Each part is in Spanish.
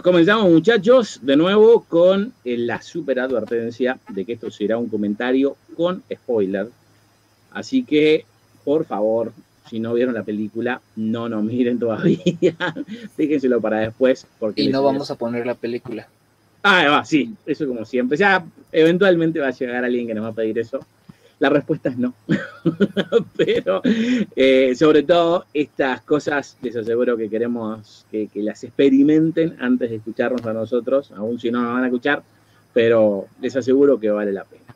Bueno, comenzamos, muchachos, de nuevo con la super advertencia de que esto será un comentario con spoiler. Así que, por favor, si no vieron la película, no nos miren todavía. Déjenselo para después. Porque y no vamos a poner la película. Ah, va, sí, eso como siempre. Ya eventualmente va a llegar alguien que nos va a pedir eso. La respuesta es no. Pero sobre todo estas cosas les aseguro que queremos que las experimenten antes de escucharnos a nosotros, aun si no nos van a escuchar, pero les aseguro que vale la pena.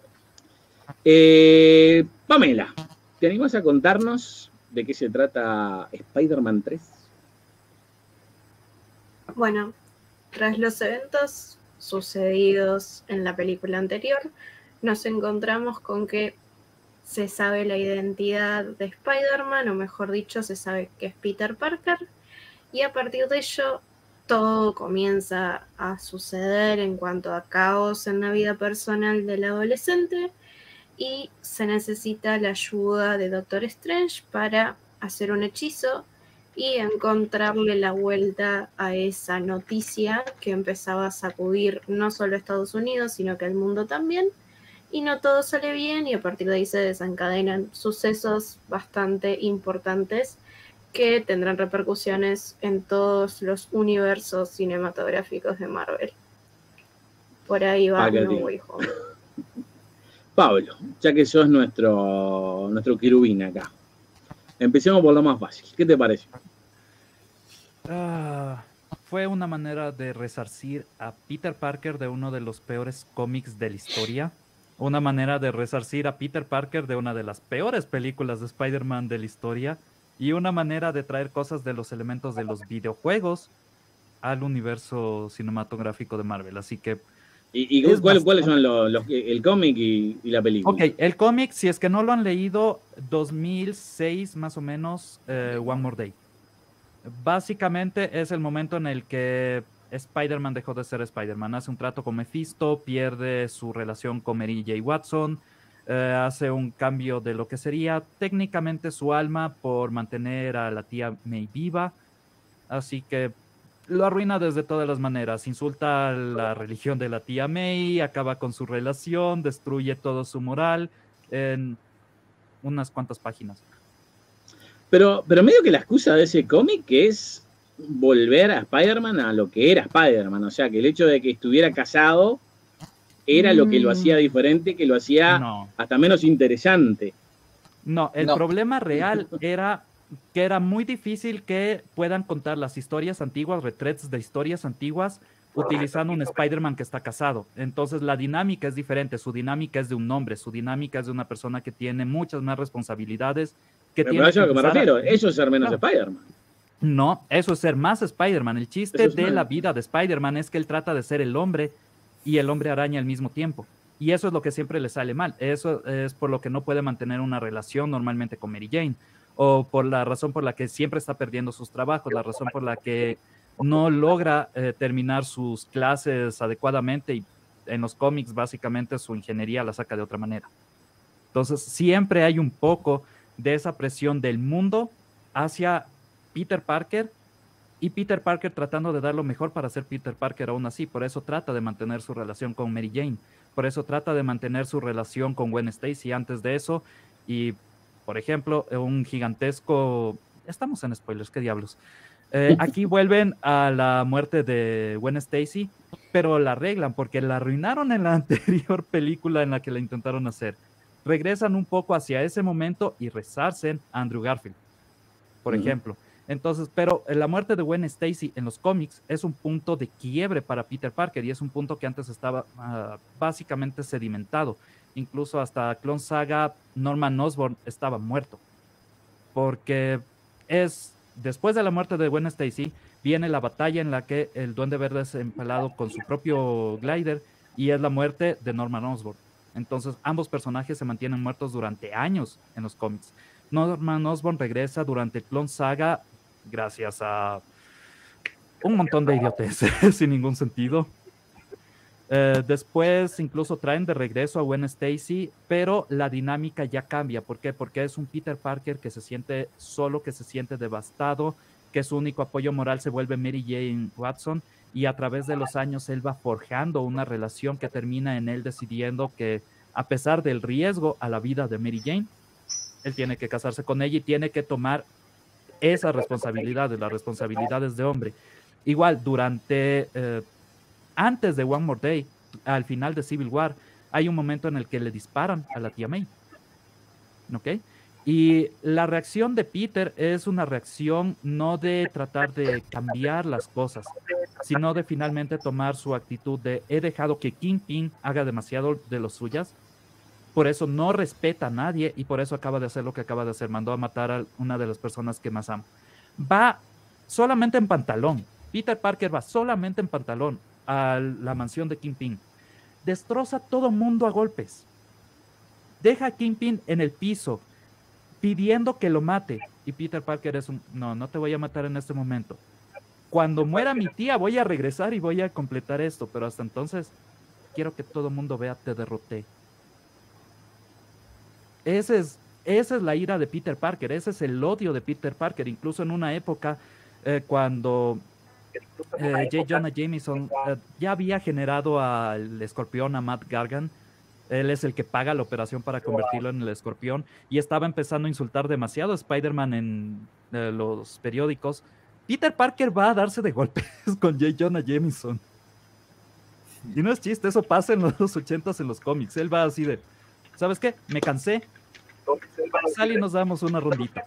Pamela, ¿te animas a contarnos de qué se trata Spider-Man 3? Bueno, tras los eventos sucedidos en la película anterior, nos encontramos con que se sabe la identidad de Spider-Man, o mejor dicho, se sabe que es Peter Parker, y a partir de ello todo comienza a suceder en cuanto a caos en la vida personal del adolescente, y se necesita la ayuda de Doctor Strange para hacer un hechizo y encontrarle la vuelta a esa noticia que empezaba a sacudir no solo a Estados Unidos, sino que al mundo también. Y no todo sale bien y a partir de ahí se desencadenan sucesos bastante importantes que tendrán repercusiones en todos los universos cinematográficos de Marvel. Por ahí va No Way Home. Pablo, ya que sos nuestro querubín acá, empecemos por lo más fácil. ¿Qué te parece? Fue una manera de resarcir a Peter Parker de uno de los peores cómics de la historia. Una manera de resarcir a Peter Parker de una de las peores películas de Spider-Man de la historia. Y una manera de traer cosas de los elementos de los videojuegos al universo cinematográfico de Marvel. Así que... ¿Cuáles son el cómic y la película? Ok, el cómic, si es que no lo han leído, 2006 más o menos, One More Day. Básicamente es el momento en el que Spider-Man dejó de ser Spider-Man. Hace un trato con Mephisto, pierde su relación con Mary J. Watson, hace un cambio de lo que sería técnicamente su alma por mantener a la tía May viva. Así que lo arruina desde todas las maneras. Insulta a la religión de la tía May, acaba con su relación, destruye todo su moral en unas cuantas páginas. Pero medio que la excusa de ese cómic es volver a Spider-Man a lo que era Spider-Man. O sea, que el hecho de que estuviera casado era lo que lo hacía diferente, que lo hacía hasta menos interesante. No, el problema real era que era muy difícil que puedan contar las historias antiguas, retreats de historias antiguas, utilizando un Spider-Man que está casado. Entonces la dinámica es diferente, su dinámica es de un hombre, su dinámica es de una persona que tiene muchas más responsabilidades. Pero eso es a lo que me refiero, eso es ser menos Spider-Man. No, eso es ser más Spider-Man. El chiste de la vida de Spider-Man es que él trata de ser el hombre y el hombre araña al mismo tiempo. Y eso es lo que siempre le sale mal. Eso es por lo que no puede mantener una relación normalmente con Mary Jane. O por la razón por la que siempre está perdiendo sus trabajos, la razón por la que no logra terminar sus clases adecuadamente y en los cómics básicamente su ingeniería la saca de otra manera. Entonces siempre hay un poco de esa presión del mundo hacia Peter Parker y Peter Parker tratando de dar lo mejor para ser Peter Parker aún así. Por eso trata de mantener su relación con Mary Jane. Por eso trata de mantener su relación con Gwen Stacy antes de eso. Y, por ejemplo, un gigantesco... Estamos en spoilers, ¿qué diablos? Aquí vuelven a la muerte de Gwen Stacy, pero la arreglan porque la arruinaron en la anterior película en la que la intentaron hacer. Regresan un poco hacia ese momento y resarcen a Andrew Garfield, por ejemplo. Entonces, pero la muerte de Gwen Stacy en los cómics es un punto de quiebre para Peter Parker y es un punto que antes estaba básicamente sedimentado. Incluso hasta Clone Saga, Norman Osborn estaba muerto. Porque después de la muerte de Gwen Stacy, viene la batalla en la que el Duende Verde es empalado con su propio glider y es la muerte de Norman Osborn. Entonces, ambos personajes se mantienen muertos durante años en los cómics. Norman Osborn regresa durante Clone Saga gracias a un montón de idioteces sin ningún sentido. Después incluso traen de regreso a Gwen Stacy, pero la dinámica ya cambia. ¿Por qué? Porque es un Peter Parker que se siente solo, que se siente devastado, que su único apoyo moral se vuelve Mary Jane Watson y a través de los años él va forjando una relación que termina en él decidiendo que a pesar del riesgo a la vida de Mary Jane, él tiene que casarse con ella y tiene que tomar esas responsabilidades, las responsabilidades de hombre. Igual, antes de One More Day, al final de Civil War, hay un momento en el que le disparan a la tía May. ¿Ok? Y la reacción de Peter es una reacción no de tratar de cambiar las cosas, sino de finalmente tomar su actitud de he dejado que Kingpin haga demasiado de los suyas, por eso no respeta a nadie y por eso acaba de hacer lo que acaba de hacer, mandó a matar a una de las personas que más amo. Va solamente en pantalón, Peter Parker va solamente en pantalón a la mansión de Kingpin, destroza a todo mundo a golpes, deja a Kingpin en el piso, pidiendo que lo mate. Y Peter Parker es no te voy a matar en este momento. Cuando muera mi tía voy a regresar y voy a completar esto, pero hasta entonces quiero que todo el mundo vea, te derroté. Esa es la ira de Peter Parker, ese es el odio de Peter Parker, incluso en una época cuando J. Jonah Jameson ya había generado al Escorpión, a Matt Gargan. Él es el que paga la operación para convertirlo en el Escorpión y estaba empezando a insultar demasiado a Spider-Man en los periódicos. Peter Parker va a darse de golpes con J. Jonah Jameson. Y no es chiste, eso pasa en los 80s en los cómics. Él va así de, ¿sabes qué? Me cansé. Sal y nos damos una rondita.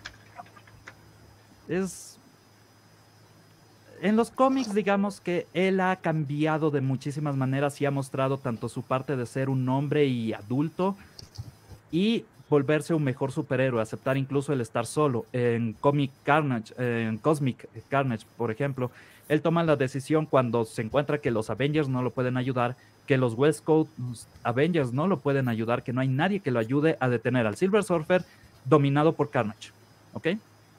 En los cómics, digamos que él ha cambiado de muchísimas maneras y ha mostrado tanto su parte de ser un hombre y adulto y volverse un mejor superhéroe, aceptar incluso el estar solo. En Cosmic Carnage, por ejemplo, él toma la decisión cuando se encuentra que los Avengers no lo pueden ayudar, que los West Coast Avengers no lo pueden ayudar, que no hay nadie que lo ayude a detener al Silver Surfer dominado por Carnage. ¿Ok?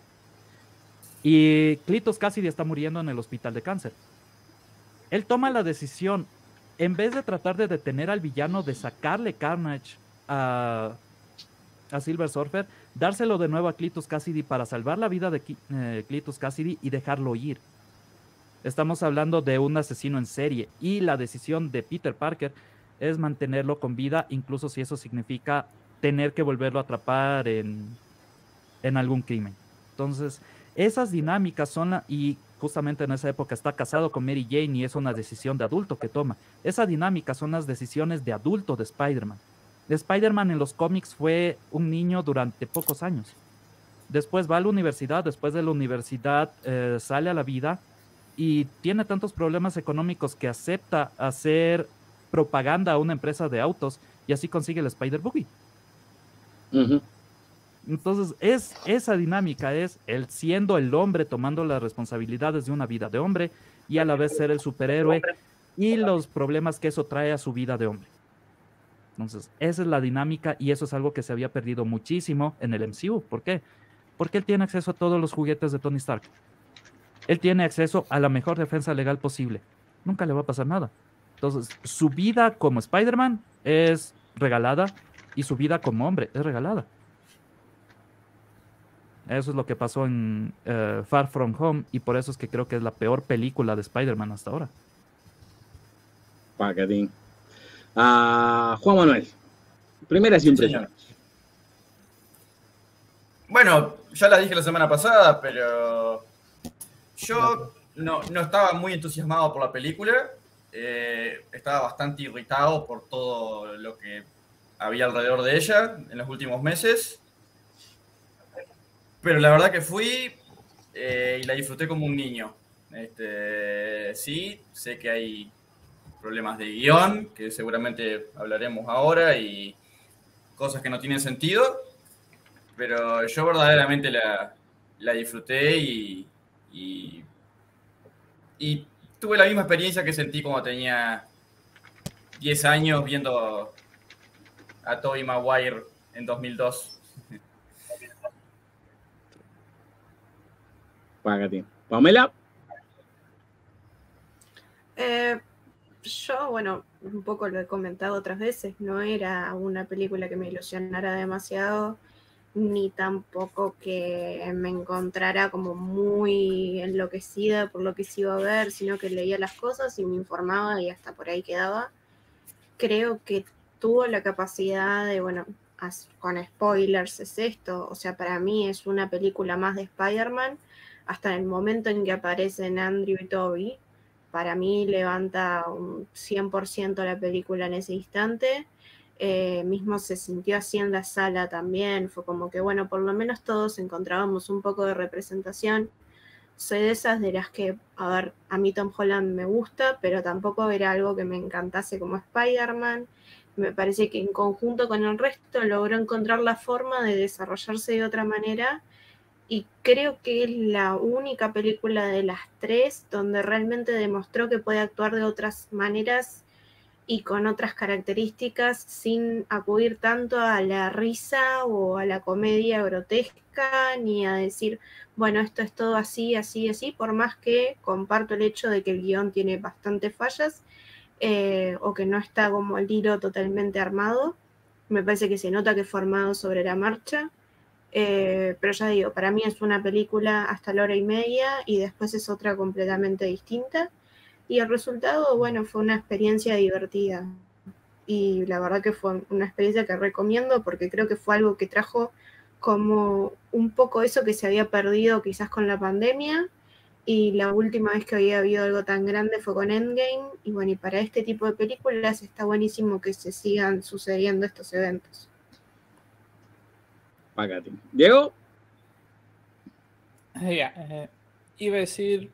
Y Cletus Cassidy está muriendo en el hospital de cáncer. Él toma la decisión, en vez de tratar de detener al villano, de sacarle Carnage a Silver Surfer, dárselo de nuevo a Cletus Cassidy para salvar la vida de Cletus Cassidy y dejarlo ir. Estamos hablando de un asesino en serie y la decisión de Peter Parker es mantenerlo con vida, incluso si eso significa tener que volverlo a atrapar en algún crimen. Entonces, esas dinámicas son, y justamente en esa época está casado con Mary Jane y es una decisión de adulto que toma. Esa dinámica son las decisiones de adulto de Spider-Man. Spider-Man en los cómics fue un niño durante pocos años. Después va a la universidad, después de la universidad sale a la vida y tiene tantos problemas económicos que acepta hacer propaganda a una empresa de autos y así consigue el Spider-Buggy. Uh-huh. Entonces, esa dinámica es él siendo el hombre, tomando las responsabilidades de una vida de hombre y a la vez ser el superhéroe y los problemas que eso trae a su vida de hombre. Entonces, esa es la dinámica y eso es algo que se había perdido muchísimo en el MCU. ¿Por qué? Porque él tiene acceso a todos los juguetes de Tony Stark. Él tiene acceso a la mejor defensa legal posible. Nunca le va a pasar nada. Entonces, su vida como Spider-Man es regalada y su vida como hombre es regalada. Eso es lo que pasó en Far From Home y por eso es que creo que es la peor película de Spider-Man hasta ahora. Paquetín. Juan Manuel, primeras impresiones. Bueno, ya las dije la semana pasada, pero yo no estaba muy entusiasmado por la película. Estaba bastante irritado por todo lo que había alrededor de ella en los últimos meses. Pero la verdad que fui y la disfruté como un niño. Sí, sé que hay problemas de guión, que seguramente hablaremos ahora, y cosas que no tienen sentido, pero yo verdaderamente la disfruté y tuve la misma experiencia que sentí cuando tenía 10 años viendo a Tobey Maguire en 2002. Paquetín. Pamela. Yo, bueno, un poco lo he comentado otras veces, no era una película que me ilusionara demasiado. ni tampoco que me encontrara como muy enloquecida por lo que se iba a ver, sino que leía las cosas y me informaba y hasta por ahí quedaba. Creo que tuvo la capacidad de, bueno, con spoilers es esto, o sea, para mí es una película más de Spider-Man, hasta el momento en que aparecen Andrew y Tobey, para mí levanta un 100% la película en ese instante. Mismo se sintió así en la sala también, fue como que, bueno, por lo menos todos encontrábamos un poco de representación. Soy de esas de las que, a ver, a mí Tom Holland me gusta, pero tampoco era algo que me encantase como Spider-Man. Me parece que en conjunto con el resto logró encontrar la forma de desarrollarse de otra manera, y creo que es la única película de las tres donde realmente demostró que puede actuar de otras maneras y con otras características sin acudir tanto a la risa o a la comedia grotesca, ni a decir, bueno, esto es todo así, así, así, por más que comparto el hecho de que el guión tiene bastantes fallas, o que no está como el hilo totalmente armado. Me parece que se nota que es formado sobre la marcha. Pero ya digo, para mí es una película hasta la hora y media y después es otra completamente distinta. Y el resultado, bueno, fue una experiencia divertida. Y la verdad que fue una experiencia que recomiendo porque creo que fue algo que trajo como un poco eso que se había perdido quizás con la pandemia. Y la última vez que había habido algo tan grande fue con Endgame. Y bueno, y para este tipo de películas está buenísimo que se sigan sucediendo estos eventos. Págate. Diego. Ya, iba a decir,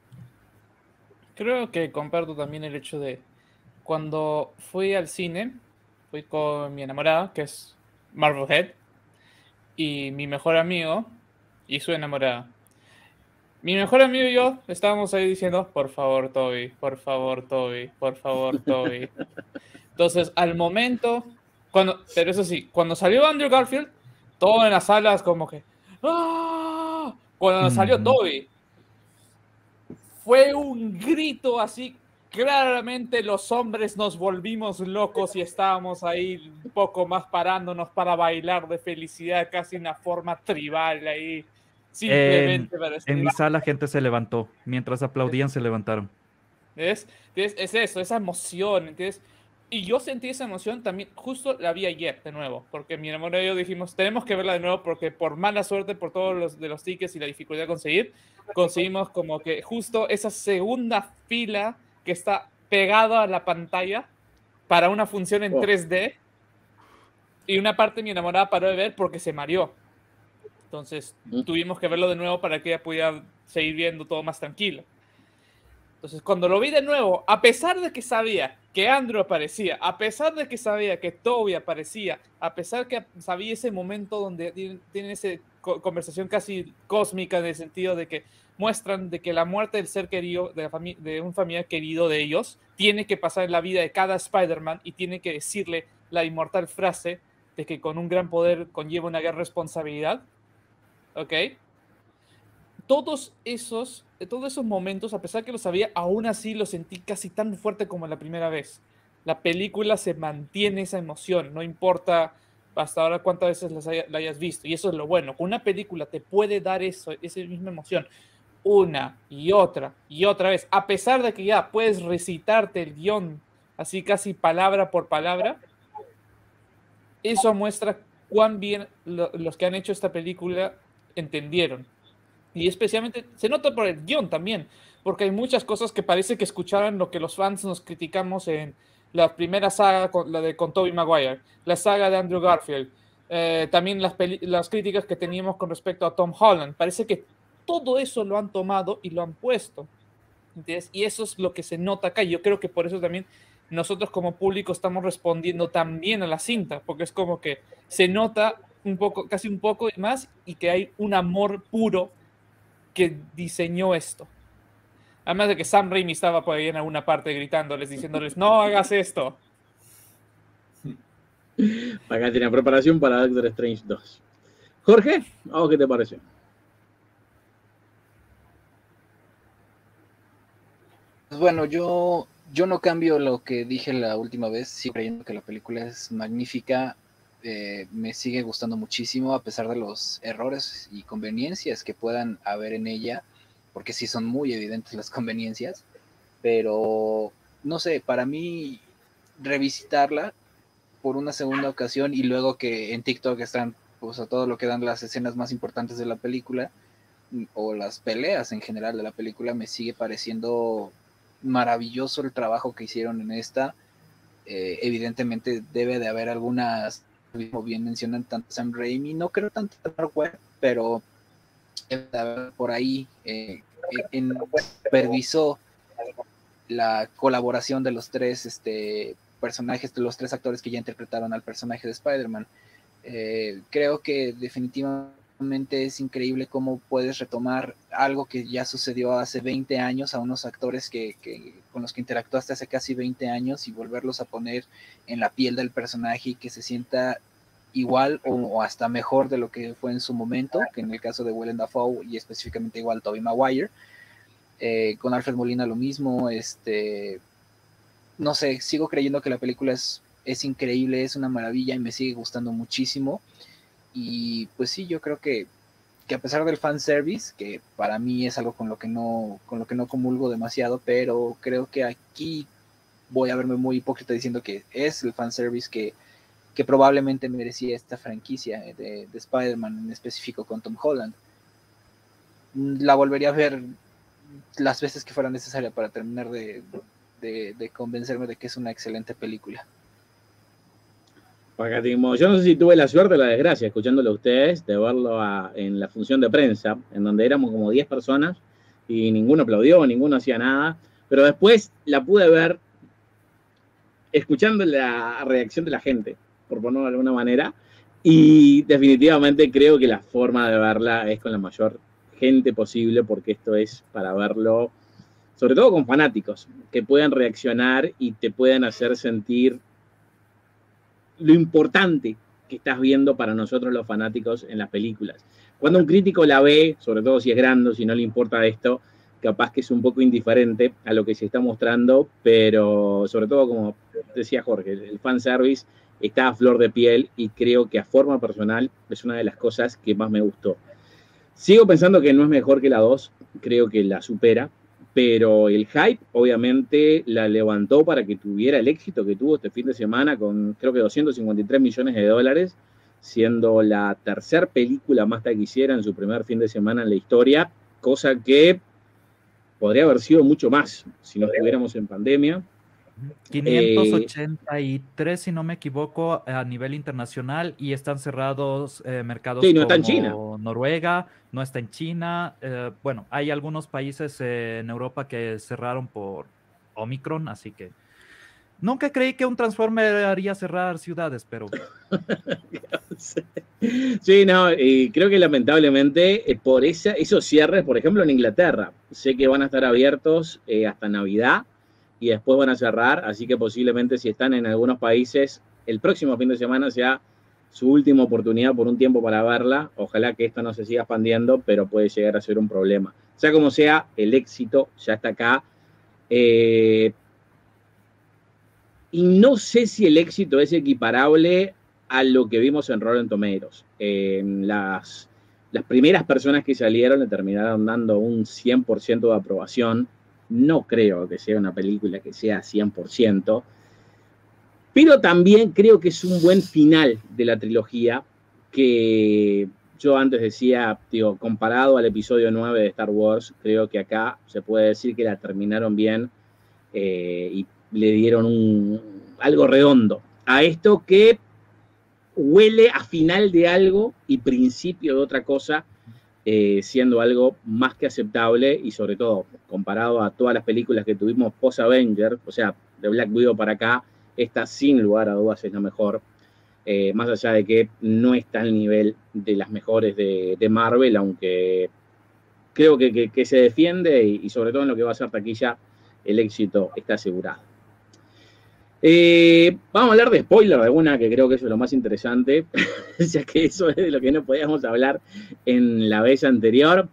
creo que comparto también el hecho de cuando fui al cine, fui con mi enamorada, que es Marvelhead, y mi mejor amigo y su enamorada. Mi mejor amigo y yo estábamos ahí diciendo, por favor, Toby, por favor, Toby, por favor, Toby. Entonces, al momento, pero eso sí, cuando salió Andrew Garfield, todo en las salas como que, ¡ah! Cuando salió Toby, fue un grito así. Claramente los hombres nos volvimos locos y estábamos ahí un poco más parándonos para bailar de felicidad, casi una forma tribal ahí, simplemente para En mi estar. sala gente se levantó. Mientras aplaudían, se levantaron. ¿Ves? Es eso, esa emoción, ¿entiendes? Y yo sentí esa emoción también, justo la vi ayer de nuevo, porque mi enamorado y yo dijimos, tenemos que verla de nuevo porque por mala suerte, por todos los tickets y la dificultad de conseguir, conseguimos como que justo esa segunda fila que está pegada a la pantalla para una función en 3D, y una parte de mi enamorada paró de ver porque se mareó. Entonces tuvimos que verlo de nuevo para que ella pudiera seguir viendo todo más tranquilo. Entonces, cuando lo vi de nuevo, a pesar de que sabía que Andrew aparecía, a pesar de que sabía que Toby aparecía, a pesar que sabía ese momento donde tienen esa conversación casi cósmica en el sentido de que muestran de que la muerte del ser querido, de un familiar querido de ellos, tiene que pasar en la vida de cada Spider-Man y tiene que decirle la inmortal frase de que con un gran poder conlleva una gran responsabilidad. ¿Ok? Todos esos momentos, a pesar que lo sabía, aún así lo sentí casi tan fuerte como la primera vez. La película se mantiene esa emoción, no importa hasta ahora cuántas veces la hayas visto. Y eso es lo bueno. Una película te puede dar esa misma emoción una y otra vez. A pesar de que ya puedes recitarte el guión así casi palabra por palabra, eso muestra cuán bien los que han hecho esta película entendieron. Y especialmente se nota por el guión también, porque hay muchas cosas que parece que escucharon lo que los fans nos criticamos en la primera saga, con Tobey Maguire, la saga de Andrew Garfield, también las críticas que teníamos con respecto a Tom Holland. Parece que todo eso lo han tomado y lo han puesto. ¿Entiendes? Y eso es lo que se nota acá. Yo creo que por eso también nosotros como público estamos respondiendo también a la cinta, porque es como que se nota un poco, casi un poco más, y que hay un amor puro que diseñó esto. Además de que Sam Raimi estaba por ahí en alguna parte gritándoles, diciéndoles, no hagas esto. Acá tiene preparación para Doctor Strange 2. Jorge, ¿a qué te pareció? Pues bueno, yo no cambio lo que dije la última vez, sigo creyendo que la película es magnífica. me sigue gustando muchísimo a pesar de los errores y conveniencias que puedan haber en ella, porque sí son muy evidentes las conveniencias, pero no sé, para mí revisitarla por una segunda ocasión y luego que en TikTok están pues a todo lo que dan las escenas más importantes de la película o las peleas en general de la película, me sigue pareciendo maravilloso el trabajo que hicieron en esta. Evidentemente debe de haber algunas, como bien mencionan, tanto Sam Raimi, no creo tanto Dark Web, pero por ahí supervisó la colaboración de los tres personajes, de los tres actores que ya interpretaron al personaje de Spider-Man. Creo que definitivamente es increíble cómo puedes retomar algo que ya sucedió hace 20 años a unos actores con los que interactuaste hace casi 20 años y volverlos a poner en la piel del personaje y que se sienta igual o hasta mejor de lo que fue en su momento, que en el caso de Willem Dafoe y específicamente igual Tobey Maguire. Con Alfred Molina lo mismo, no sé, sigo creyendo que la película es increíble, es una maravilla y me sigue gustando muchísimo. Y pues sí, yo creo que a pesar del fanservice, que para mí es algo con lo que no comulgo demasiado, pero creo que aquí voy a verme muy hipócrita diciendo que es el fanservice que probablemente merecía esta franquicia de Spider-Man, en específico con Tom Holland. La volvería a ver las veces que fuera necesaria para terminar de convencerme de que es una excelente película. Yo no sé si tuve la suerte o la desgracia, escuchándolo a ustedes, de verlo en la función de prensa, en donde éramos como 10 personas y ninguno aplaudió, ninguno hacía nada, pero después la pude ver escuchando la reacción de la gente, por ponerlo de alguna manera, y definitivamente creo que la forma de verla es con la mayor gente posible, porque esto es para verlo, sobre todo con fanáticos, que puedan reaccionar y te puedan hacer sentir lo importante que estás viendo para nosotros los fanáticos en las películas. Cuando un crítico la ve, sobre todo si es grande, si no le importa esto, capaz que es un poco indiferente a lo que se está mostrando, pero sobre todo, como decía Jorge, el fanservice está a flor de piel y creo que a forma personal es una de las cosas que más me gustó. Sigo pensando que no es mejor que la 2, creo que la supera, pero el hype obviamente la levantó para que tuviera el éxito que tuvo este fin de semana con creo que 253 millones de dólares, siendo la tercera película más taquillera en su primer fin de semana en la historia, cosa que podría haber sido mucho más si no estuviéramos en pandemia. 583, si no me equivoco, a nivel internacional, y están cerrados mercados sí, no como está en China. Noruega, no está en China. Bueno, hay algunos países en Europa que cerraron por Omicron, así que nunca creí que un Transformer haría cerrar ciudades, pero... Sí, no, creo que lamentablemente por esos cierres, por ejemplo en Inglaterra, sé que van a estar abiertos hasta Navidad, y después van a cerrar, así que posiblemente si están en algunos países, el próximo fin de semana sea su última oportunidad por un tiempo para verla. Ojalá que esto no se siga expandiendo, pero puede llegar a ser un problema. Sea como sea, el éxito ya está acá. Y no sé si el éxito es equiparable a lo que vimos en Rotten Tomatoes. Las primeras personas que salieron le terminaron dando un 100% de aprobación. No creo que sea una película que sea 100%, pero también creo que es un buen final de la trilogía, que yo antes decía, digo, comparado al episodio 9 de Star Wars, creo que acá se puede decir que la terminaron bien y le dieron algo redondo a esto que huele a final de algo y principio de otra cosa, siendo algo más que aceptable y sobre todo comparado a todas las películas que tuvimos post-Avenger, o sea, de Black Widow para acá, esta sin lugar a dudas es la mejor, más allá de que no está al nivel de las mejores de Marvel, aunque creo que se defiende y sobre todo en lo que va a ser taquilla, el éxito está asegurado. Vamos a hablar de spoiler de una, que creo que eso es lo más interesante, ya que eso es de lo que no podíamos hablar en la vez anterior.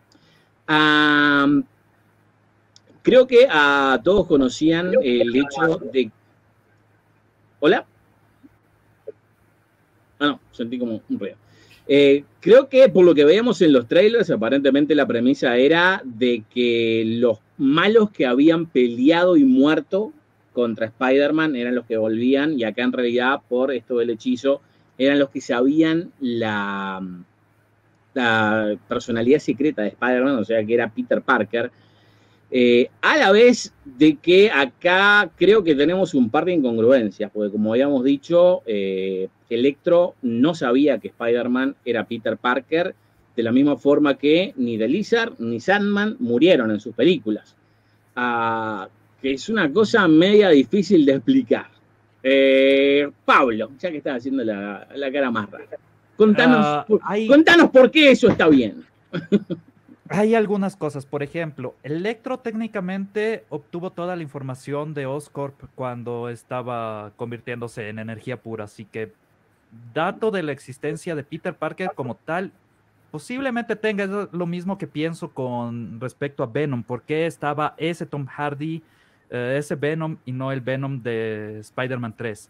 Creo que a todos conocían el hecho de... ¿Hola? Ah, no, sentí como un ruido. Creo que por lo que veíamos en los trailers, aparentemente la premisa era de que los malos que habían peleado y muerto contra Spider-Man eran los que volvían, y acá en realidad, por esto del hechizo, eran los que sabían la personalidad secreta de Spider-Man, o sea que era Peter Parker. A la vez de que acá creo que tenemos un par de incongruencias, porque como habíamos dicho, Electro no sabía que Spider-Man era Peter Parker, de la misma forma que ni The Lizard ni Sandman murieron en sus películas. Que es una cosa media difícil de explicar. Pablo, ya que estás haciendo la cara más rara, contanos por qué eso está bien. Hay algunas cosas, por ejemplo, Electro técnicamente obtuvo toda la información de Oscorp cuando estaba convirtiéndose en energía pura, así que dato de la existencia de Peter Parker como tal, posiblemente tenga lo mismo que pienso con respecto a Venom. ¿Por qué estaba ese Tom Hardy, ese Venom y no el Venom de Spider-Man 3?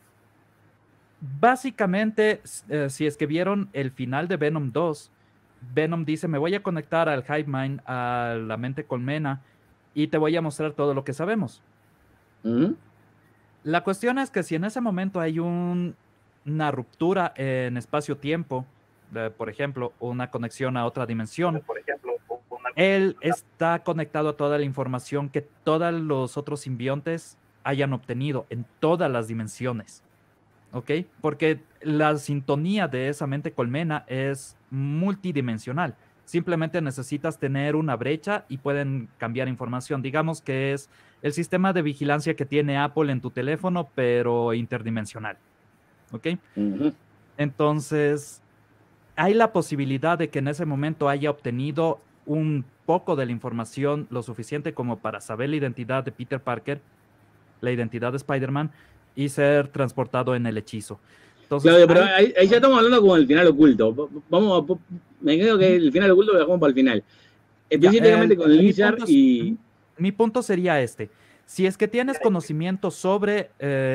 Básicamente, si es que vieron el final de Venom 2, Venom dice, me voy a conectar al Hive Mind, a la mente colmena, y te voy a mostrar todo lo que sabemos. La cuestión es que si en ese momento hay una ruptura en espacio-tiempo, por ejemplo, una conexión a otra dimensión, él está conectado a toda la información que todos los otros simbiontes hayan obtenido en todas las dimensiones. ¿Ok? Porque la sintonía de esa mente colmena es multidimensional. Simplemente necesitas tener una brecha y pueden cambiar información. Digamos que es el sistema de vigilancia que tiene Apple en tu teléfono, pero interdimensional. ¿Ok? Entonces, hay la posibilidad de que en ese momento haya obtenido un poco de la información lo suficiente como para saber la identidad de Peter Parker, la identidad de Spider-Man, y ser transportado en el hechizo. Entonces, Claudio, pero ahí ya estamos hablando como del final oculto. Me creo que el final oculto lo dejamos para el final. Específicamente con el Lizard y... Mi punto sería este. Si es que tienes conocimiento sobre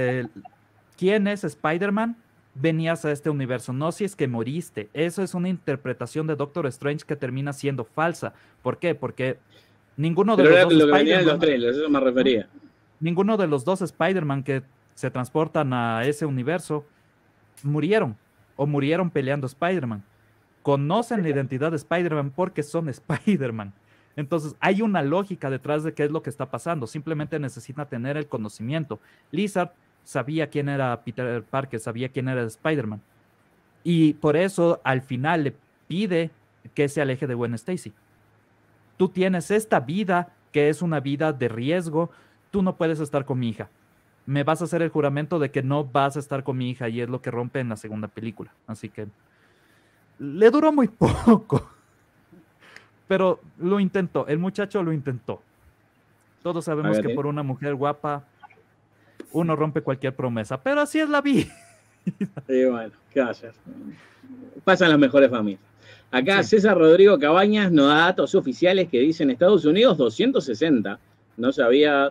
quién es Spider-Man, venías a este universo. No si es que moriste. Eso es una interpretación de Doctor Strange que termina siendo falsa. ¿Por qué? Porque ninguno de los dos lo que venía en los trailers, eso me refería. Ninguno de los dos Spider-Man que se transportan a ese universo murieron o murieron peleando Spider-Man. Conocen la identidad de Spider-Man porque son Spider-Man. Entonces hay una lógica detrás de qué es lo que está pasando. Simplemente necesita tener el conocimiento. Lizard sabía quién era Peter Parker, sabía quién era Spider-Man. Y por eso al final le pide que se aleje de Gwen Stacy. Tú tienes esta vida que es una vida de riesgo. Tú no puedes estar con mi hija. Me vas a hacer el juramento de que no vas a estar con mi hija, y es lo que rompe en la segunda película. Así que le duró muy poco, pero lo intentó, el muchacho lo intentó. Todos sabemos que por una mujer guapa uno rompe cualquier promesa, pero así es la vida. Y bueno, ¿qué va a hacer? Pasan las mejores familias. Acá César Rodrigo Cabañas nos da datos oficiales que dicen Estados Unidos 260. No sabía...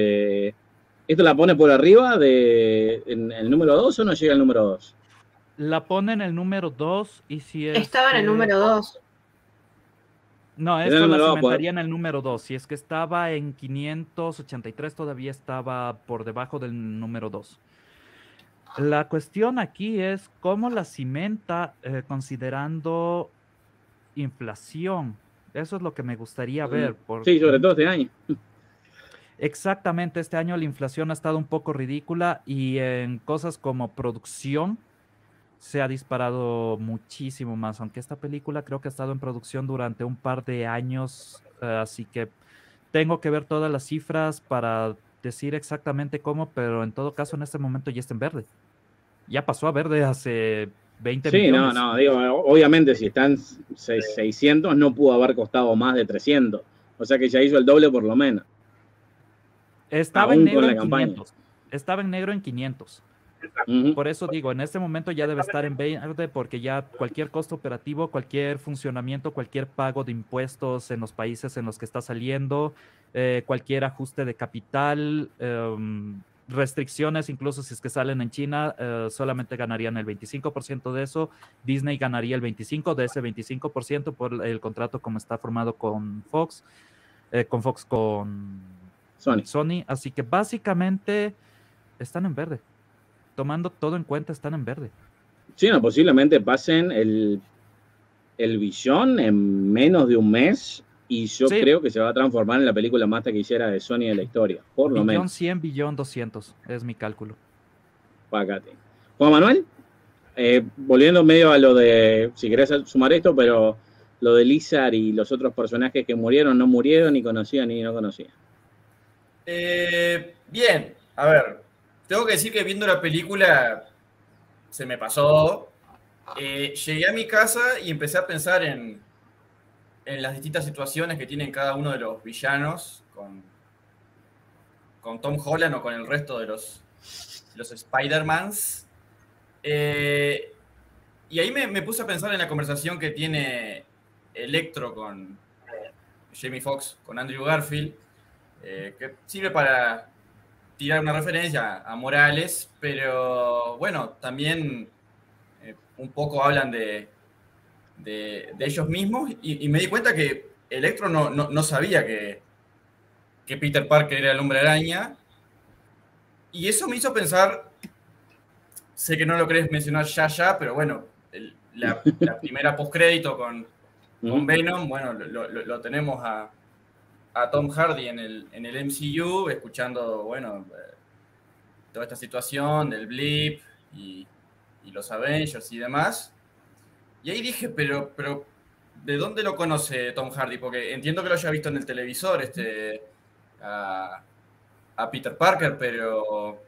¿Esto la pone por arriba en el número 2 o no llega al número 2? La pone en el número 2 y si es... Estaba en el número 2. No, esto la cimentaría en el número 2. Si es que estaba en 583, todavía estaba por debajo del número 2. La cuestión aquí es cómo la cimenta considerando inflación. Eso es lo que me gustaría ver. Sí, sobre todo este año. Exactamente, este año la inflación ha estado un poco ridícula y en cosas como producción se ha disparado muchísimo más, aunque esta película creo que ha estado en producción durante un par de años, así que tengo que ver todas las cifras para decir exactamente cómo, pero en todo caso en este momento ya está en verde. Ya pasó a verde hace 20 millones. Sí, no, digo, obviamente si están 600 no pudo haber costado más de 300, o sea que ya hizo el doble por lo menos. Estaba en negro en 500. Estaba en negro en 500. Por eso digo, en este momento ya debe estar en verde porque ya cualquier costo operativo, cualquier funcionamiento, cualquier pago de impuestos en los países en los que está saliendo, cualquier ajuste de capital, restricciones, incluso si es que salen en China, solamente ganarían el 25% de eso. Disney ganaría el 25% de ese 25% por el contrato como está formado con Fox, con Sony. Así que básicamente están en verde. Tomando todo en cuenta, están en verde. Sí, no, posiblemente pasen el billón en menos de un mes y yo creo que se va a transformar en la película más taquillera de Sony de la historia, por lo menos. 100, 200, es mi cálculo. Págate. Juan Manuel, volviendo medio a lo de, si querés sumar esto, pero lo de Lizard y los otros personajes que murieron, no murieron, ni conocían ni no conocían. Bien, a ver, tengo que decir que viendo la película se me pasó. Llegué a mi casa y empecé a pensar en las distintas situaciones que tienen cada uno de los villanos con Tom Holland o con el resto de los Spider-Mans. Y ahí me puse a pensar en la conversación que tiene Electro con Jamie Foxx, con Andrew Garfield, que sirve para tirar una referencia a Morales, pero bueno, también un poco hablan de ellos mismos y me di cuenta que Electro no sabía que Peter Parker era el Hombre Araña y eso me hizo pensar, sé que no lo querés mencionar ya, pero bueno, la primera postcrédito con Venom, bueno, lo tenemos a Tom Hardy en el MCU, escuchando, bueno, toda esta situación del blip y los Avengers y demás. Y ahí dije, pero ¿de dónde lo conoce Tom Hardy? Porque entiendo que lo haya visto en el televisor, a Peter Parker, pero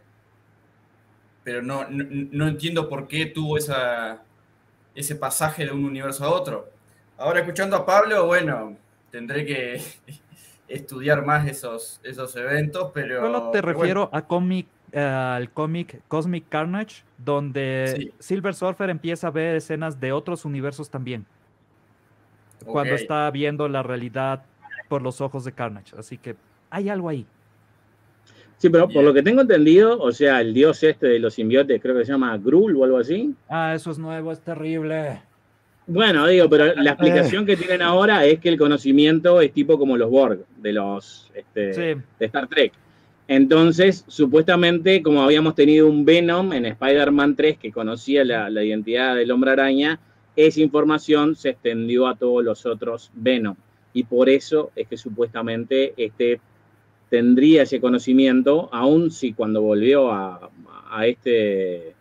no entiendo por qué tuvo ese pasaje de un universo a otro. Ahora, escuchando a Pablo, bueno, tendré que estudiar más esos eventos, pero... Solo te refiero al cómic Cosmic Carnage, donde Silver Surfer empieza a ver escenas de otros universos también. Cuando está viendo la realidad por los ojos de Carnage. Así que hay algo ahí. Sí, pero por lo que tengo entendido, o sea, el dios de los simbiotes, creo que se llama Grul o algo así. Ah, eso es nuevo, es terrible. Bueno, digo, pero la explicación que tienen ahora es que el conocimiento es tipo como los Borg de los de Star Trek. Entonces, supuestamente, como habíamos tenido un Venom en Spider-Man 3 que conocía la identidad del Hombre Araña, esa información se extendió a todos los otros Venom. Y por eso es que supuestamente tendría ese conocimiento, aun si cuando volvió a este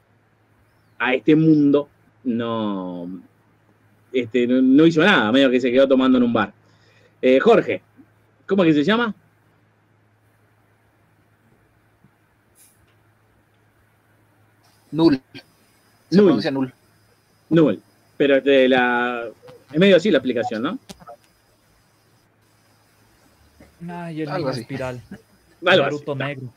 mundo no hizo nada, medio que se quedó tomando en un bar. Jorge, ¿cómo es que se llama? Null. Se pronuncia Null. Null. Pero es medio así la aplicación, ¿no? Ay, el algo espiral. Naruto negro.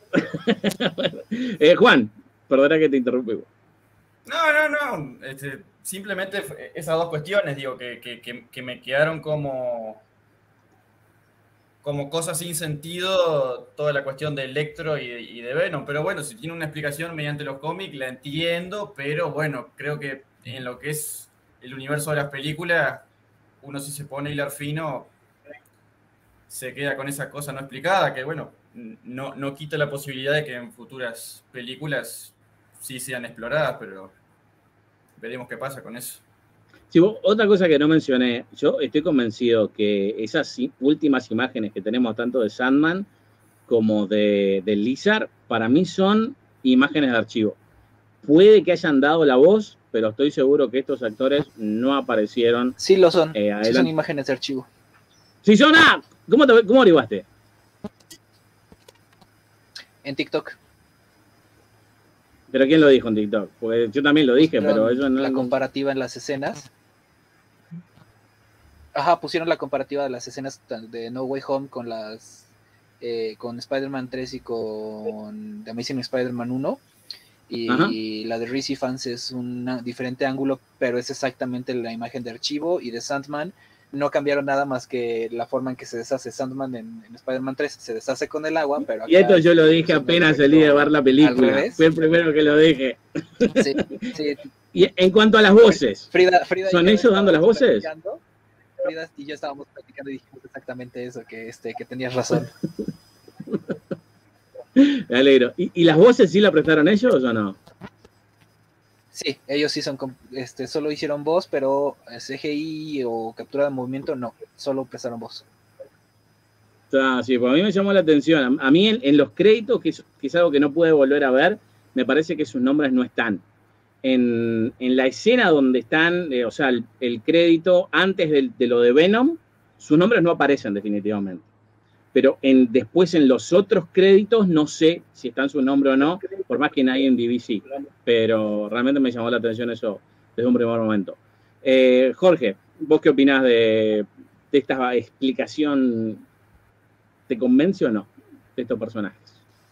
Juan, perdona que te interrumpí. No. Simplemente esas dos cuestiones, digo, que me quedaron como cosas sin sentido, toda la cuestión de Electro y de Venom. Pero bueno, si tiene una explicación mediante los cómics, la entiendo, pero bueno, creo que en lo que es el universo de las películas, uno si se pone a hilar fino, se queda con esa cosa no explicada, que bueno, no quita la posibilidad de que en futuras películas sí sean exploradas, pero veremos qué pasa con eso. Sí, otra cosa que no mencioné, yo estoy convencido que esas últimas imágenes que tenemos tanto de Sandman como de Lizard, para mí son imágenes de archivo. Puede que hayan dado la voz, pero estoy seguro que estos actores no aparecieron. Sí lo son, sí son imágenes de archivo. ¡Sí son! ¿Cómo averiguaste? En TikTok. ¿Pero quién lo dijo en TikTok? Porque yo también lo dije, pero eso no... La comparativa en las escenas. Ajá, pusieron la comparativa de las escenas de No Way Home con con Spider-Man 3 y con The Amazing Spider-Man 1. Y la de DC Fans es un diferente ángulo, pero es exactamente la imagen de archivo. Y de Sandman no cambiaron nada más que la forma en que se deshace Sandman en Spider-Man 3, se deshace con el agua, pero Y esto yo lo dije apenas salí de ver la película, fue el primero que lo dije. Sí, sí. Y en cuanto a las voces, Frida ¿son ellos dando las voces? Frida y yo estábamos platicando y dijimos exactamente eso, que tenías razón. Me alegro. ¿Y las voces sí la prestaron ellos o no? Sí, ellos sí son, solo hicieron voz, pero CGI o captura de movimiento no, solo prestaron voz. Sí, pues a mí me llamó la atención. A mí en los créditos, que es algo que no pude volver a ver, me parece que sus nombres no están. En la escena donde están, o sea, el crédito antes de lo de Venom, sus nombres no aparecen definitivamente. Pero después en los otros créditos no sé si están su nombre o no, por más que nadie en DVC. Pero realmente me llamó la atención eso desde un primer momento. Jorge, ¿vos qué opinás de esta explicación? ¿Te convence o no de estos personajes?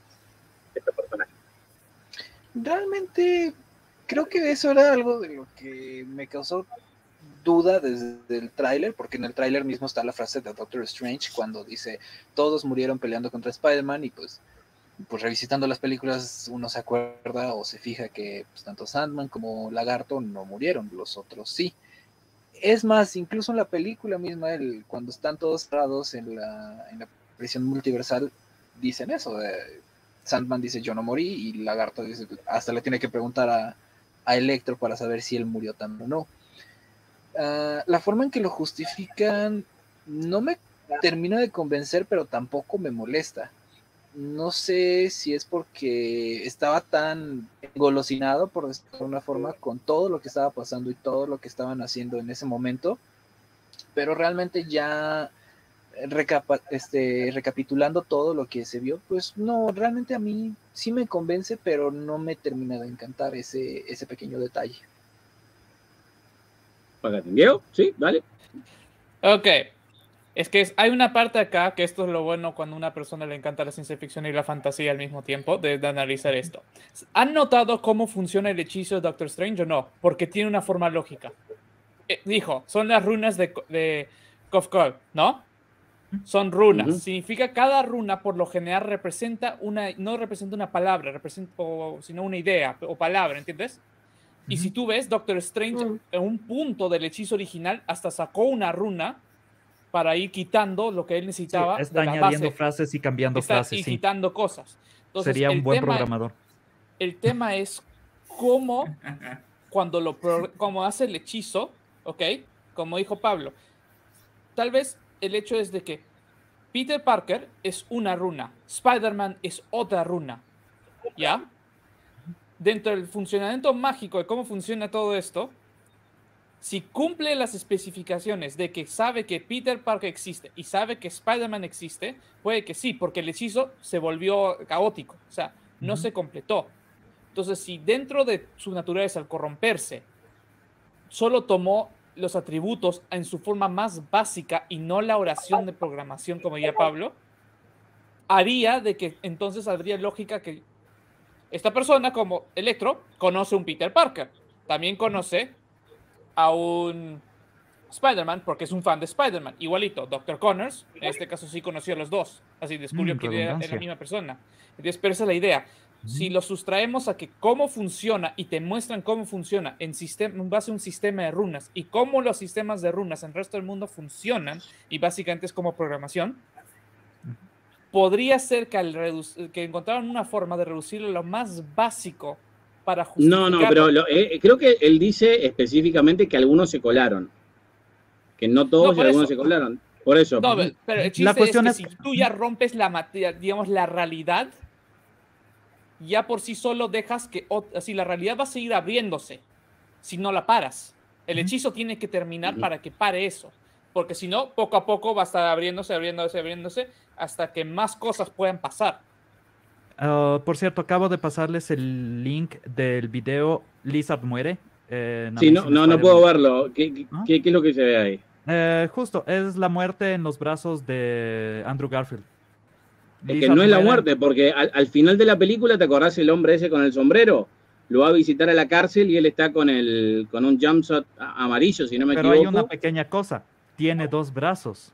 Realmente creo que eso era algo de lo que me causó duda desde el tráiler, porque en el tráiler mismo está la frase de Doctor Strange cuando dice todos murieron peleando contra Spider-Man, y pues revisitando las películas uno se acuerda o se fija que pues, tanto Sandman como Lagarto no murieron, los otros sí. Es más, incluso en la película misma, cuando están todos cerrados en la prisión multiversal, dicen eso, Sandman dice yo no morí, y Lagarto dice, hasta le tiene que preguntar a Electro para saber si él murió también o no. La forma en que lo justifican no me termina de convencer, pero tampoco me molesta. No sé si es porque estaba tan engolosinado, por decirlo de una forma, con todo lo que estaba pasando y todo lo que estaban haciendo en ese momento, pero realmente ya recapitulando todo lo que se vio, pues no, realmente a mí sí me convence, pero no me termina de encantar ese pequeño detalle. ¿Diego? Sí, dale. Ok. Es que hay una parte acá, que esto es lo bueno cuando a una persona le encanta la ciencia ficción y la fantasía al mismo tiempo, de analizar esto. ¿Han notado cómo funciona el hechizo de Doctor Strange o no? Porque tiene una forma lógica. Dijo, son las runas de Kofkol, ¿no? Son runas. Significa cada runa por lo general no representa una palabra, sino una idea o palabra, ¿entiendes? Y si tú ves, Doctor Strange en un punto del hechizo original hasta sacó una runa para ir quitando lo que él necesitaba. Sí, está añadiendo frases y cambiando frases. Y quitando cosas. Entonces, sería un buen programador. El tema es cómo, como hace el hechizo, ¿ok? Como dijo Pablo, tal vez el hecho es de que Peter Parker es una runa, Spider-Man es otra runa, ¿ya? Dentro del funcionamiento mágico de cómo funciona todo esto, si cumple las especificaciones de que sabe que Peter Parker existe y sabe que Spider-Man existe, puede que sí, porque el hechizo se volvió caótico, o sea, no se completó. Entonces, si dentro de su naturaleza, al corromperse, solo tomó los atributos en su forma más básica y no la oración de programación, como diría Pablo, haría de que entonces habría lógica que esta persona, como Electro, conoce un Peter Parker, también conoce a un Spider-Man porque es un fan de Spider-Man, igualito. Dr. Connors, en este caso sí conoció a los dos, así descubrió que era la misma persona. Entonces, pero esa es la idea. Si lo sustraemos a que cómo funciona y te muestran cómo funciona en base a un sistema de runas y cómo los sistemas de runas en el resto del mundo funcionan, y básicamente es como programación, podría ser que encontraron una forma de reducirlo a lo más básico para justificarlo. No, pero creo que él dice específicamente que algunos se colaron. Que no todos y algunos se colaron. Por eso. No, pero el chiste la cuestión es que si tú ya rompes la realidad, ya por sí solo dejas que así la realidad va a seguir abriéndose si no la paras. El hechizo tiene que terminar para que pare eso, porque si no, poco a poco va a estar abriéndose hasta que más cosas puedan pasar. Por cierto, acabo de pasarles el link del video Lizard muere. Sí, no puedo verlo. ¿Qué es lo que se ve ahí? Justo, es la muerte en los brazos de Andrew Garfield. Es que no es la muerte, porque al final de la película, ¿te acordás el hombre ese con el sombrero? Lo va a visitar a la cárcel y él está con un jumpsuit amarillo, si no me equivoco. Pero hay una pequeña cosa. tiene 2 brazos.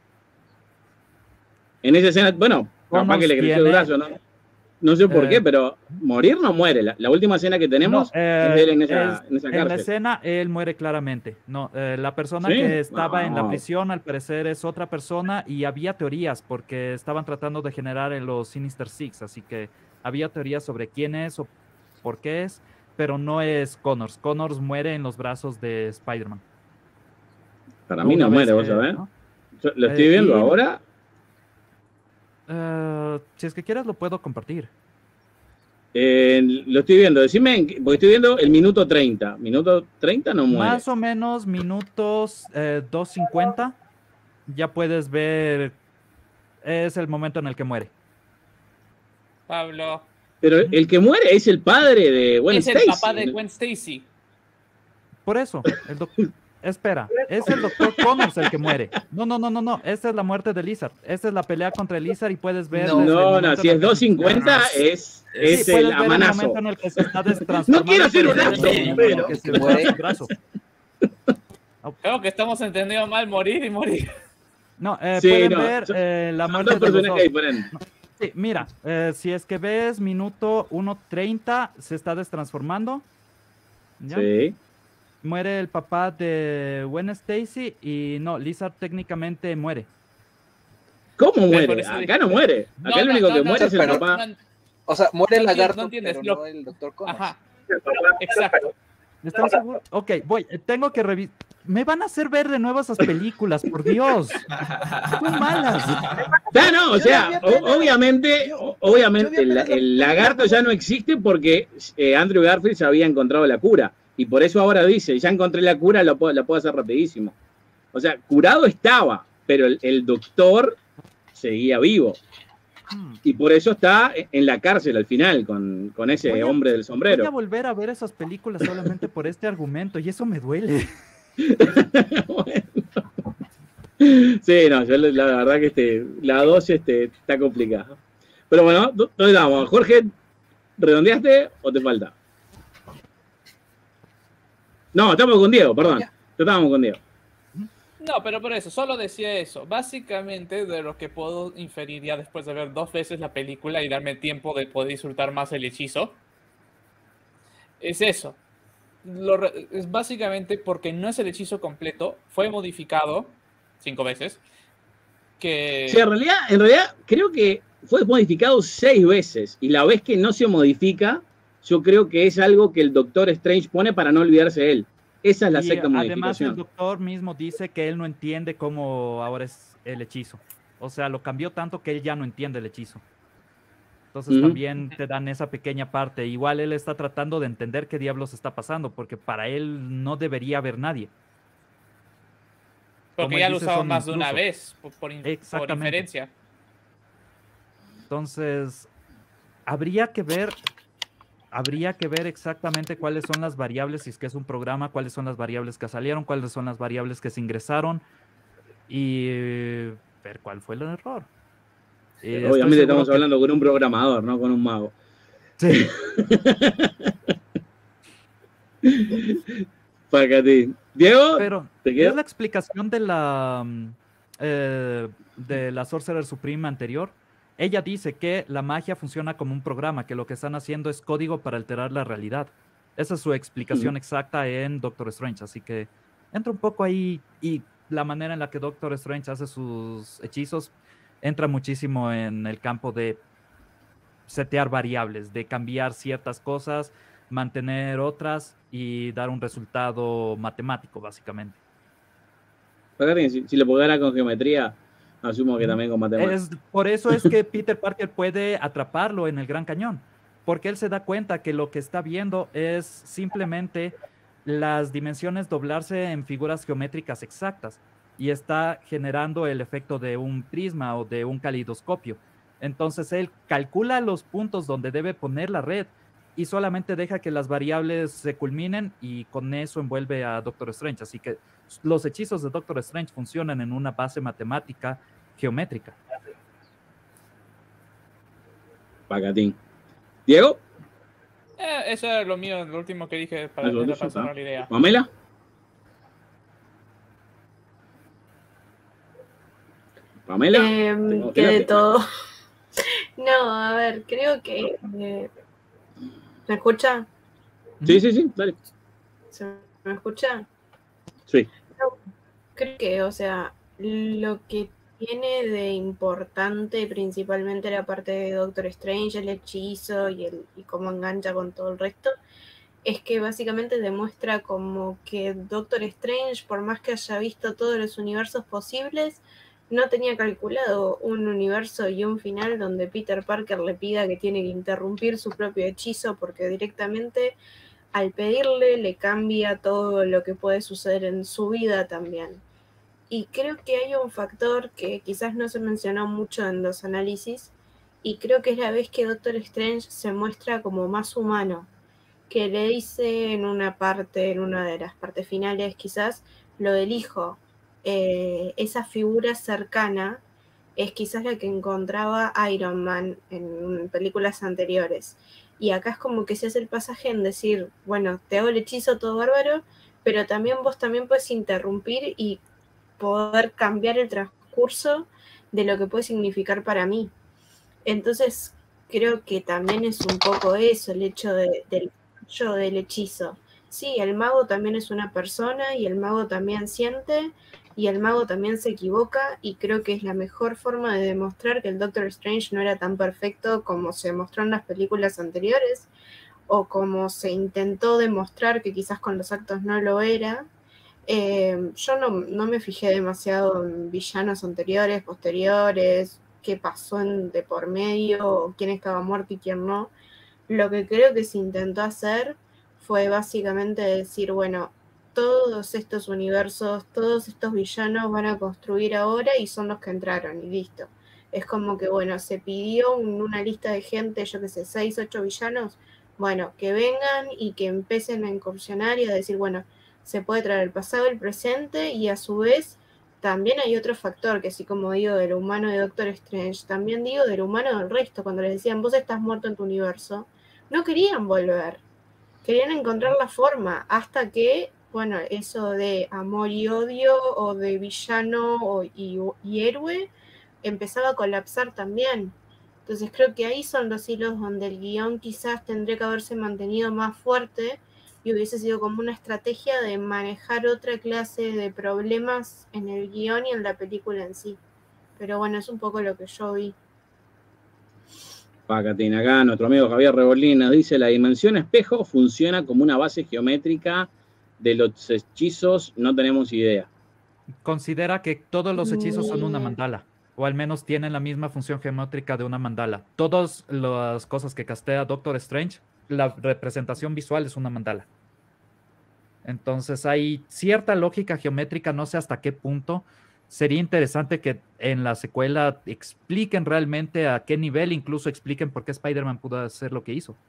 En esa escena, bueno, capaz que le creció el brazo, ¿no? No sé por qué, pero morir no muere. La última escena que tenemos es de él en esa cárcel. En la escena, él muere claramente. No, la persona ¿Sí? que estaba en la No. prisión, al parecer, es otra persona y había teorías porque estaban tratando de generar en los Sinister Six, así que había teorías sobre quién es o por qué es, pero no es Connors. Connors muere en los brazos de Spider-Man. Para mí Una no vez muere, vos que- sabés. ¿no? Yo lo estoy viendo y- ahora. Si es que quieres, lo puedo compartir. Lo estoy viendo. Decime, porque estoy viendo el minuto 30. Minuto 30 no muere. Más o menos minutos 2:50, ya puedes ver, es el momento en el que muere. Pablo. Pero el que muere es el padre de Gwen Es el Stacy. papá de Gwen Stacy. Por eso, espera, es el doctor Connors el que muere. No, esta es la muerte de Lizard. Esta es la pelea contra Lizard y puedes ver. No, desde el No, momento si en es el que- 2.50 es Sí, el puedes ver el amanazo. momento en el que se está destransformando. No quiero hacer un puedes ver acto, el momento en el pero- que se muere. muere su brazo. Creo que estamos entendiendo mal morir y morir. No, Sí, pueden no, ver la Son muerte dos de los personajes dos. diferentes. Sí, mira, si es que ves minuto 1:30, se está destransformando. ¿Ya? Sí. Muere el papá de Gwen Stacy y no, Lizard técnicamente muere. ¿Cómo por muere? eso Acá dije- no muere. Acá el único que muere es el pero- papá. O sea, muere el No entiendes, lagarto, no entiendes, pero lo- no el doctor Connors. Ajá. Exacto. ¿Están seguros? Ok, voy. Tengo que revisar. Me van a hacer ver de nuevo esas películas, por Dios. Son malas. No, o sea, obviamente el lagarto ya no existe porque Andrew Garfield se había encontrado la cura. Y por eso ahora dice, ya encontré la cura, la puedo hacer rapidísimo. O sea, curado estaba, pero el doctor seguía vivo. Y por eso está en la cárcel al final, con ese hombre del Voy a sombrero. volver a ver esas películas solamente por este argumento y eso me duele. Bueno. Sí, no, yo la verdad que la 2 está complicada. Pero bueno, ¿dónde estamos? Jorge, ¿redondeaste o te falta? No, estamos con Diego, perdón. Estábamos con Diego. No, pero por eso, solo decía eso. Básicamente, de lo que puedo inferir ya después de ver 2 veces la película y darme tiempo de poder disfrutar más el hechizo, es eso. Es básicamente porque no es el hechizo completo, fue modificado 5 veces. Que... Sí, en realidad creo que fue modificado 6 veces. Y la vez que no se modifica, yo creo que es algo que el Doctor Strange pone para no olvidarse de él. Esa es la Y sexta además modificación. el doctor mismo dice que él no entiende cómo ahora es el hechizo. O sea, lo cambió tanto que él ya no entiende el hechizo. Entonces también te dan esa pequeña parte. Igual él está tratando de entender qué diablos está pasando, porque para él no debería haber nadie. Porque Como ya él lo dice, usaba son más de una intrusos. vez, por Exactamente. inferencia. Entonces, habría que ver exactamente cuáles son las variables, si es que es un programa, cuáles son las variables que salieron, cuáles son las variables que se ingresaron y ver cuál fue el error. Obviamente estamos hablando con un programador, no con un mago. Sí. Pacatín. Diego, Pero ¿te es queda? la explicación de la Sorcerer Supreme anterior. Ella dice que la magia funciona como un programa, que lo que están haciendo es código para alterar la realidad. Esa es su explicación exacta en Doctor Strange, así que entra un poco ahí y la manera en la que Doctor Strange hace sus hechizos entra muchísimo en el campo de setear variables, de cambiar ciertas cosas, mantener otras y dar un resultado matemático, básicamente. Pacatín, si lo pudiera con geometría, asumo que también con matemáticas. Por eso es que Peter Parker puede atraparlo en el Gran Cañón, porque él se da cuenta que lo que está viendo es simplemente las dimensiones doblarse en figuras geométricas exactas y está generando el efecto de un prisma o de un calidoscopio. Entonces él calcula los puntos donde debe poner la red y solamente deja que las variables se culminen y con eso envuelve a Doctor Strange. Así que los hechizos de Doctor Strange funcionan en una base matemática geométrica. Pacatín. ¿Diego? Eso era lo mío, lo último que dije para cerrar la idea. ¿Pamela? Pamela. Que de todo. No, a ver, creo que... ¿me escucha? Sí, dale. ¿Se me escucha? Sí. No, creo que, o sea, lo que tiene de importante principalmente la parte de Doctor Strange, el hechizo y cómo engancha con todo el resto, es que básicamente demuestra como que Doctor Strange, por más que haya visto todos los universos posibles, no tenía calculado un universo y un final donde Peter Parker le pida que tiene que interrumpir su propio hechizo porque directamente al pedirle le cambia todo lo que puede suceder en su vida también. Y creo que hay un factor que quizás no se mencionó mucho en los análisis, y creo que es la vez que Doctor Strange se muestra como más humano, que le dice en una parte, en una de las partes finales quizás, lo del hijo. Esa figura cercana es quizás la que encontraba Iron Man en películas anteriores. Y acá es como que se hace el pasaje en decir, bueno, te hago el hechizo todo bárbaro, pero también vos también puedes interrumpir y poder cambiar el transcurso de lo que puede significar para mí. Entonces, creo que también es un poco eso, el hecho del hechizo. Sí, el mago también es una persona y el mago también siente y el mago también se equivoca y creo que es la mejor forma de demostrar que el Doctor Strange no era tan perfecto como se mostró en las películas anteriores o como se intentó demostrar que quizás con los actos no lo era. Yo no me fijé demasiado en villanos anteriores, posteriores, qué pasó de por medio, quién estaba muerto y quién no. Lo que creo que se intentó hacer fue básicamente decir, bueno, todos estos universos, todos estos villanos van a construir ahora y son los que entraron y listo. Es como que, bueno, se pidió una lista de gente, yo qué sé, 6, 8 villanos, bueno, que vengan y que empiecen a incursionar y a decir, bueno, se puede traer el pasado, el presente y a su vez también hay otro factor que así como digo del humano de Doctor Strange, también digo del humano del resto, cuando les decían vos estás muerto en tu universo, no querían volver, querían encontrar la forma hasta que, bueno, eso de amor y odio o de villano y héroe empezaba a colapsar también. Entonces creo que ahí son los hilos donde el guión quizás tendría que haberse mantenido más fuerte y hubiese sido como una estrategia de manejar otra clase de problemas en el guión y en la película en sí. Pero bueno, es un poco lo que yo vi. Pacatín, acá nuestro amigo Javier Rebolín nos dice, la dimensión espejo funciona como una base geométrica de los hechizos, no tenemos idea. Considera que todos los hechizos son una mandala, o al menos tienen la misma función geométrica de una mandala. Todas las cosas que castea Doctor Strange, la representación visual es una mandala. Entonces hay cierta lógica geométrica, no sé hasta qué punto. Sería interesante que en la secuela expliquen realmente a qué nivel, incluso expliquen por qué Spider-Man pudo hacer lo que hizo.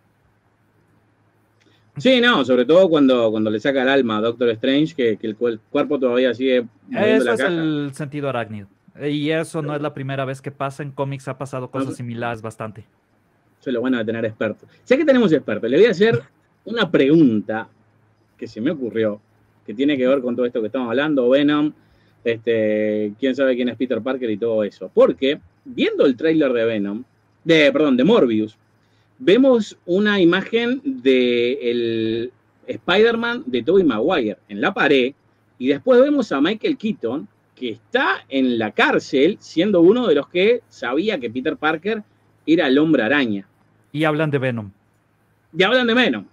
Sí, no, sobre todo cuando le saca el alma a Doctor Strange, que el cuerpo todavía sigue moviendo Eso la es caja. el sentido arácnido. Y eso no es la primera vez que pasa. En cómics ha pasado cosas similares bastante. Eso es lo bueno de tener expertos. Ya que tenemos expertos, le voy a hacer una pregunta que se me ocurrió, que tiene que ver con todo esto que estamos hablando, Venom, quién sabe quién es Peter Parker y todo eso. Porque, viendo el tráiler de Venom, de Morbius, vemos una imagen del Spider-Man de Tobey Maguire en la pared, y después vemos a Michael Keaton, que está en la cárcel, siendo uno de los que sabía que Peter Parker era el Hombre Araña. Y hablan de Venom. Y hablan de Venom.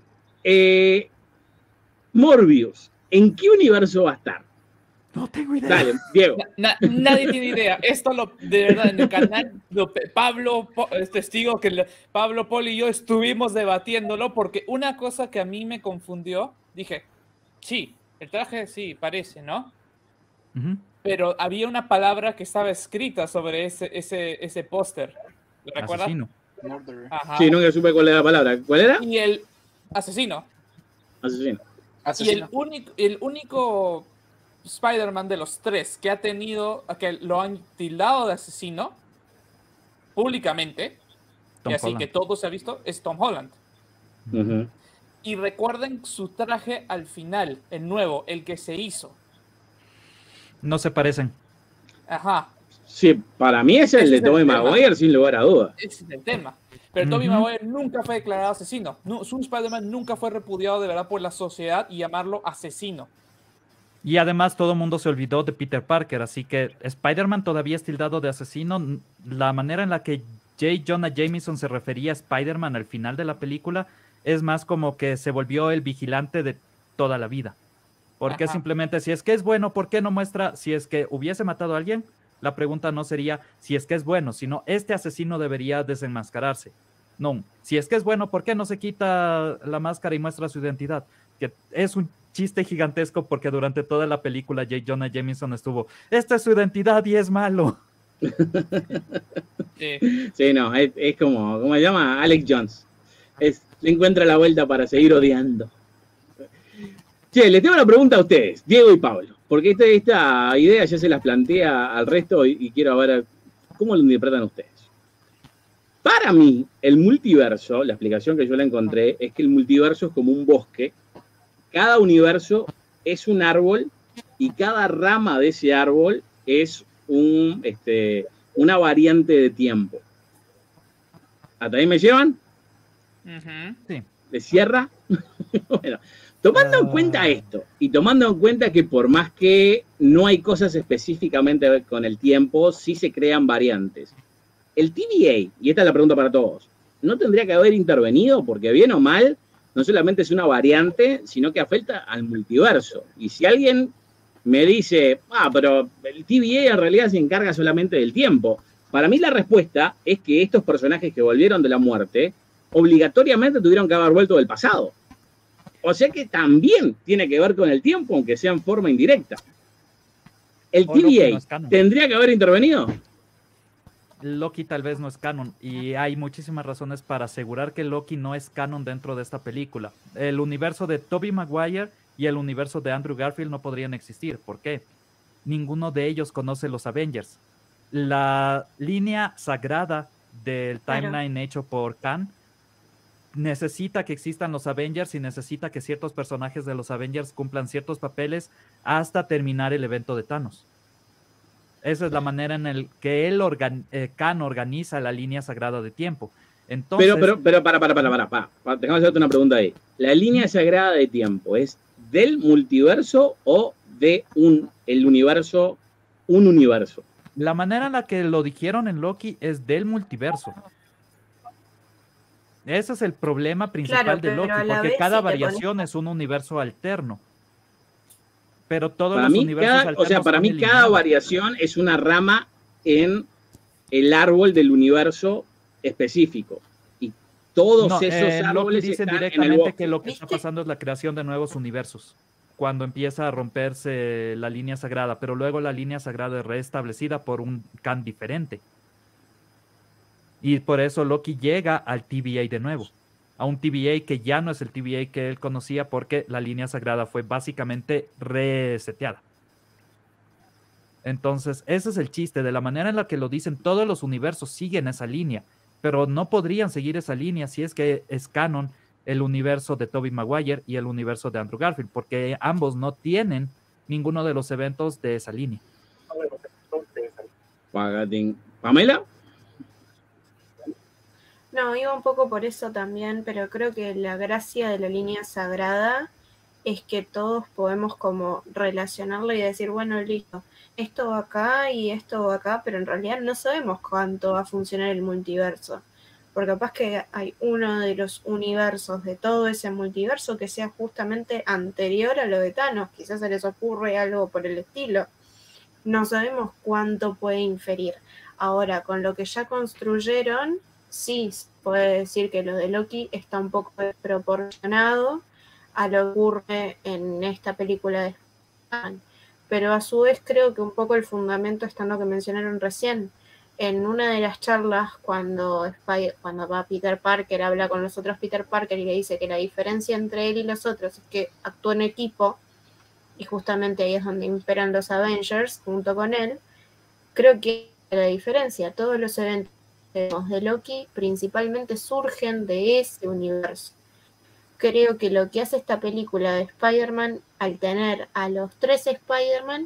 Morbius, ¿en qué universo va a estar? No tengo idea. Dale, Diego. Nadie tiene idea. Esto de verdad en el canal, Pablo es testigo que Pablo, Paul y yo estuvimos debatiéndolo porque una cosa que a mí me confundió, dije, sí, el traje sí parece, ¿no? Uh-huh. Pero había una palabra que estaba escrita sobre ese póster. ¿Lo recuerdas? Asesino. Ajá. Sí, nunca supe cuál era la palabra. ¿Cuál era? Y el asesino. Asesino. Y el único Spider-Man de los tres que ha tenido, que lo han tildado de asesino públicamente, y así que todo se ha visto, es Tom Holland. Uh-huh. Y recuerden su traje al final, el nuevo, el que se hizo. No se parecen. Ajá. Sí, para mí es el Ese de es el Tobey tema. Maguire, sin lugar a dudas. Ese es el tema. Pero Tobey Maguire nunca fue declarado asesino. Su Spider-Man nunca fue repudiado de verdad por la sociedad y llamarlo asesino. Y además todo el mundo se olvidó de Peter Parker, así que Spider-Man todavía es tildado de asesino. La manera en la que J. Jonah Jameson se refería a Spider-Man al final de la película es más como que se volvió el vigilante de toda la vida. Porque Ajá. simplemente si es que es bueno, ¿por qué no muestra? Si es que hubiese matado a alguien, la pregunta no sería si es que es bueno, sino este asesino debería desenmascararse. No, si es que es bueno, ¿por qué no se quita la máscara y muestra su identidad? Que es un chiste gigantesco porque durante toda la película J. Jonah Jameson estuvo, esta es su identidad y es malo. Sí. Sí, no, es como, ¿cómo se llama? Alex Jones. Le encuentra la vuelta para seguir odiando. Che, les tengo una pregunta a ustedes, Diego y Pablo, porque esta idea ya se las plantea al resto y quiero ver cómo lo interpretan ustedes. Para mí, el multiverso, la explicación que yo le encontré, es que el multiverso es como un bosque. Cada universo es un árbol y cada rama de ese árbol es una variante de tiempo. ¿Hasta ahí me llevan? Ujú. ¿De cierra? Bueno, tomando en cuenta esto y tomando en cuenta que por más que no hay cosas específicamente con el tiempo, sí se crean variantes. El TVA, y esta es la pregunta para todos, ¿no tendría que haber intervenido? Porque bien o mal, no solamente es una variante, sino que afecta al multiverso. Y si alguien me dice, pero el TVA en realidad se encarga solamente del tiempo, para mí la respuesta es que estos personajes que volvieron de la muerte obligatoriamente tuvieron que haber vuelto del pasado. O sea que también tiene que ver con el tiempo, aunque sea en forma indirecta. ¿El TVA tendría que haber intervenido? Loki tal vez no es canon y hay muchísimas razones para asegurar que Loki no es canon dentro de esta película. El universo de Tobey Maguire y el universo de Andrew Garfield no podrían existir. ¿Por qué? Ninguno de ellos conoce los Avengers. La línea sagrada del timeline hecho por Khan necesita que existan los Avengers y necesita que ciertos personajes de los Avengers cumplan ciertos papeles hasta terminar el evento de Thanos. Esa es la manera en la que Khan organiza la línea sagrada de tiempo. Entonces, pero, para. Déjame hacerte una pregunta ahí. ¿La línea sagrada de tiempo es del multiverso o de el universo, un universo? La manera en la que lo dijeron en Loki es del multiverso. Ese es el problema principal de Loki, porque cada variación es un universo alterno. Pero todos los universos alternos o sea, para mí cada variación es una rama en el árbol del universo específico. Y todos esos árboles Loki dicen están directamente en el bosque. que lo que está pasando es la creación de nuevos universos. Cuando empieza a romperse la línea sagrada, pero luego la línea sagrada es restablecida por un Khan diferente. Y por eso Loki llega al TVA de nuevo. A un TVA que ya no es el TVA que él conocía porque la línea sagrada fue básicamente reseteada. Entonces, ese es el chiste. De la manera en la que lo dicen, todos los universos siguen esa línea, pero no podrían seguir esa línea si es que es canon el universo de Tobey Maguire y el universo de Andrew Garfield, porque ambos no tienen ninguno de los eventos de esa línea. ¿Pamela? No, iba un poco por eso también, pero creo que la gracia de la línea sagrada es que todos podemos como relacionarlo y decir, bueno, listo, esto va acá y esto va acá, pero en realidad no sabemos cuánto va a funcionar el multiverso. Porque capaz que hay uno de los universos de todo ese multiverso que sea justamente anterior a lo de Thanos. Quizás se les ocurre algo por el estilo. No sabemos cuánto puede inferir. Ahora, con lo que ya construyeron, sí puede decir que lo de Loki está un poco desproporcionado a lo que ocurre en esta película de Spider-Man. Pero a su vez creo que un poco el fundamento está en lo que mencionaron recién. En una de las charlas, cuando va Peter Parker, habla con los otros Peter Parker y le dice que la diferencia entre él y los otros es que actúa en equipo, y justamente ahí es donde imperan los Avengers junto con él. Creo que la diferencia, todos los eventos de Loki principalmente surgen de ese universo. Creo que lo que hace esta película de Spider-Man, al tener a los tres Spider-Man,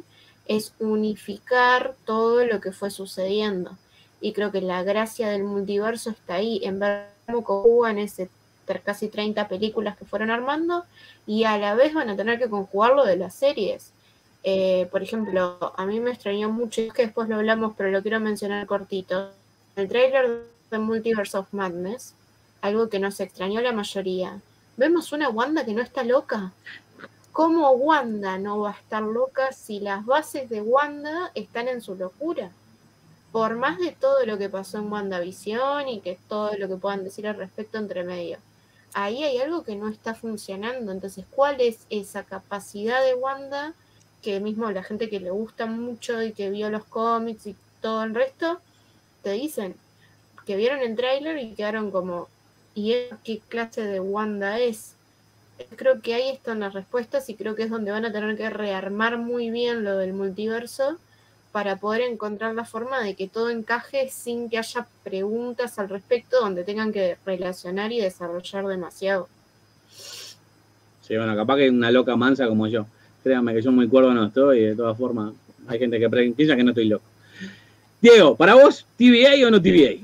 es unificar todo lo que fue sucediendo. Y creo que la gracia del multiverso está ahí, en ver cómo conjugan ese casi 30 películas que fueron armando, y a la vez van a tener que conjugar lo de las series. Por ejemplo, a mí me extrañó mucho, es que después lo hablamos, pero lo quiero mencionar cortito. El tráiler de Multiverse of Madness, algo que nos extrañó la mayoría. Vemos una Wanda que no está loca. ¿Cómo Wanda no va a estar loca si las bases de Wanda están en su locura? Por más de todo lo que pasó en WandaVision y que todo lo que puedan decir al respecto entre medio, ahí hay algo que no está funcionando. Entonces, ¿cuál es esa capacidad de Wanda que mismo la gente que le gusta mucho y que vio los cómics y todo el resto, te dicen que vieron el tráiler y quedaron como, ¿y qué clase de Wanda es? Creo que ahí están las respuestas y creo que es donde van a tener que rearmar muy bien lo del multiverso para poder encontrar la forma de que todo encaje sin que haya preguntas al respecto donde tengan que relacionar y desarrollar demasiado. Sí, bueno, capaz que una loca mansa como yo. Créanme que yo muy cuerdo no estoy, y de todas formas hay gente que piensa que no estoy loco. Diego, ¿para vos TVA o no TVA?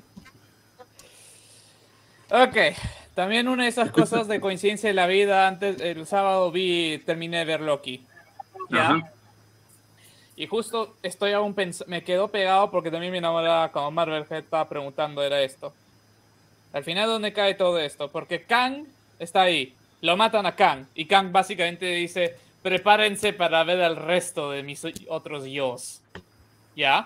Ok, también una de esas cosas de coincidencia de la vida. Antes, el sábado terminé de ver Loki. ¿Ya? Ajá. Y justo me quedó pegado porque también mi enamorada, como Marvel Head, estaba preguntando, era esto. Al final, ¿dónde cae todo esto? Porque Kang está ahí. Lo matan a Kang. Y Kang básicamente dice, prepárense para ver al resto de mis otros yos. ¿Ya?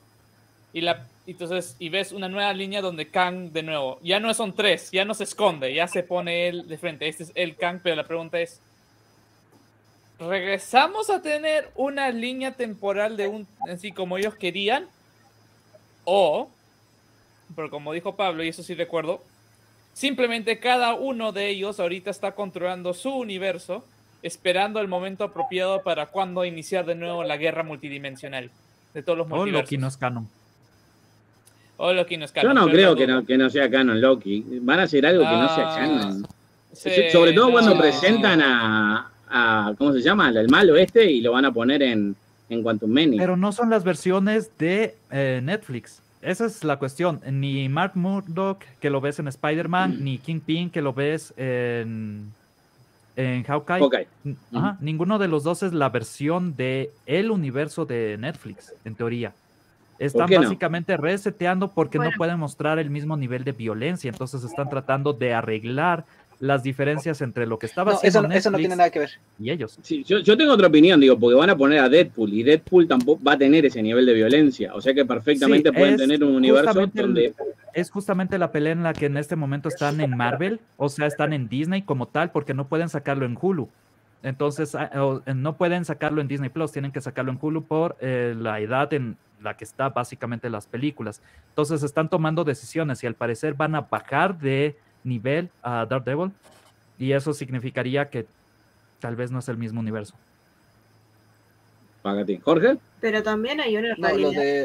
Y ves una nueva línea donde Kang, de nuevo, ya no son tres, ya no se esconde, ya se pone él de frente. Este es el Kang, pero la pregunta es, ¿regresamos a tener una línea temporal de así como ellos querían? O, pero como dijo Pablo, y eso sí recuerdo, simplemente cada uno de ellos ahorita está controlando su universo, esperando el momento apropiado para cuando iniciar de nuevo la guerra multidimensional de todos los multiversos. Loki no es canon. Loki no es canon. Yo no creo que no sea canon Loki. Van a hacer algo que no sea canon. Sí, sobre todo cuando sí, presentan a ¿cómo se llama? Al malo y lo van a poner en Quantum Mania. Pero no son las versiones de Netflix. Esa es la cuestión. Ni Mark Murdock, que lo ves en Spider-Man, ni Kingpin, que lo ves en Hawkeye. Okay. Ajá, ninguno de los dos es la versión de el universo de Netflix, en teoría. Están básicamente reseteando porque no pueden mostrar el mismo nivel de violencia. Entonces están tratando de arreglar las diferencias entre lo que estaba haciendo Netflix eso no tiene nada que ver. Y ellos. Sí, yo tengo otra opinión, porque van a poner a Deadpool y Deadpool tampoco va a tener ese nivel de violencia. O sea que perfectamente pueden tener un universo donde... Es justamente la pelea en la que en este momento están en Marvel, o sea, están en Disney como tal, porque no pueden sacarlo en Hulu. Entonces, no pueden sacarlo en Disney Plus, tienen que sacarlo en Hulu por la edad en la que está básicamente las películas. Entonces, están tomando decisiones y al parecer van a bajar de nivel a Daredevil y eso significaría que tal vez no es el mismo universo. Págate. ¿Jorge? Pero también hay una realidad.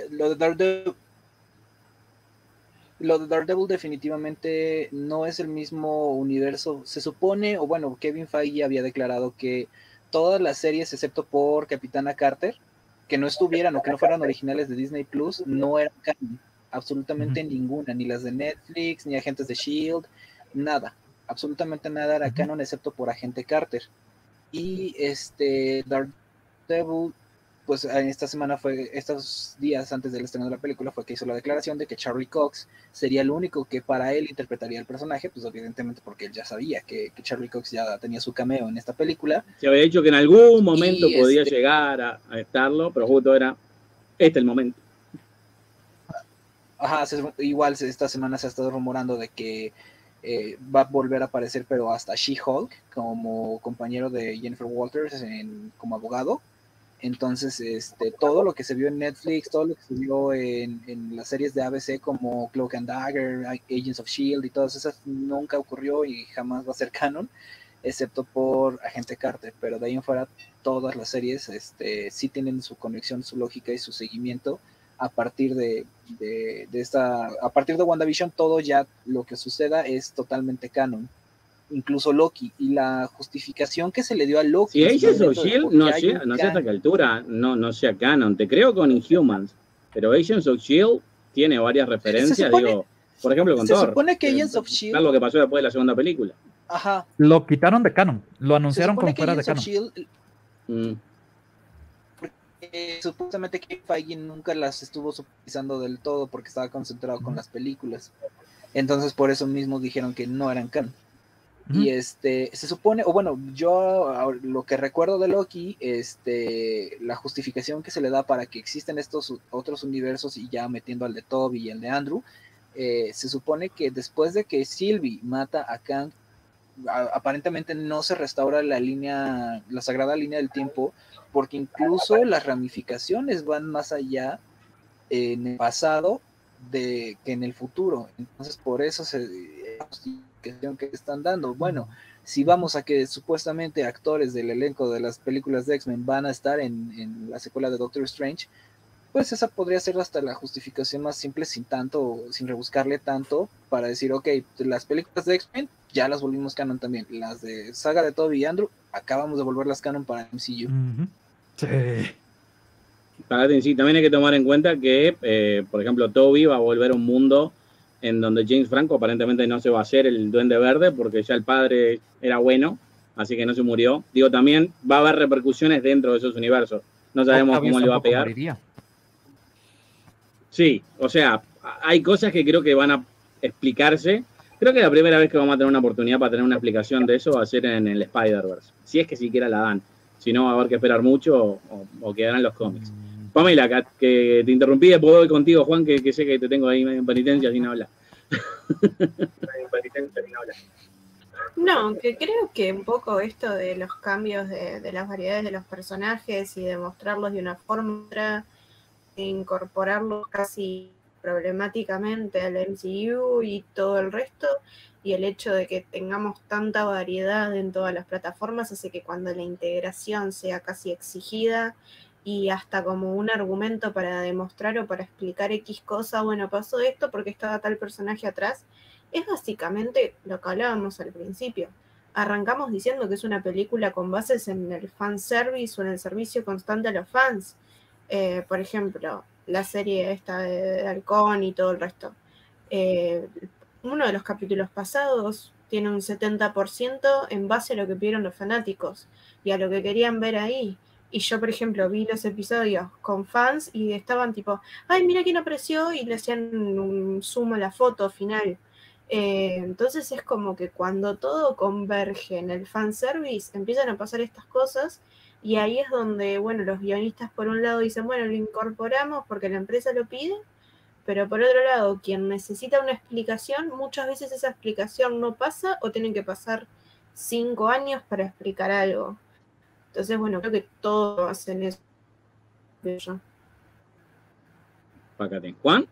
Lo de Daredevil definitivamente no es el mismo universo. Se supone, o bueno, Kevin Feige había declarado que todas las series, excepto por Capitana Carter, que no estuvieran o que no fueran originales de Disney Plus, no eran canon. Absolutamente ninguna, ni las de Netflix, ni Agentes de S.H.I.E.L.D., nada. Absolutamente nada era canon excepto por Agente Carter. Y Daredevil, pues en esta semana estos días antes del estreno de la película fue que hizo la declaración de que Charlie Cox sería el único que para él interpretaría el personaje, pues evidentemente porque él ya sabía que Charlie Cox ya tenía su cameo en esta película. Se había dicho que en algún momento podía llegar a estarlo, pero justo era el momento. Ajá, igual esta semana se ha estado rumorando de que va a volver a aparecer, pero hasta She-Hulk como compañero de Jennifer Walters como abogado. Entonces, todo lo que se vio en Netflix, todo lo que se vio en las series de ABC como Cloak and Dagger, Agents of S.H.I.E.L.D. y todas esas nunca ocurrió y jamás va a ser canon, excepto por Agente Carter. Pero de ahí en fuera, todas las series sí tienen su conexión, su lógica y su seguimiento. A partir de WandaVision, todo ya lo que suceda es totalmente canon. incluso Loki, y la justificación que se le dio a Loki. Si Agents of de S.H.I.E.L.D. por qué no hay sé, un no sé a esta canon. altura, no sea canon. Te creo con Inhumans, pero Agents of S.H.I.E.L.D. tiene varias referencias, digo, por ejemplo con Se Thor. supone que Agents of S.H.I.E.L.D. Ver lo que pasó después de la segunda película. Ajá. Lo quitaron de canon, lo Se anunciaron supone como que fuera de Agents of canon. S.H.I.E.L.D. Mm. Supuestamente que Feige nunca las estuvo supervisando del todo porque estaba concentrado con las películas. Entonces por eso mismo dijeron que no eran canon. Y se supone, o bueno, yo lo que recuerdo de Loki, la justificación que se le da para que existen estos otros universos, y ya metiendo al de Toby y el de Andrew, se supone que después de que Sylvie mata a Kang, aparentemente no se restaura la sagrada línea del tiempo, porque incluso las ramificaciones van más allá en el pasado que en el futuro. Entonces por eso la justificación que están dando. Bueno, si vamos a que supuestamente actores del elenco de las películas de X-Men van a estar en la secuela de Doctor Strange, pues esa podría ser hasta la justificación más simple, sin rebuscarle tanto, para decir, ok, las películas de X-Men ya las volvimos canon también. Las de saga de Toby y Andrew, acabamos de volverlas canon para MCU. Sí. Sí, también hay que tomar en cuenta que, por ejemplo, Toby va a volver a un mundo en donde James Franco aparentemente no se va a hacer el Duende Verde porque ya el padre era bueno, así que no se murió. Digo, también va a haber repercusiones dentro de esos universos. No sabemos Octavius cómo le va a tampoco pegar. moriría. Sí, o sea, hay cosas que creo que van a explicarse. Creo que la primera vez que vamos a tener una oportunidad para tener una explicación de eso va a ser en el Spider-Verse. Si es que siquiera la dan. Si no, va a haber que esperar mucho o quedarán los cómics. Pamela, que te interrumpí, después voy contigo, Juan, que sé que te tengo ahí en penitencia sin hablar. No, que creo que un poco esto de los cambios de las variedades de los personajes y de mostrarlos de una forma u otra, e incorporarlos casi problemáticamente al MCU y todo el resto, y el hecho de que tengamos tanta variedad en todas las plataformas hace que cuando la integración sea casi exigida y hasta como un argumento para demostrar o para explicar X cosa, bueno, pasó esto porque estaba tal personaje atrás, es básicamente lo que hablábamos al principio. Arrancamos diciendo que es una película con bases en el fanservice o en el servicio constante a los fans. Por ejemplo, la serie esta de Halcón y todo el resto. Uno de los capítulos pasados tiene un 70% en base a lo que pidieron los fanáticos y a lo que querían ver ahí. Y yo, por ejemplo, vi los episodios con fans y estaban tipo, ay, mira quién apareció, y le hacían un zoom a la foto final. Entonces es como que cuando todo converge en el fanservice, empiezan a pasar estas cosas, y ahí es donde, bueno, los guionistas por un lado dicen, bueno, lo incorporamos porque la empresa lo pide, pero por otro lado, quien necesita una explicación, muchas veces esa explicación no pasa o tienen que pasar 5 años para explicar algo. Entonces, bueno, creo que todos hacen eso. Pácate. ¿Juan?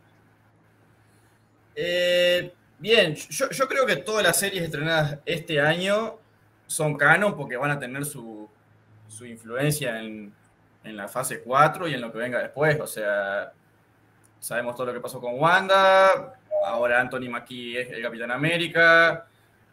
Bien, yo creo que todas las series estrenadas este año son canon porque van a tener su influencia en la fase 4 y en lo que venga después. O sea, sabemos todo lo que pasó con Wanda, ahora Anthony Mackie es el Capitán América,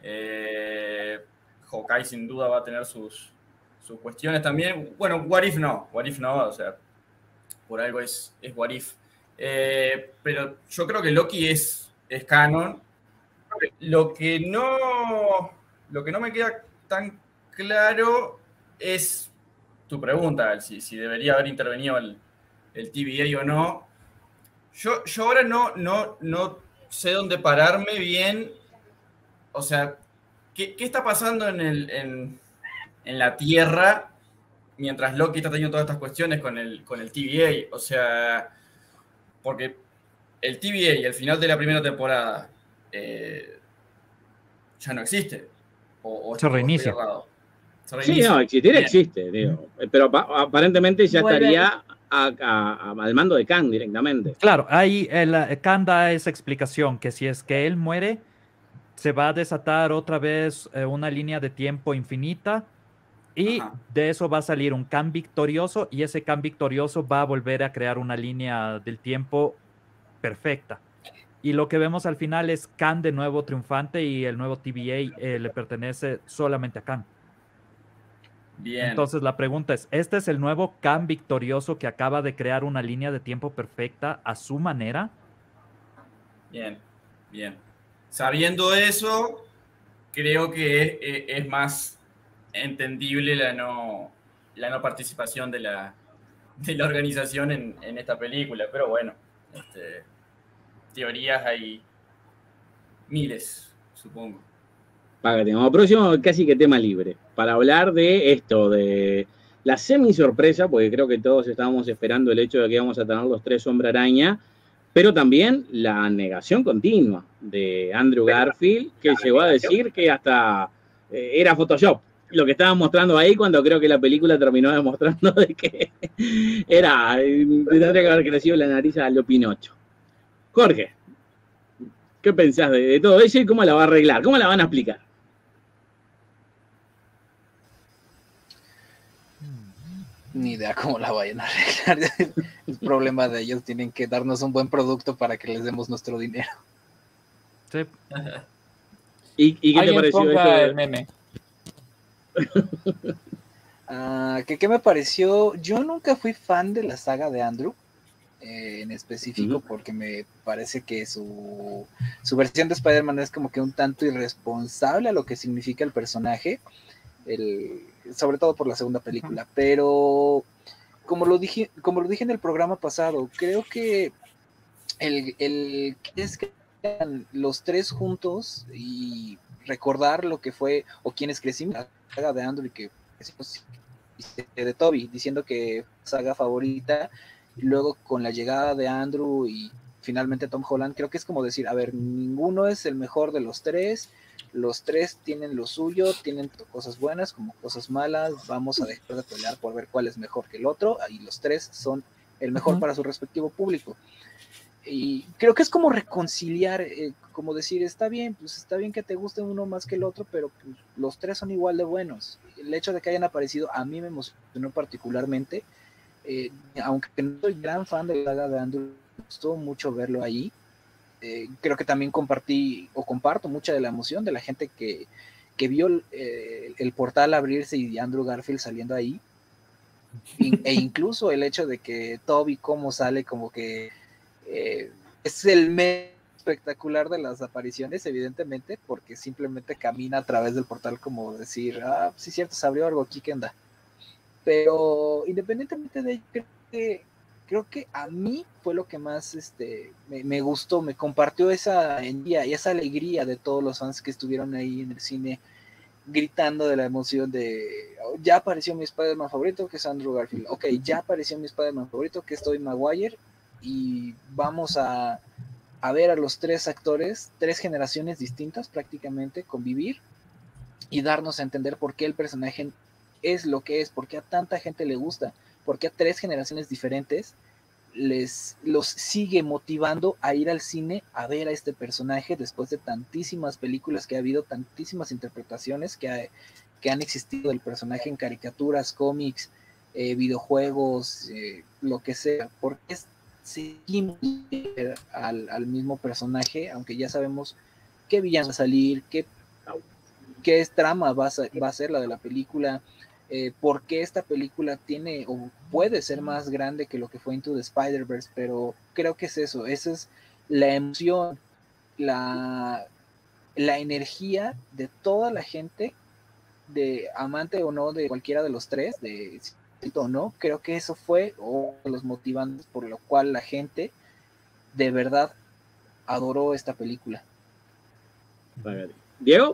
Hawkeye sin duda va a tener sus cuestiones también. Bueno, What If no, o sea, por algo es What If. Pero yo creo que Loki es canon. Lo que no me queda tan claro es tu pregunta, si debería haber intervenido el TVA o no. Yo ahora no sé dónde pararme bien. O sea, ¿qué está pasando en la Tierra mientras Loki está teniendo todas estas cuestiones con el TVA? O sea, porque el TVA y el final de la primera temporada ya no existe. Se reinicia. Estoy errado. Sí, no, existir existe, digo. Pero aparentemente ya estaría al mando de Kang directamente. Claro, ahí Kang da esa explicación, que si es que él muere, se va a desatar otra vez una línea de tiempo infinita, y de eso va a salir un Kang victorioso, y ese Kang victorioso va a volver a crear una línea del tiempo perfecta. Y lo que vemos al final es Khan de nuevo triunfante y el nuevo TVA le pertenece solamente a Khan. Bien. Entonces la pregunta es, ¿este es el nuevo Khan victorioso que acaba de crear una línea de tiempo perfecta a su manera? Bien, bien. Sabiendo eso, creo que es más entendible la no participación de la organización en esta película. Pero bueno, teorías hay miles, supongo. Págate, como próximo casi que tema libre, para hablar de esto, de la semi sorpresa, porque creo que todos estábamos esperando el hecho de que íbamos a tener los 3 Hombre Araña, pero también la negación continua de Andrew Garfield, que llegó a decir que hasta era Photoshop, lo que estaban mostrando ahí, cuando creo que la película terminó demostrando de que tendría que haber crecido la nariz a lo Pinocho. Jorge, ¿qué pensás de todo eso y cómo la va a arreglar? ¿Cómo la van a explicar? Ni idea cómo la vayan a arreglar. El problema de ellos, tienen que darnos un buen producto para que les demos nuestro dinero. Sí. ¿Y qué te pareció esto? El meme. ¿Qué me pareció? Yo nunca fui fan de la saga de Andrew, en específico, porque me parece que su versión de Spider-Man es como que un tanto irresponsable a lo que significa el personaje, sobre todo por la segunda película. Pero como lo dije en el programa pasado, creo que es que los 3 juntos y recordar lo que fue, o quienes crecimos la saga de Andrew, y que de Toby, diciendo que saga favorita, y luego con la llegada de Andrew y finalmente Tom Holland, creo que es como decir, a ver, ninguno es el mejor de los 3, los 3 tienen lo suyo, tienen cosas buenas como cosas malas, vamos a dejar de pelear por ver cuál es mejor que el otro, y los 3 son el mejor para su respectivo público. Y creo que es como reconciliar, como decir, está bien que te guste uno más que el otro, pero pues, los 3 son igual de buenos. El hecho de que hayan aparecido a mí me emocionó particularmente, aunque no soy gran fan de la saga de Andrew, me gustó mucho verlo ahí. Creo que también comparto mucha de la emoción de la gente que vio el portal abrirse y Andrew Garfield saliendo ahí, e incluso el hecho de que Toby como sale, como que es el más espectacular de las apariciones, evidentemente, porque simplemente camina a través del portal, como decir, sí, cierto, se abrió algo aquí, ¿qué onda? Pero independientemente de ello, creo que a mí fue lo que más me gustó, me compartió esa energía y esa alegría de todos los fans que estuvieron ahí en el cine, gritando de la emoción de, ya apareció mi Spider-Man favorito, que es Andrew Garfield, ok, ya apareció mi Spider-Man favorito, que es Tobey Maguire, y vamos a ver a los 3 actores, 3 generaciones distintas prácticamente, convivir y darnos a entender por qué el personaje es lo que es, por qué a tanta gente le gusta, por qué a 3 generaciones diferentes los sigue motivando a ir al cine a ver a este personaje después de tantísimas películas que ha habido, tantísimas interpretaciones que han existido del personaje en caricaturas, cómics, videojuegos, lo que sea. Porque seguimos al mismo personaje, aunque ya sabemos qué villano va a salir, qué trama va a ser la de la película, por qué esta película tiene o puede ser más grande que lo que fue Into the Spider-Verse, pero creo que es eso, esa es la emoción, la energía de toda la gente, de amante o no de cualquiera de los 3, de o no, creo que eso fue uno de los motivantes por lo cual la gente de verdad adoró esta película. ¿Diego?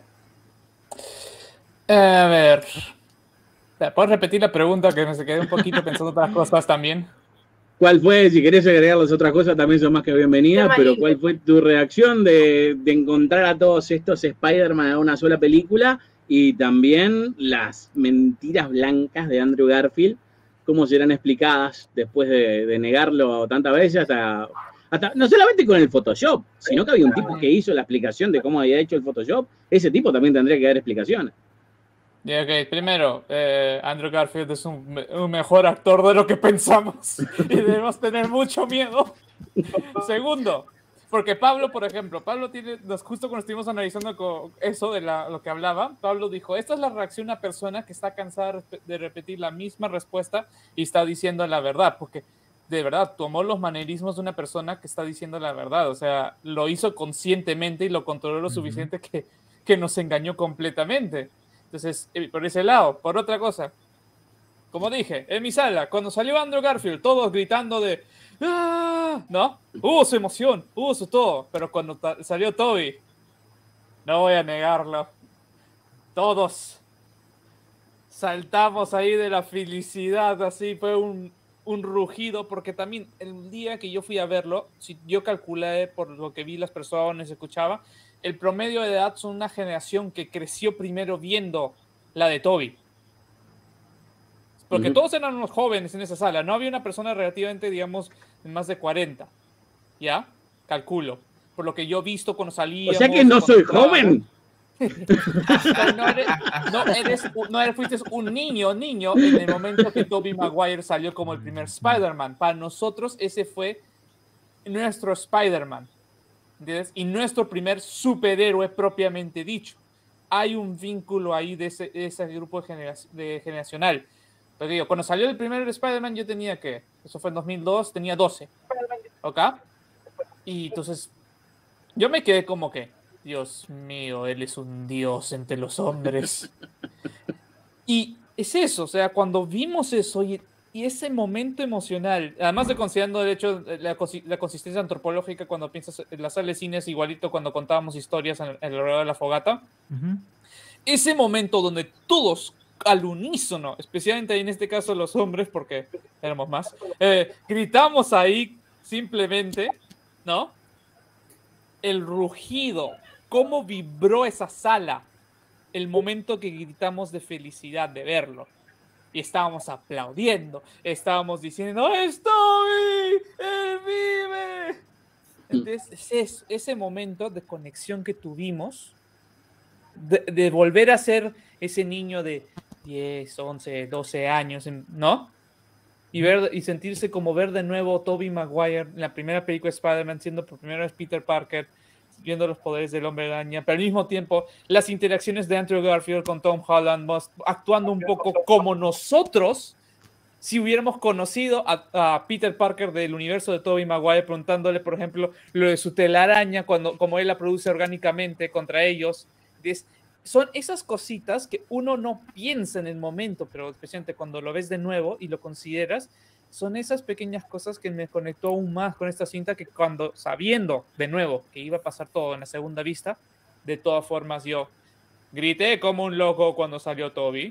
A ver, ¿puedes repetir la pregunta? Que me se quedé un poquito pensando otras cosas también. ¿Cuál fue? Si querés agregar las otras cosas también son más que bienvenidas, pero ¿cuál fue tu reacción de encontrar a todos estos Spider-Man en una sola película? Y también las mentiras blancas de Andrew Garfield, cómo serán explicadas después de negarlo tantas veces, hasta no solamente con el Photoshop, sino que había un tipo que hizo la explicación de cómo había hecho el Photoshop. Ese tipo también tendría que dar explicaciones. Ok, primero, Andrew Garfield es un mejor actor de lo que pensamos y debemos tener mucho miedo. Segundo, Porque Pablo, por ejemplo, Pablo tiene, justo cuando estuvimos analizando eso de lo que hablaba, Pablo dijo, esta es la reacción de una persona que está cansada de repetir la misma respuesta y está diciendo la verdad, porque de verdad tomó los manerismos de una persona que está diciendo la verdad, o sea, lo hizo conscientemente y lo controló lo suficiente que nos engañó completamente. Entonces, por ese lado, por otra cosa, como dije, en mi sala, cuando salió Andrew Garfield, todos gritando de ¡ah! ¿No? Hubo su emoción, hubo su todo, pero cuando salió Tobey, no voy a negarlo, todos saltamos ahí de la felicidad, así fue un rugido, porque también el día que yo fui a verlo, si yo calculé por lo que vi las personas, escuchaba, el promedio de edad son una generación que creció primero viendo la de Tobey. Porque todos eran unos jóvenes en esa sala. No había una persona relativamente, digamos, de más de 40. ¿Ya? Calculo. Por lo que yo he visto cuando salíamos. O sea que no soy joven. Fuiste un niño en el momento que Tobey Maguire salió como el primer Spider-Man. Para nosotros ese fue nuestro Spider-Man. ¿Entiendes? Y nuestro primer superhéroe propiamente dicho. Hay un vínculo ahí de ese grupo generacional. Pero digo, cuando salió el primer Spider-Man yo tenía que, eso fue en 2002, tenía 12, ¿ok? Y entonces yo me quedé como que, Dios mío, él es un dios entre los hombres. Y es eso, o sea, cuando vimos eso y ese momento emocional, además de considerando el hecho, la consistencia antropológica cuando piensas en la sala de cine es igualito cuando contábamos historias alrededor de la fogata, ese momento donde todos al unísono, especialmente en este caso los hombres, porque éramos más, gritamos ahí simplemente, ¿no? El rugido, cómo vibró esa sala, el momento que gritamos de felicidad de verlo. Y estábamos aplaudiendo, estábamos diciendo, ¡es Tobey! ¡Él vive! Entonces, ese momento de conexión que tuvimos, de volver a ser ese niño de 10, 11, 12 años, ¿no? Y sentirse como ver de nuevo Tobey Maguire en la primera película de Spider-Man, siendo por primera vez Peter Parker, viendo los poderes del Hombre Araña, pero al mismo tiempo las interacciones de Andrew Garfield con Tom Holland, actuando un poco como nosotros, si hubiéramos conocido a Peter Parker del universo de Tobey Maguire, preguntándole, por ejemplo, lo de su telaraña, como él la produce orgánicamente contra ellos. Son esas cositas que uno no piensa en el momento, pero especialmente cuando lo ves de nuevo y lo consideras, son esas pequeñas cosas que me conectó aún más con esta cinta, que cuando, sabiendo de nuevo que iba a pasar todo en la segunda vista, de todas formas yo grité como un loco cuando salió Tobey.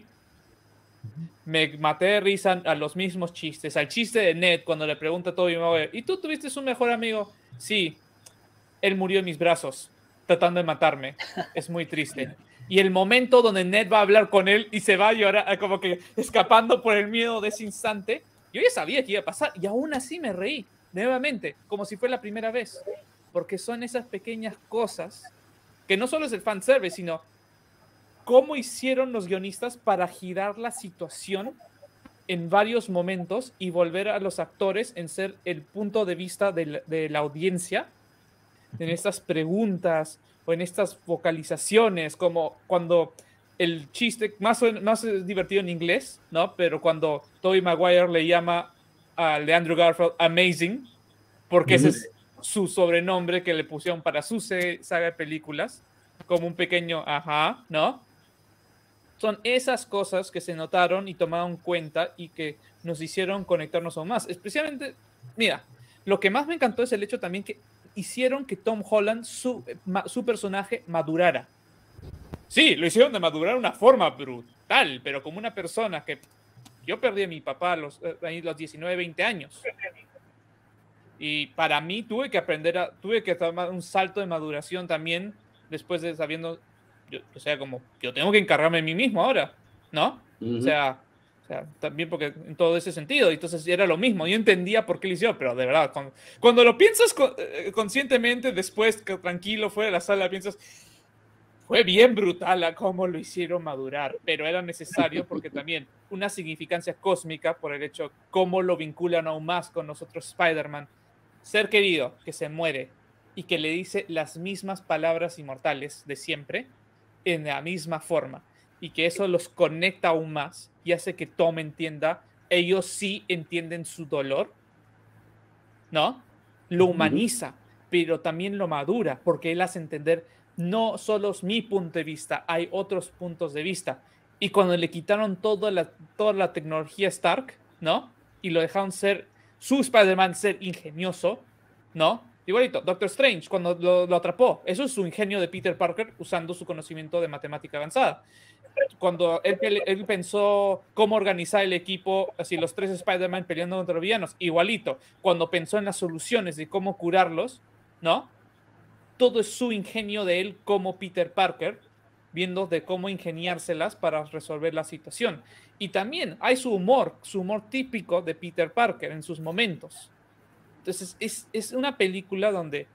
Me maté de risa a los mismos chistes, al chiste de Ned cuando le pregunta a Tobey Maguire, ¿y tú tuviste un mejor amigo? Sí, él murió en mis brazos tratando de matarme, es muy triste. Y el momento donde Ned va a hablar con él y se va a llorar, como que escapando por el miedo de ese instante, yo ya sabía que iba a pasar y aún así me reí nuevamente, como si fue la primera vez, porque son esas pequeñas cosas que no solo es el fanservice, sino cómo hicieron los guionistas para girar la situación en varios momentos y volver a los actores en ser el punto de vista de la audiencia en estas preguntas o en estas vocalizaciones, como cuando el chiste más divertido en inglés, ¿no? Pero cuando Tobey Maguire le llama a Andrew Garfield Amazing, porque ese es su sobrenombre que le pusieron para su saga de películas, como un pequeño ajá, ¿no? Son esas cosas que se notaron y tomaron cuenta y que nos hicieron conectarnos aún más. Especialmente, mira, lo que más me encantó es el hecho también que hicieron que Tom Holland, su personaje, madurara. Sí, lo hicieron de madurar de una forma brutal, pero como una persona que... Yo perdí a mi papá a los 19, 20 años. Y para mí tuve que tomar un salto de maduración también, después de sabiendo... o sea, como yo tengo que encargarme de mí mismo ahora, ¿no? O sea, también porque en todo ese sentido, entonces era lo mismo, yo entendía por qué lo hicieron, pero de verdad, cuando lo piensas conscientemente, después, que tranquilo, fuera de la sala, piensas, fue bien brutal a cómo lo hicieron madurar, pero era necesario porque también una significancia cósmica por el hecho cómo lo vinculan aún más con nosotros Spider-Man, ser querido, que se muere, y que le dice las mismas palabras inmortales de siempre en la misma forma, y que eso los conecta aún más y hace que Tom entienda, ellos sí entienden su dolor, ¿no? Lo humaniza, pero también lo madura, porque él hace entender, no solo es mi punto de vista, hay otros puntos de vista. Y cuando le quitaron toda la tecnología Stark, ¿no? Y lo dejaron ser, su Spider-Man ser ingenioso, ¿no? Igualito, Doctor Strange, cuando lo atrapó, eso es su ingenio de Peter Parker usando su conocimiento de matemática avanzada. Cuando él pensó cómo organizar el equipo, así los 3 Spider-Man peleando contra los villanos, igualito. Cuando pensó en las soluciones de cómo curarlos, ¿no? Todo es su ingenio de él como Peter Parker, viendo de cómo ingeniárselas para resolver la situación. Y también hay su humor típico de Peter Parker en sus momentos. Entonces, es una película donde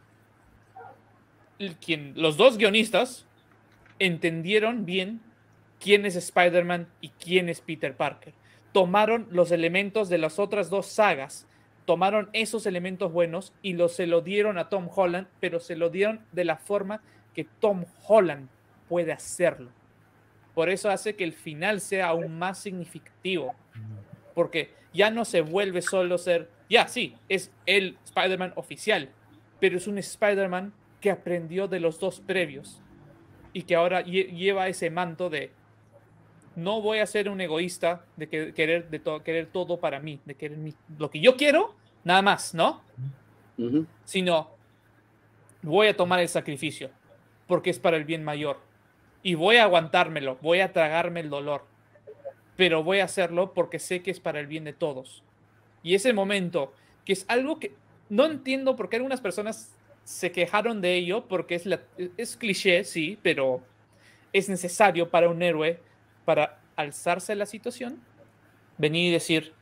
los dos guionistas entendieron bien quién es Spider-Man y quién es Peter Parker. Tomaron los elementos de las otras 2 sagas, tomaron esos elementos buenos y se lo dieron a Tom Holland, pero se lo dieron de la forma que Tom Holland puede hacerlo. Por eso hace que el final sea aún más significativo, porque ya no se vuelve solo ser, sí, es el Spider-Man oficial, pero es un Spider-Man que aprendió de los 2 previos y que ahora lleva ese manto de no voy a ser un egoísta de querer todo para mí, de querer lo que yo quiero, nada más, ¿no? Sino voy a tomar el sacrificio porque es para el bien mayor y voy a aguantármelo, voy a tragarme el dolor, pero voy a hacerlo porque sé que es para el bien de todos. Y ese momento, que es algo que no entiendo por qué algunas personas se quejaron de ello, porque es cliché, sí, pero es necesario para un héroe para alzarse la situación, venir y decir,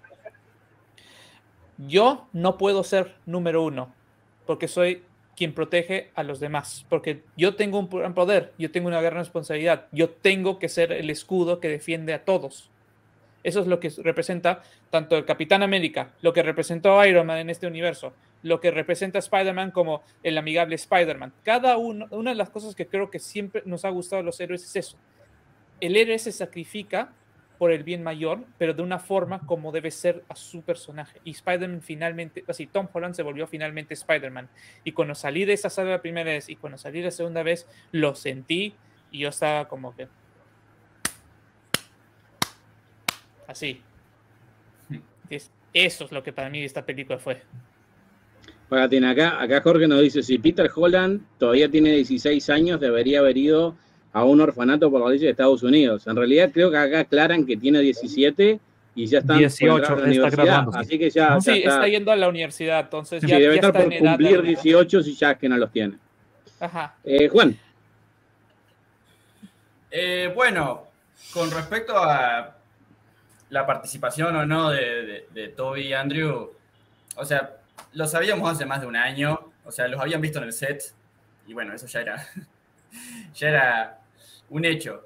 yo no puedo ser número 1, porque soy quien protege a los demás, porque yo tengo un gran poder, yo tengo una gran responsabilidad, yo tengo que ser el escudo que defiende a todos. Eso es lo que representa tanto el Capitán América, lo que representó Iron Man en este universo, lo que representa Spider-Man como el amigable Spider-Man. Una de las cosas que creo que siempre nos ha gustado a los héroes es eso. El héroe se sacrifica por el bien mayor, pero de una forma como debe ser a su personaje. Y Spider-Man finalmente, así Tom Holland se volvió finalmente Spider-Man. Y cuando salí de esa sala la primera vez y cuando salí la segunda vez, lo sentí y yo estaba como que así. Eso es lo que para mí esta película fue. Acá Jorge nos dice, si Peter Holland todavía tiene 16 años, debería haber ido a un orfanato por la ley de Estados Unidos. En realidad creo que acá aclaran que tiene 17 y ya están 18, por la universidad. Así que ya está yendo a la universidad, entonces sí, ya debe estar está por en edad cumplir 18 si ya es que no los tiene. Ajá. Juan. Bueno, con respecto a la participación o no de Toby y Andrew, o sea, lo sabíamos hace más de un año, o sea, los habían visto en el set, y bueno, eso ya era un hecho.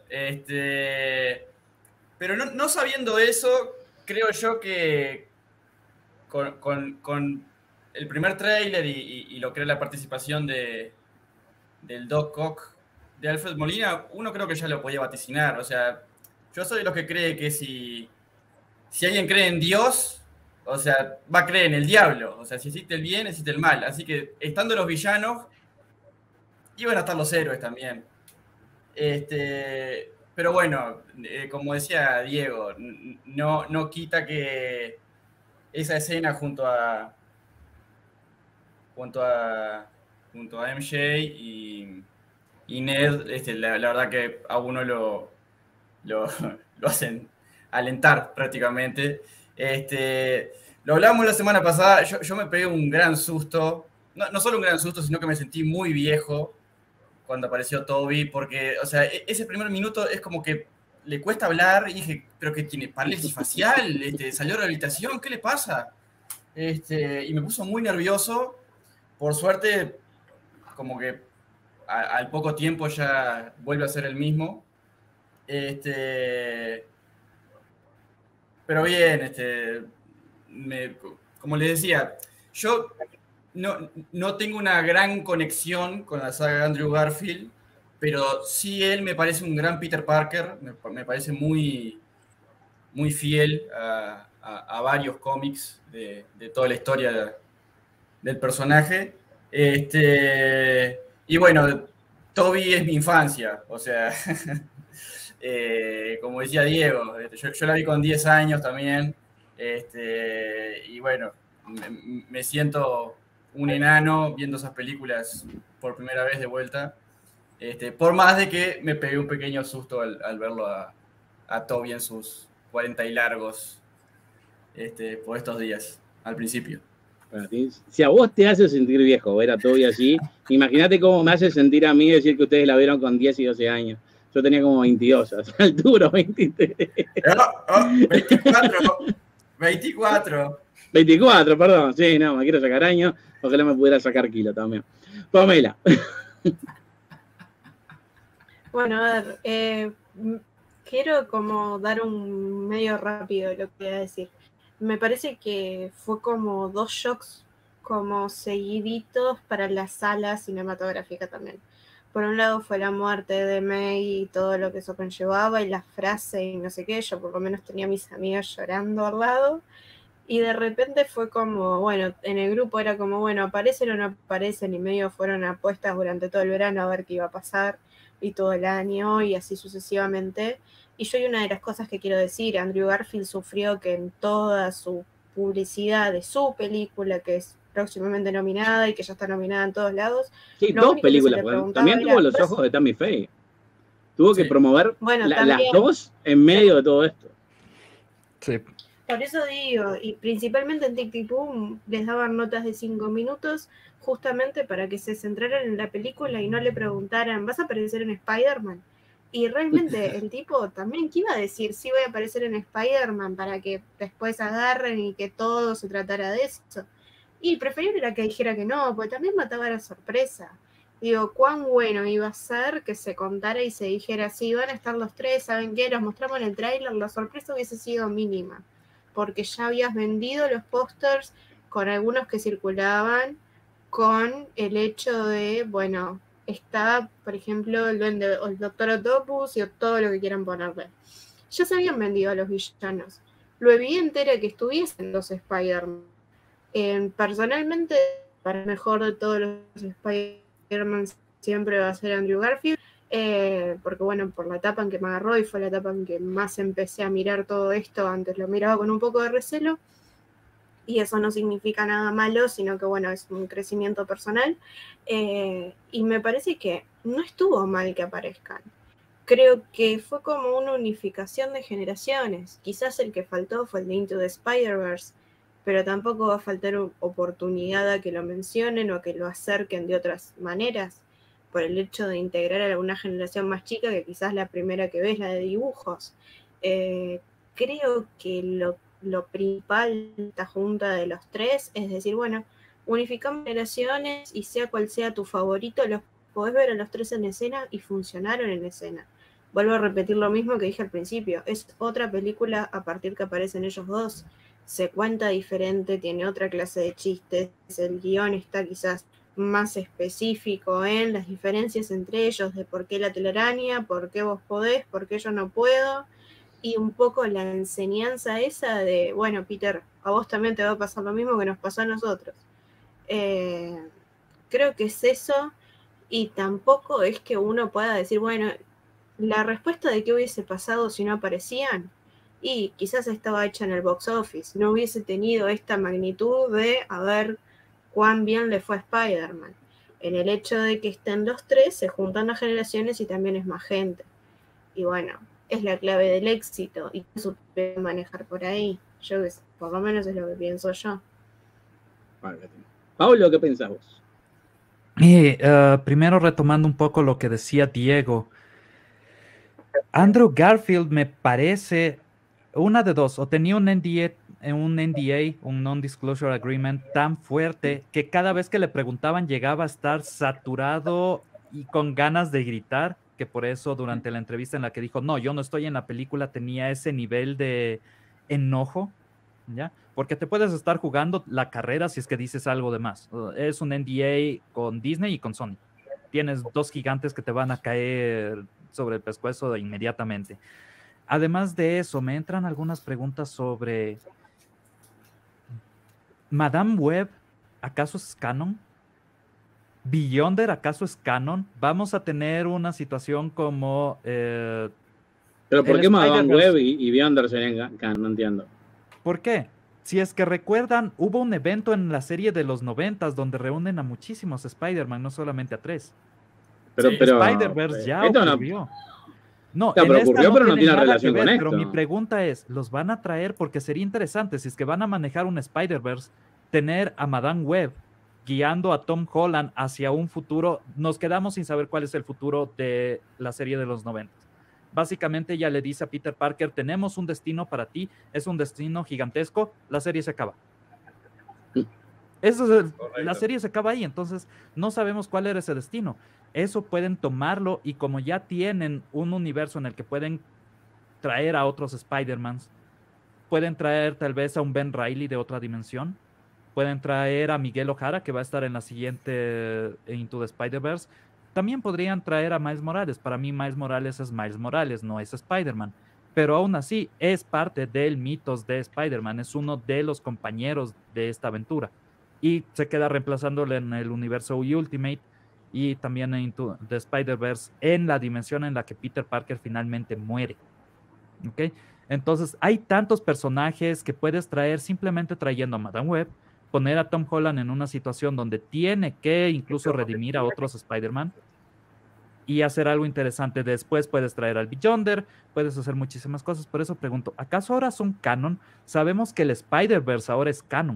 Pero no sabiendo eso, creo yo que con el primer tráiler y lo que era la participación del Doc Ock de Alfred Molina, uno creo que ya lo podía vaticinar. O sea, yo soy de los que cree que si alguien cree en Dios, o sea, va a creer en el diablo. O sea, si existe el bien, existe el mal. Así que estando los villanos, iban a estar los héroes también. Pero bueno, como decía Diego, no quita que esa escena junto a MJ y Ned, la verdad que a uno lo hacen alentar prácticamente. Lo hablamos la semana pasada, yo me pegué un gran susto, no solo un gran susto, sino que me sentí muy viejo cuando apareció Toby, porque, o sea, ese primer minuto es como que le cuesta hablar y dije, pero que tiene parálisis facial, salió de rehabilitación, ¿qué le pasa? Y me puso muy nervioso. Por suerte, como que al poco tiempo ya vuelve a ser el mismo. Pero bien, como les decía, yo no tengo una gran conexión con la saga de Andrew Garfield, pero sí él me parece un gran Peter Parker, me parece muy, muy fiel a varios cómics de toda la historia del personaje. Y bueno, Toby es mi infancia, o sea, como decía Diego, yo la vi con 10 años también, y bueno, me siento un enano viendo esas películas por primera vez de vuelta, por más de que me pegué un pequeño susto al verlo a Toby en sus 40 y largos por estos días, al principio. Bueno, si a vos te hace sentir viejo ver a Toby así, imagínate cómo me hace sentir a mí decir que ustedes la vieron con 10 y 12 años. Yo tenía como 22, a esa altura, 23. 24. 24, perdón. Sí, no, me quiero sacar años. Ojalá me pudiera sacar kilo también. Pamela. Bueno, a ver, quiero como dar un medio rápido de lo que voy a decir. Me parece que fue como 2 shocks como seguiditos para la sala cinematográfica también. Por un lado fue la muerte de May y todo lo que eso conllevaba y la frase y no sé qué, yo por lo menos tenía a mis amigas llorando al lado y de repente fue como, bueno, en el grupo era como, bueno, aparecen o no aparecen y medio fueron apuestas durante todo el verano a ver qué iba a pasar y todo el año y así sucesivamente. Y yo hay una de las cosas que quiero decir, Andrew Garfield sufrió que en toda su publicidad de su película, que es próximamente nominada y que ya está nominada en todos lados. Sí, 2 películas, también tuvo Los ojos de Tammy Faye. Tuvo que promover las 2 en medio de todo esto. Sí. Por eso digo, y principalmente en Tic Tic Boom les daban notas de 5 minutos justamente para que se centraran en la película y no le preguntaran, ¿vas a aparecer en Spider-Man? Y realmente el tipo también, ¿qué iba a decir? Sí, voy a aparecer en Spider-Man para que después agarren y que todo se tratara de eso. Y preferible era que dijera que no, porque también mataba la sorpresa. Digo, cuán bueno iba a ser que se contara y se dijera, sí, van a estar los 3, ¿saben qué? Los mostramos en el tráiler, la sorpresa hubiese sido mínima, porque ya habías vendido los pósters con algunos que circulaban, con el hecho de, bueno, está, por ejemplo, el Doctor Octopus y todo lo que quieran ponerle. Ya se habían vendido a los villanos. Lo evidente era que estuviesen los Spider-Man. Personalmente, para el mejor de todos los Spider-Man siempre va a ser Andrew Garfield, porque bueno, por la etapa en que me agarró y fue la etapa en que más empecé a mirar todo esto. Antes lo miraba con un poco de recelo, y eso no significa nada malo, sino que bueno, es un crecimiento personal, y me parece que no estuvo mal que aparezcan. Creo que fue como una unificación de generaciones. Quizás el que faltó fue el de Into the Spider-Verse, pero tampoco va a faltar oportunidad a que lo mencionen o que lo acerquen de otras maneras, por el hecho de integrar a alguna generación más chica que quizás la primera que ves, la de dibujos. Creo que lo principal de esta junta de los 3 es decir, bueno, unificamos generaciones y sea cual sea tu favorito, los podés ver a los 3 en escena y funcionaron en escena. Vuelvo a repetir lo mismo que dije al principio, es otra película a partir que aparecen ellos dos, se cuenta diferente, tiene otra clase de chistes, el guión está quizás más específico en las diferencias entre ellos, de por qué la telaraña, por qué vos podés, por qué yo no puedo, y un poco la enseñanza esa de, bueno, Peter, a vos también te va a pasar lo mismo que nos pasó a nosotros. Creo que es eso, y tampoco es que uno pueda decir, bueno, la respuesta de qué hubiese pasado si no aparecían, y quizás estaba hecha en el box office, no hubiese tenido esta magnitud de a ver cuán bien le fue a Spider-Man. En el hecho de que estén los 3, se juntan las generaciones y también es más gente. Y bueno, es la clave del éxito y eso puede manejar por ahí. Yo, por lo menos es lo que pienso yo. Pablo, ¿qué pensás vos? Primero retomando un poco lo que decía Diego, Andrew Garfield me parece una de dos, o tenía un NDA, un Non-Disclosure Agreement tan fuerte que cada vez que le preguntaban llegaba a estar saturado y con ganas de gritar, que por eso durante la entrevista en la que dijo, no, yo no estoy en la película, tenía ese nivel de enojo ¿ya? Porque te puedes estar jugando la carrera si es que dices algo de más. Es un NDA con Disney y con Sony. Tienes dos gigantes que te van a caer sobre el pescuezo inmediatamente. Además de eso, me entran algunas preguntas sobre Madame Web, ¿acaso es canon? ¿Beyonder acaso es canon? Vamos a tener una situación como... Pero ¿por el qué Madame Spider-Verse. Web y Beyonder serían canon? No entiendo. ¿Por qué? Si es que recuerdan, hubo un evento en la serie de los 90s donde reúnen a muchísimos Spider-Man, no solamente a 3. Pero, Sí, pero Spider-Verse ya esto no, ocurrió. No, claro, en pero esta ocurrió, no pero no tiene tiene nada relación que ver, con pero mi esto. pregunta es, ¿los van a traer? Porque sería interesante, si es que van a manejar un Spider-Verse, tener a Madame Web guiando a Tom Holland hacia un futuro. Nos quedamos sin saber cuál es el futuro de la serie de los 90. Básicamente ella le dice a Peter Parker, tenemos un destino para ti, es un destino gigantesco, la serie se acaba. Eso es la serie se acaba ahí, entonces no sabemos cuál era ese destino. Eso pueden tomarlo y como ya tienen un universo en el que pueden traer a otros Spider-Mans, pueden traer tal vez a un Ben Reilly de otra dimensión, pueden traer a Miguel O'Hara que va a estar en la siguiente Into the Spider-Verse. También podrían traer a Miles Morales. Para mí Miles Morales es Miles Morales, no es Spider-Man. Pero aún así es parte del mitos de Spider-Man, es uno de los compañeros de esta aventura. Y se queda reemplazándole en el universo Ultimate y también en Into the Spider-Verse en la dimensión en la que Peter Parker finalmente muere. ¿Ok? Entonces hay tantos personajes que puedes traer simplemente trayendo a Madame Web, poner a Tom Holland en una situación donde tiene que incluso redimir a otros Spider-Man y hacer algo interesante. Después puedes traer al Beyonder, puedes hacer muchísimas cosas. Por eso pregunto, ¿acaso ahora son canon? Sabemos que el Spider-Verse ahora es canon.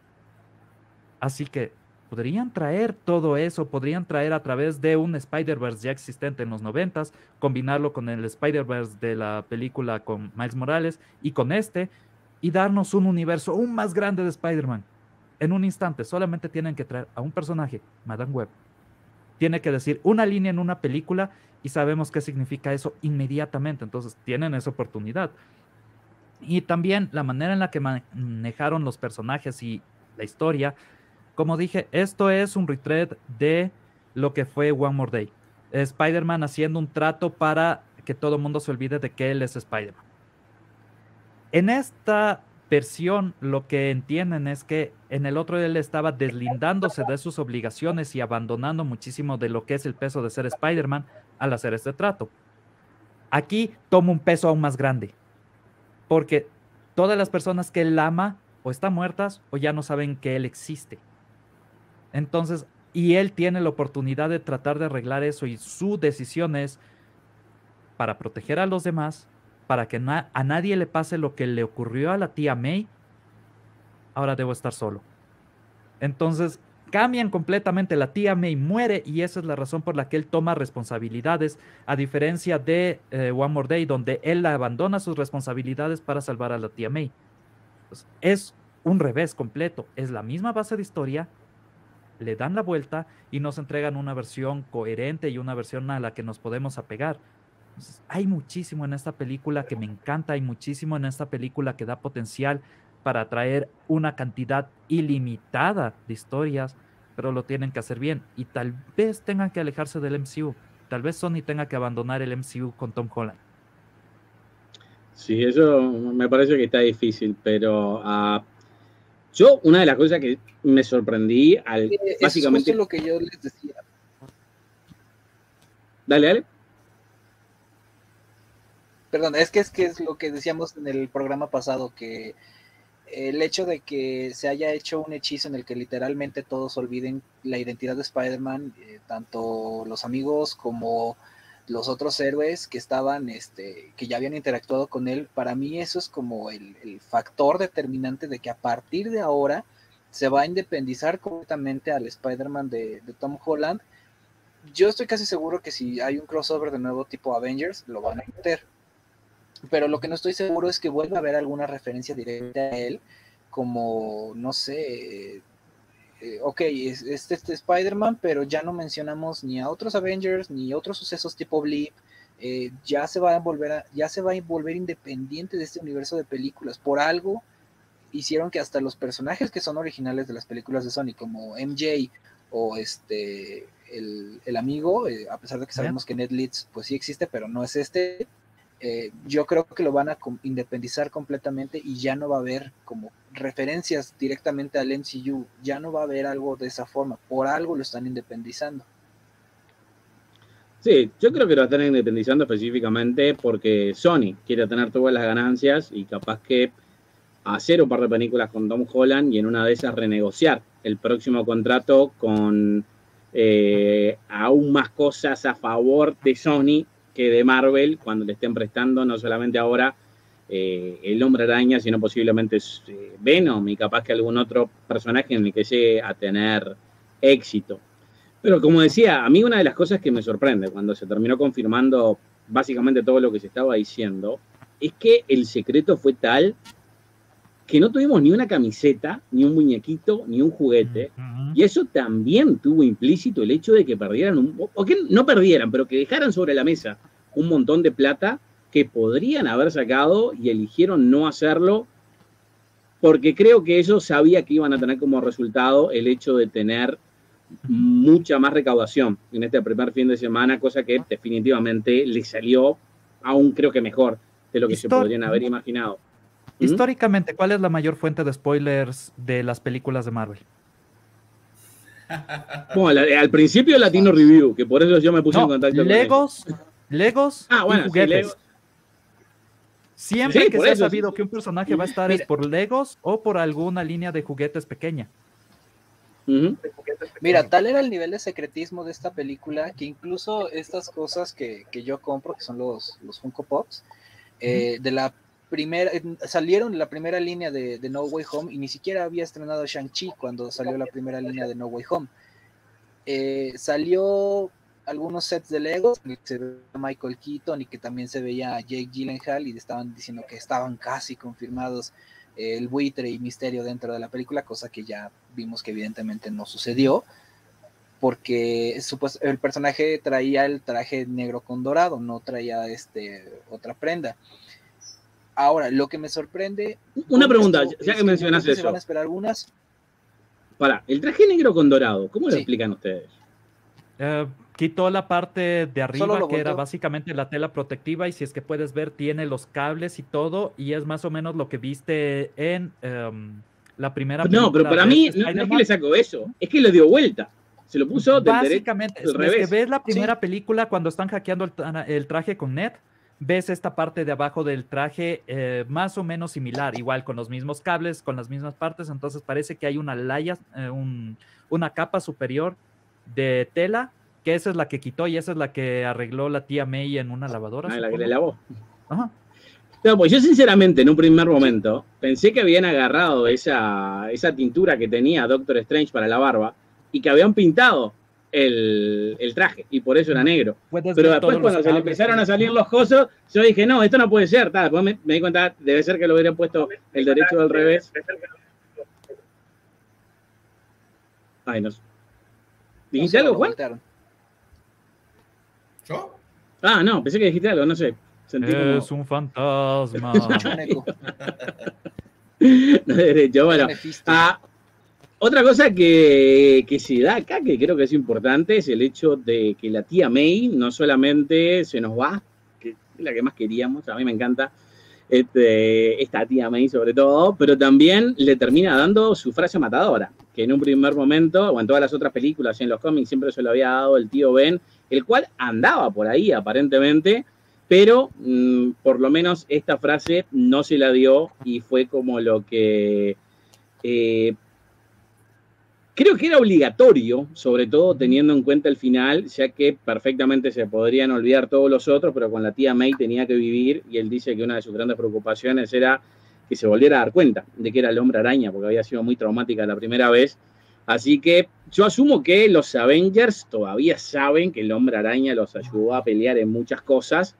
Así que podrían traer todo eso, podrían traer a través de un Spider-Verse ya existente en los 90s, combinarlo con el Spider-Verse de la película con Miles Morales y con este, y darnos un universo aún más grande de Spider-Man. En un instante, solamente tienen que traer a un personaje, Madame Web. Tiene que decir una línea en una película y sabemos qué significa eso inmediatamente. Entonces, tienen esa oportunidad. Y también la manera en la que manejaron los personajes y la historia. Como dije, esto es un retread de lo que fue One More Day. Spider-Man haciendo un trato para que todo el mundo se olvide de que él es Spider-Man. En esta versión, lo que entienden es que en el otro él estaba deslindándose de sus obligaciones y abandonando muchísimo de lo que es el peso de ser Spider-Man al hacer este trato. Aquí toma un peso aún más grande, porque todas las personas que él ama o están muertas o ya no saben que él existe. Entonces, y él tiene la oportunidad de tratar de arreglar eso y su decisión es para proteger a los demás, para que a nadie le pase lo que le ocurrió a la tía May, ahora debo estar solo. Entonces, cambian completamente, la tía May muere y esa es la razón por la que él toma responsabilidades, a diferencia de One More Day, donde él abandona sus responsabilidades para salvar a la tía May. Entonces, es un revés completo, es la misma base de historia, le dan la vuelta y nos entregan una versión coherente y una versión a la que nos podemos apegar. Entonces, hay muchísimo en esta película que me encanta, hay muchísimo en esta película que da potencial para traer una cantidad ilimitada de historias, pero lo tienen que hacer bien y tal vez tengan que alejarse del MCU, tal vez Sony tenga que abandonar el MCU con Tom Holland. Sí, eso me parece que está difícil, pero yo una de las cosas que me sorprendí básicamente... Es justo lo que yo les decía. Dale. Perdón, es que es lo que decíamos en el programa pasado, que el hecho de que se haya hecho un hechizo en el que literalmente todos olviden la identidad de Spider-Man, tanto los amigos como los otros héroes que estaban, que ya habían interactuado con él, para mí eso es como el factor determinante de que a partir de ahora se va a independizar completamente al Spider-Man de Tom Holland. Yo estoy casi seguro que si hay un crossover de nuevo tipo Avengers, lo van a meter. Pero lo que no estoy seguro es que vuelva a haber alguna referencia directa a él, como, no sé, ok, es este Spider-Man, pero ya no mencionamos ni a otros Avengers, ni otros sucesos tipo Blip, ya se va a volver independiente de este universo de películas. Por algo, hicieron que hasta los personajes que son originales de las películas de Sony, como MJ o el amigo, a pesar de que sabemos que Ned Leeds pues sí existe, pero no es yo creo que lo van a independizar completamente y ya no va a haber como referencias directamente al MCU, ya no va a haber algo de esa forma, por algo lo están independizando. Sí, yo creo que lo están independizando específicamente porque Sony quiere tener todas las ganancias y capaz que hacer un par de películas con Tom Holland y en una de esas renegociar el próximo contrato con aún más cosas a favor de Sony que de Marvel cuando le estén prestando no solamente ahora el Hombre Araña, sino posiblemente Venom y capaz que algún otro personaje en el que llegue a tener éxito. Pero como decía, a mí una de las cosas que me sorprende cuando se terminó confirmando básicamente todo lo que se estaba diciendo es que el secreto fue tal que no tuvimos ni una camiseta, ni un muñequito, ni un juguete. Y eso también tuvo implícito el hecho de que perdieran, o que no perdieran, pero que dejaran sobre la mesa un montón de plata que podrían haber sacado y eligieron no hacerlo porque creo que ellos sabían que iban a tener como resultado el hecho de tener mucha más recaudación en este primer fin de semana, cosa que definitivamente les salió aún creo que mejor de lo que se podrían haber imaginado. Históricamente, ¿cuál es la mayor fuente de spoilers de las películas de Marvel? Bueno, al principio Latino Review, que por eso yo me puse en contacto con Legos bueno, y juguetes. sí, Legos. Siempre Sí, que por se ha eso, sabido sí. que un personaje va a estar es por Legos o por alguna línea de juguetes pequeña. Mira, tal era el nivel de secretismo de esta película que incluso estas cosas que yo compro, que son los Funko Pops, salieron de la primera línea de No Way Home y ni siquiera había estrenado Shang-Chi cuando salió la primera línea de No Way Home. Salió algunos sets de Lego, que se veía Michael Keaton y que también se veía Jake Gyllenhaal y estaban diciendo que estaban casi confirmados el buitre y Misterio dentro de la película, cosa que ya vimos que evidentemente no sucedió porque el personaje traía el traje negro con dorado, no traía otra prenda. Ahora, lo que me sorprende... Una pregunta, ya que mencionas eso. Se van a esperar algunas. Para, el traje negro con dorado, ¿cómo lo explican ustedes? Quitó la parte de arriba que era volteó. básicamente la tela protectiva y si es que puedes ver tiene los cables y todo y es más o menos lo que viste en la primera película. No, pero para mí no es que le sacó eso, es que le dio vuelta. Se lo puso del básicamente, derecho al revés. Que ves la primera película cuando están hackeando el traje con Ned, ves esta parte de abajo del traje más o menos similar, igual con los mismos cables, con las mismas partes, entonces parece que hay una laya, una capa superior de tela, que esa es la que quitó y esa es la que arregló la tía May en una lavadora. La que le lavó. Ajá. No, pues yo sinceramente en un primer momento pensé que habían agarrado esa tintura que tenía Doctor Strange para la barba y que habían pintado el traje y por eso era negro. Pero después cuando se le empezaron a salir los cosos, yo dije, no, esto no puede ser. Después me di cuenta, debe ser que lo hubieran puesto el derecho al revés. Ay, no. ¿Dijiste algo, Juan? ¿Yo? Ah, no, pensé que dijiste algo, no sé. Sentí es un fantasma. No, derecho, bueno. Otra cosa que se da acá, que creo que es importante, es el hecho de que la tía May no solamente se nos va, que es la que más queríamos, a mí me encanta esta tía May sobre todo, pero también le termina dando su frase matadora, que en un primer momento, o en todas las otras películas y en los cómics siempre se lo había dado el tío Ben, el cual andaba por ahí aparentemente, pero por lo menos esta frase no se la dio y fue como lo que... creo que era obligatorio, sobre todo teniendo en cuenta el final, ya que perfectamente se podrían olvidar todos los otros, pero con la tía May tenía que vivir y él dice que una de sus grandes preocupaciones era que se volviera a dar cuenta de que era el Hombre Araña, porque había sido muy traumática la primera vez. Así que yo asumo que los Avengers todavía saben que el Hombre Araña los ayudó a pelear en muchas cosas.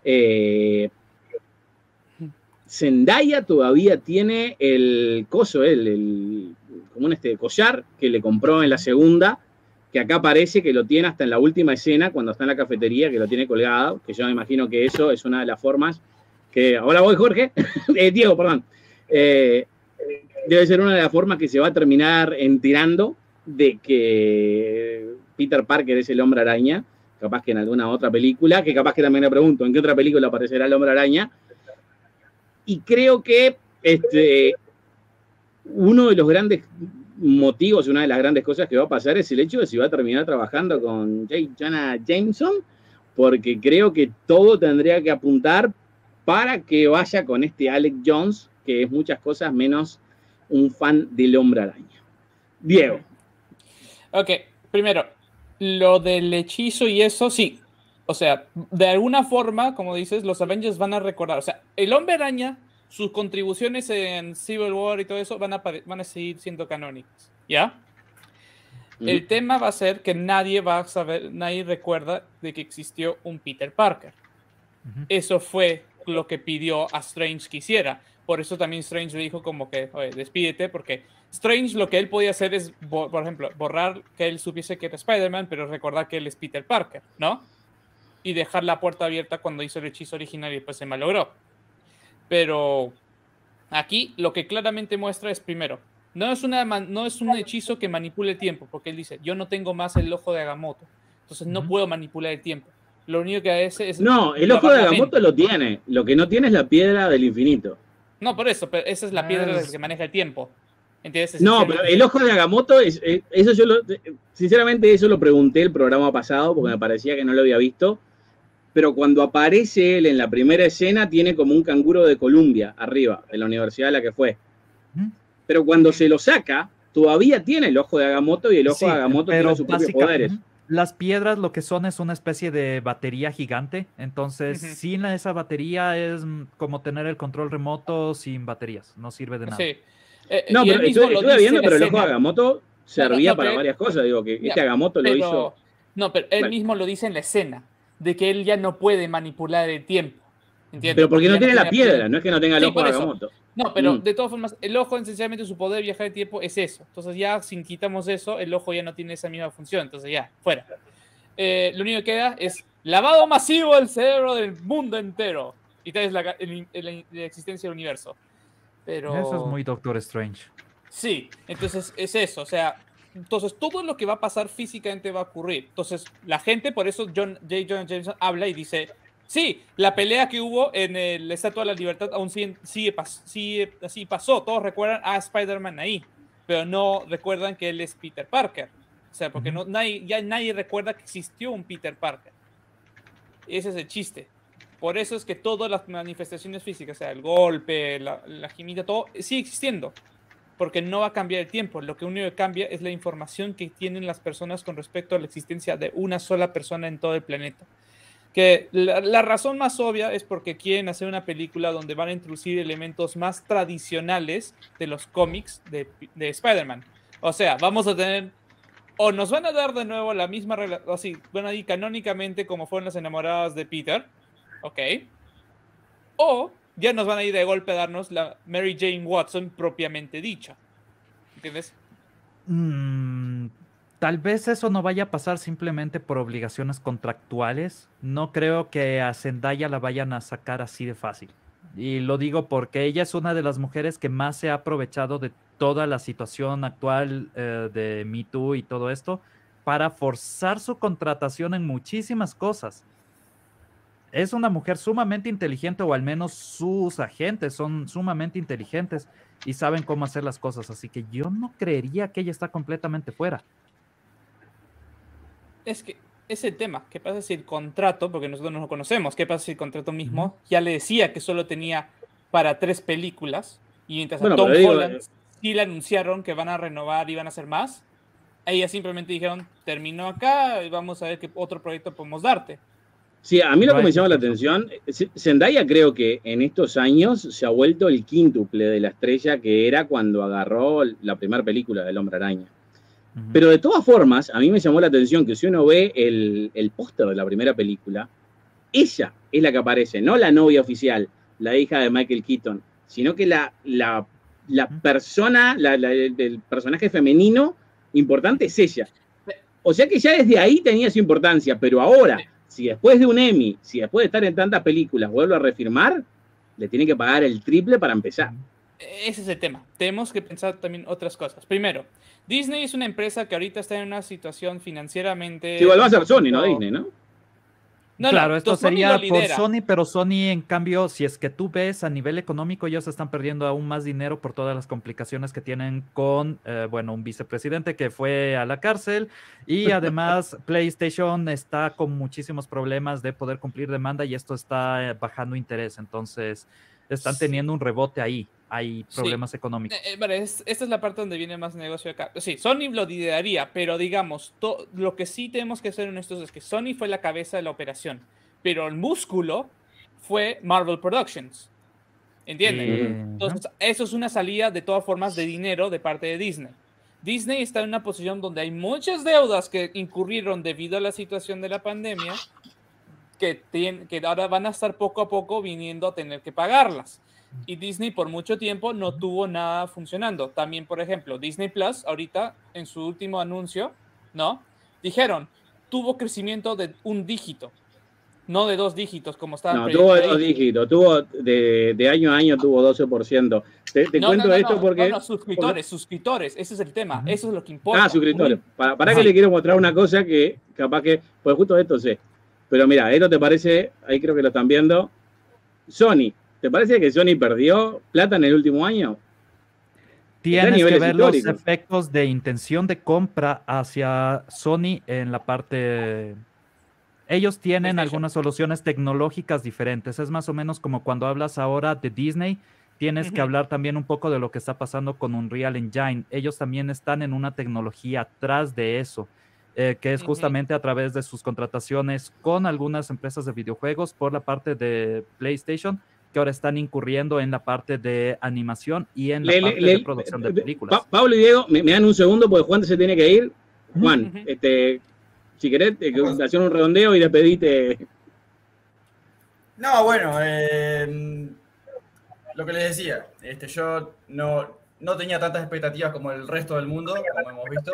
Zendaya todavía tiene el coso, como collar que le compró en la segunda, que acá parece que lo tiene hasta en la última escena, cuando está en la cafetería, que lo tiene colgado, que yo me imagino que eso es una de las formas que... Ahora voy, Jorge. Diego, perdón. debe ser una de las formas que se va a terminar enterando de que Peter Parker es el Hombre Araña, capaz que en alguna otra película, que capaz que también me pregunto, ¿en qué otra película aparecerá el Hombre Araña? Y creo que uno de los grandes motivos, una de las grandes cosas que va a pasar es el hecho de si va a terminar trabajando con J. Jonah Jameson, porque creo que todo tendría que apuntar para que vaya con este Alex Jones, que es muchas cosas menos un fan del Hombre Araña. Diego. Ok, primero, lo del hechizo y eso, sí. O sea, de alguna forma, como dices, los Avengers van a recordar. O sea, el Hombre Araña, sus contribuciones en Civil War y todo eso van a seguir siendo canónicas, ¿ya? El tema va a ser que nadie va a saber, nadie recuerda de que existió un Peter Parker. Eso fue lo que pidió a Strange que hiciera. Por eso también Strange le dijo como que, oye, despídete, porque Strange lo que él podía hacer es, por ejemplo, borrar que él supiese que era Spider-Man, pero recordar que él es Peter Parker, ¿no? Y dejar la puerta abierta cuando hizo el hechizo original y después se malogró. Pero aquí lo que claramente muestra es, primero, no es un hechizo que manipule el tiempo, porque él dice, yo no tengo más el ojo de Agamotto, entonces no puedo manipular el tiempo. Lo único que hace es... No, el ojo de Agamotto lo tiene, lo que no tiene es la piedra del infinito. No, por eso, pero esa es la piedra que maneja el tiempo. ¿Entiendes? No, pero el ojo de Agamotto, eso sinceramente eso lo pregunté el programa pasado, porque me parecía que no lo había visto. Pero cuando aparece él en la primera escena, tiene como un canguro de Columbia arriba, de la universidad a la que fue. Pero cuando se lo saca, todavía tiene el ojo de Agamotto y el ojo de Agamotto tiene sus propios poderes. Las piedras lo que son es una especie de batería gigante, entonces sin esa batería es como tener el control remoto sin baterías, no sirve de nada. Sí. No, pero estuve viendo, pero el ojo de Agamotto servía para varias cosas, digo, que este Agamotto lo hizo... No, pero él mismo lo dice en la escena, de que él ya no puede manipular el tiempo. ¿Entiendes? Pero porque no tiene la piedra, no es que no tenga el ojo de Agamotto. No, pero de todas formas, el ojo, esencialmente, su poder de viajar el tiempo es eso. Entonces ya, si quitamos eso, el ojo ya no tiene esa misma función. Entonces ya, fuera. Lo único que queda es lavado masivo del cerebro del mundo entero. Y tal es la existencia del universo. Pero... Eso es muy Doctor Strange. Sí, entonces es eso. O sea, entonces todo lo que va a pasar físicamente va a ocurrir. Entonces la gente, por eso J. Jonah Jameson habla y dice... Sí, la pelea que hubo en la Estatua de la Libertad aún sigue así pasó. Todos recuerdan a Spider-Man ahí, pero no recuerdan que él es Peter Parker. O sea, porque ya nadie recuerda que existió un Peter Parker. Ese es el chiste. Por eso es que todas las manifestaciones físicas, o sea, el golpe, la gemita, todo sigue existiendo. Porque no va a cambiar el tiempo. Lo que único que cambia es la información que tienen las personas con respecto a la existencia de una sola persona en todo el planeta. Que la razón más obvia es porque quieren hacer una película donde van a introducir elementos más tradicionales de los cómics de Spider-Man. O sea, vamos a tener, o nos van a dar de nuevo la misma relación, así, van a ir canónicamente como fueron las enamoradas de Peter, ok, o ya nos van a ir de golpe a darnos la Mary Jane Watson propiamente dicha. ¿Entiendes? Tal vez eso no vaya a pasar simplemente por obligaciones contractuales. No creo que a Zendaya la vayan a sacar así de fácil. Y lo digo porque ella es una de las mujeres que más se ha aprovechado de toda la situación actual de Me Too y todo esto para forzar su contratación en muchísimas cosas. Es una mujer sumamente inteligente, o al menos sus agentes son sumamente inteligentes y saben cómo hacer las cosas. Así que yo no creería que ella está completamente fuera. Es que es el tema. ¿Qué pasa si el contrato, porque nosotros no lo conocemos, qué pasa si el contrato mismo ya le decía que solo tenía para 3 películas y mientras a Tom Holland sí le anunciaron que van a renovar y van a hacer más, ellas simplemente dijeron, terminó acá y vamos a ver qué otro proyecto podemos darte. Sí, a mí lo que me llama la atención, Zendaya creo que en estos años se ha vuelto el quíntuple de la estrella que era cuando agarró la primera película del Hombre Araña. Pero de todas formas, a mí me llamó la atención que si uno ve el póster de la primera película, ella es la que aparece, no la novia oficial, la hija de Michael Keaton, sino que la persona, el personaje femenino importante es ella. O sea que ya desde ahí tenía su importancia, pero ahora, si después de un Emmy, si después de estar en tantas películas vuelve a refirmar, le tiene que pagar el triple para empezar. ese es el tema. Tenemos que pensar también otras cosas. Primero, Disney es una empresa que ahorita está en una situación financieramente... Sí, igual va a ser Sony, no Disney, ¿no? No, claro, no, esto Sony sería lo por lidera. Sony, pero Sony, en cambio, si es que tú ves a nivel económico, ellos están perdiendo aún más dinero por todas las complicaciones que tienen con, bueno, un vicepresidente que fue a la cárcel y además PlayStation está con muchísimos problemas de poder cumplir demanda y esto está bajando interés, entonces están teniendo un rebote ahí, hay problemas económicos. Vale, esta es la parte donde viene más negocio acá. Sí, Sony lo lideraría, pero digamos, lo que sí tenemos que ser honestos es que Sony fue la cabeza de la operación, pero el músculo fue Marvel Productions. ¿Entienden? Entonces, eso es una salida de todas formas de dinero de parte de Disney. Disney está en una posición donde hay muchas deudas que incurrieron debido a la situación de la pandemia que ahora van a estar poco a poco viniendo a tener que pagarlas. Y Disney por mucho tiempo no tuvo nada funcionando. También, por ejemplo, Disney Plus, ahorita en su último anuncio, ¿no? Dijeron, tuvo crecimiento de 1 dígito, no de 2 dígitos como estaban No, tuvo de 2 predicho. dígitos, tuvo de año a año tuvo 12%. Te cuento esto porque... No, suscriptores, ese es el tema, eso es lo que importa. Ah, suscriptores. Para que le quiero mostrar una cosa que capaz que, pues justo esto sé. Pero mira, esto te parece, ahí creo que lo están viendo, Sony. ¿Te parece que Sony perdió plata en el último año? Tienes que ver los efectos de intención de compra hacia Sony en la parte... Ellos tienen algunas soluciones tecnológicas diferentes. Es más o menos como cuando hablas ahora de Disney, tienes que hablar también un poco de lo que está pasando con Unreal Engine. Ellos también están en una tecnología atrás de eso, que es justamente a través de sus contrataciones con algunas empresas de videojuegos por la parte de PlayStation, que ahora están incurriendo en la parte de animación y en la parte de producción de películas. Pablo y Diego, me dan un segundo porque Juan se tiene que ir. Juan, si querés, hacer un redondeo y despedite. No, bueno, lo que les decía, yo no tenía tantas expectativas como el resto del mundo, como hemos visto.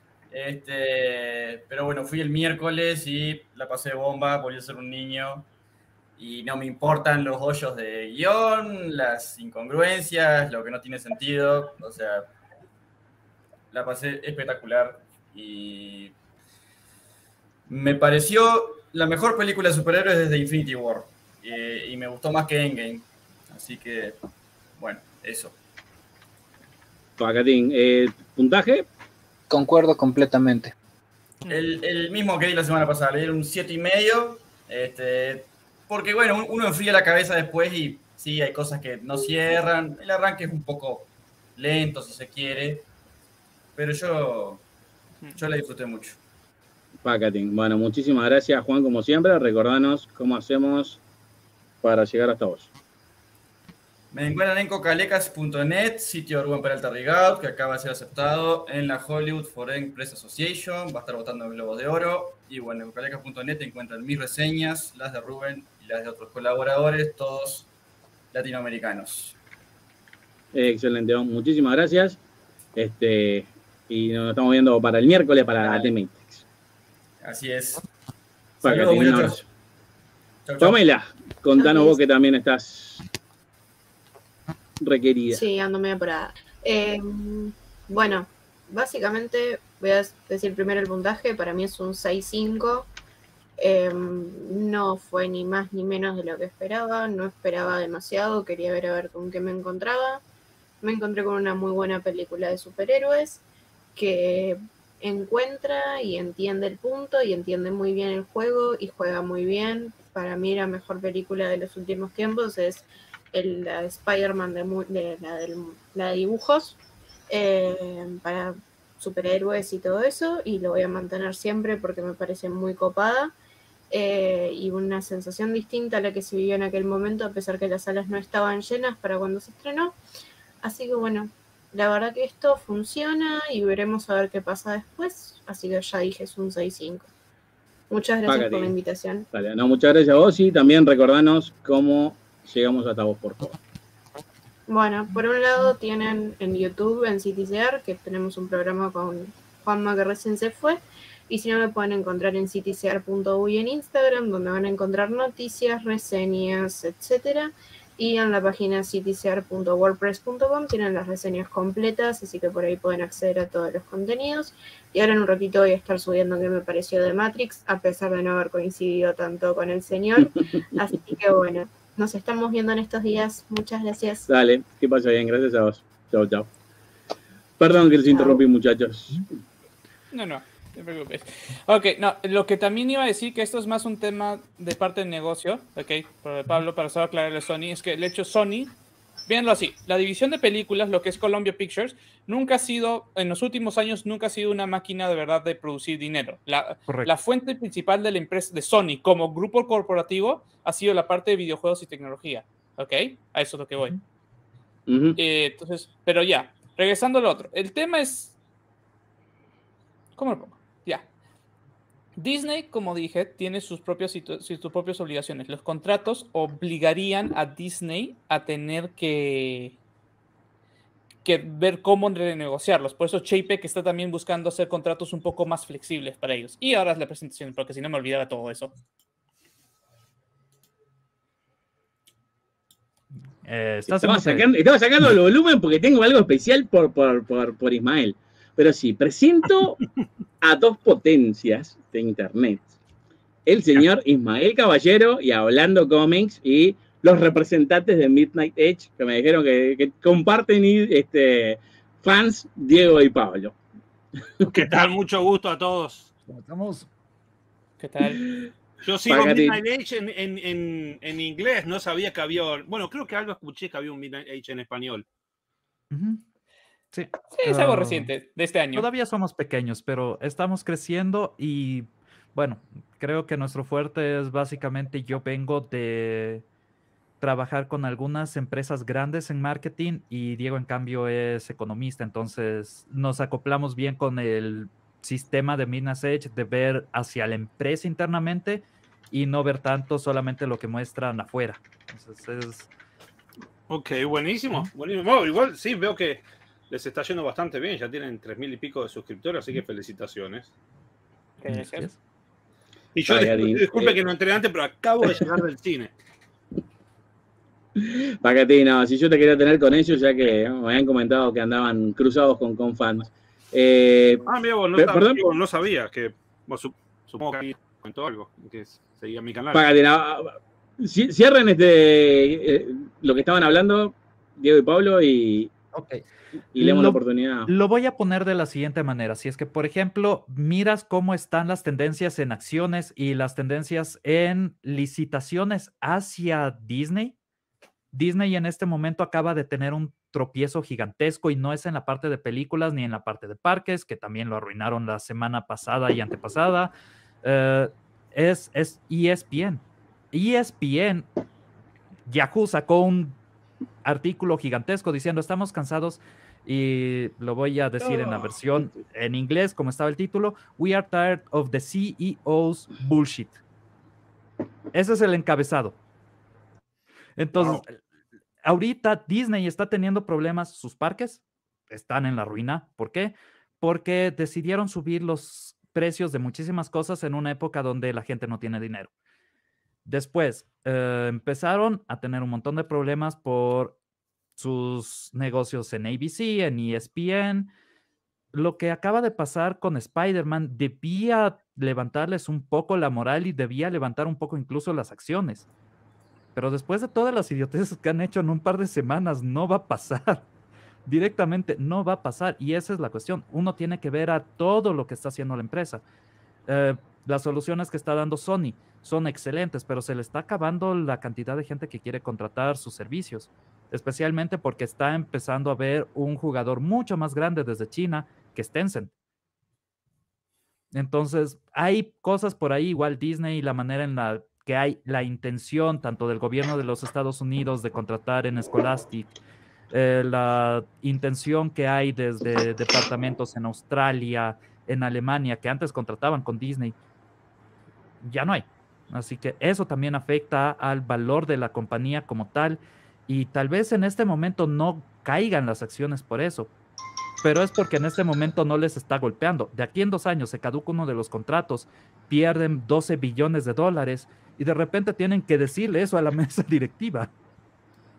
Pero bueno, fui el miércoles y la pasé bomba, volví a ser un niño. Y no me importan los hoyos de guión, las incongruencias, lo que no tiene sentido. O sea, la pasé espectacular y me pareció la mejor película de superhéroes desde Infinity War. Y me gustó más que Endgame. Así que, bueno, eso. Pacatín, ¿puntaje? Concuerdo completamente. El mismo que di la semana pasada, le di un 7,5. Porque, bueno, uno enfría la cabeza después y sí, hay cosas que no cierran. El arranque es un poco lento, si se quiere. Pero yo la disfruté mucho. Pacatín. Bueno, muchísimas gracias, Juan, como siempre. Recordanos cómo hacemos para llegar hasta vos. Me encuentran en cocalecas.net, sitio de Rubén Peralta Rigaud, que acaba de ser aceptado en la Hollywood Foreign Press Association. Va a estar votando en Globos de Oro. Y bueno, en cocalecas.net encuentran mis reseñas, las de Rubén y las de otros colaboradores, todos latinoamericanos. Excelente, muchísimas gracias. Y nos estamos viendo para el miércoles para The Matrix. Así es. Saludos, muchachos. Pamela, contanos vos que también estás requerida. Sí, ando medio apurada. Bueno, básicamente voy a decir primero el puntaje. Para mí es un 6.5. No fue ni más ni menos de lo que esperaba. No esperaba demasiado. Quería ver a ver con qué me encontraba. Me encontré con una muy buena película de superhéroes que encuentra y entiende el punto y entiende muy bien el juego y juega muy bien. Para mí la mejor película de los últimos tiempos es la de Spider-Man la de dibujos para superhéroes y todo eso, y lo voy a mantener siempre porque me parece muy copada y una sensación distinta a la que se vivió en aquel momento, a pesar que las salas no estaban llenas para cuando se estrenó. Así que bueno, la verdad que esto funciona y veremos a ver qué pasa después. Así que ya dije, es un 6.5. Muchas gracias por la invitación. Dale, no, muchas gracias a vos y también recordanos cómo llegamos hasta vos, por favor. Bueno, por un lado tienen en YouTube, en CityCear, que tenemos un programa con Juanma que recién se fue, y si no lo pueden encontrar en citycear.uy en Instagram, donde van a encontrar noticias, reseñas, etcétera. Y en la página citysear.wordpress.com tienen las reseñas completas, así que por ahí pueden acceder a todos los contenidos. Y ahora en un ratito voy a estar subiendo qué me pareció de Matrix, a pesar de no haber coincidido tanto con el señor. Así que bueno, nos estamos viendo en estos días. Muchas gracias. Dale, que pasa bien, gracias a vos. Chao, chao. Perdón que los interrumpí, muchachos. No te preocupes. Ok, no, lo que también iba a decir, que esto es más un tema de parte del negocio, ok, Pablo, para solo aclararle a Sony, es que el hecho Sony, véanlo así, la división de películas, lo que es Columbia Pictures, nunca ha sido, en los últimos años, nunca ha sido una máquina de verdad de producir dinero. La fuente principal de la empresa, de Sony, como grupo corporativo, ha sido la parte de videojuegos y tecnología, ok, a eso es lo que voy. Entonces, pero ya, regresando al otro, el tema es, ¿cómo lo pongo? Ya. Disney, como dije, tiene sus propias obligaciones. Los contratos obligarían a Disney a tener que ver cómo renegociarlos. Por eso Chapek está también buscando hacer contratos un poco más flexibles para ellos. Y ahora es la presentación, porque si no me olvidara todo eso. Estaba sacando el volumen porque tengo algo especial por Ismael. Pero sí, presento a dos potencias de internet. El señor Ismael Caballero y Hablando Comics y los representantes de Midnight Edge que me dijeron que comparten fans Diego y Pablo. ¿Qué tal? Mucho gusto a todos. Estamos. ¿Qué tal? Yo sigo Midnight Edge en inglés, no sabía que había... Bueno, creo que algo escuché que había un Midnight Edge en español. Sí, es algo reciente, de este año. Todavía somos pequeños, pero estamos creciendo y, bueno, creo que nuestro fuerte es básicamente, yo vengo de trabajar con algunas empresas grandes en marketing y Diego, en cambio, es economista, entonces nos acoplamos bien con el sistema de Midnight Edge de ver hacia la empresa internamente y no ver tanto solamente lo que muestran afuera. Entonces Ok, buenísimo. Bueno, igual sí, veo que les está yendo bastante bien, ya tienen 3.000 y pico de suscriptores, así que felicitaciones. Gracias. Y yo, disculpe que no entré antes, pero acabo de llegar del cine. Paquetino, si yo te quería tener con ellos, ya que me habían comentado que andaban cruzados con fans. Mira, vos no sabía que, supongo que ahí comentó algo, que seguía mi canal. Paquetino, cierren lo que estaban hablando, Diego y Pablo, y leemos la oportunidad. Lo voy a poner de la siguiente manera. Si es que, por ejemplo, miras cómo están las tendencias en acciones y las tendencias en licitaciones hacia Disney, Disney en este momento acaba de tener un tropiezo gigantesco y no es en la parte de películas ni en la parte de parques, que también lo arruinaron la semana pasada y antepasada. Es ESPN. ESPN, Yahoo sacó un artículo gigantesco diciendo estamos cansados, y lo voy a decir en la versión en inglés como estaba el título: We are tired of the CEO's bullshit. Ese es el encabezado. Entonces, ahorita Disney está teniendo problemas, sus parques están en la ruina. ¿Por qué? Porque decidieron subir los precios de muchísimas cosas en una época donde la gente no tiene dinero. Después empezaron a tener un montón de problemas por sus negocios en ABC, en ESPN. Lo que acaba de pasar con Spider-Man debía levantarles un poco la moral y debía levantar un poco incluso las acciones. Pero después de todas las idioteces que han hecho en un par de semanas, no va a pasar. Directamente no va a pasar. Y esa es la cuestión. Uno tiene que ver a todo lo que está haciendo la empresa. Las soluciones que está dando Sony son excelentes, pero se le está acabando la cantidad de gente que quiere contratar sus servicios, especialmente porque está empezando a haber un jugador mucho más grande desde China, que es Tencent. Entonces, hay cosas por ahí, igual Disney, y la manera en la que hay la intención tanto del gobierno de los Estados Unidos de contratar en Scholastic, la intención que hay desde departamentos en Australia, en Alemania, que antes contrataban con Disney, ya no hay. Así que eso también afecta al valor de la compañía como tal, y tal vez en este momento no caigan las acciones por eso, pero es porque en este momento no les está golpeando. De aquí en 2 años se caduca uno de los contratos, pierden $12 billones y de repente tienen que decirle eso a la mesa directiva.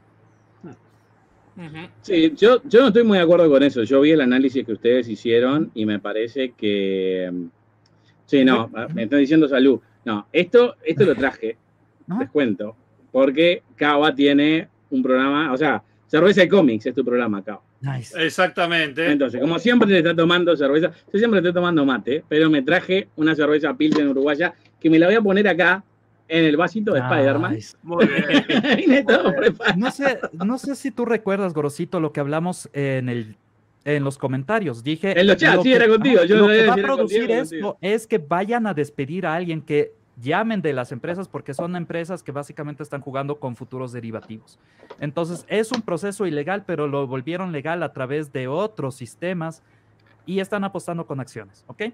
Sí, yo no estoy muy de acuerdo con eso. Yo vi el análisis que ustedes hicieron y me parece que... Sí, no, me están diciendo salud. No, esto lo traje, les cuento, porque Cava tiene un programa, o sea, Cerveza de Cómics es tu programa, Cava. Nice. Exactamente. Entonces, como siempre le está tomando cerveza, yo siempre estoy tomando mate, pero me traje una cerveza Pilsen uruguaya que me la voy a poner acá en el vasito de Spider-Man. Nice. Muy bien. Vine todo preparado. No sé si tú recuerdas, Gorosito, lo que hablamos en los comentarios. Dije, En los chats, sí, era contigo. Yo lo que era va a producir contigo. esto es que vayan a despedir a alguien, que llamen de las empresas, porque son empresas que básicamente están jugando con futuros derivativos. Entonces, es un proceso ilegal, pero lo volvieron legal a través de otros sistemas y están apostando con acciones, ¿ok?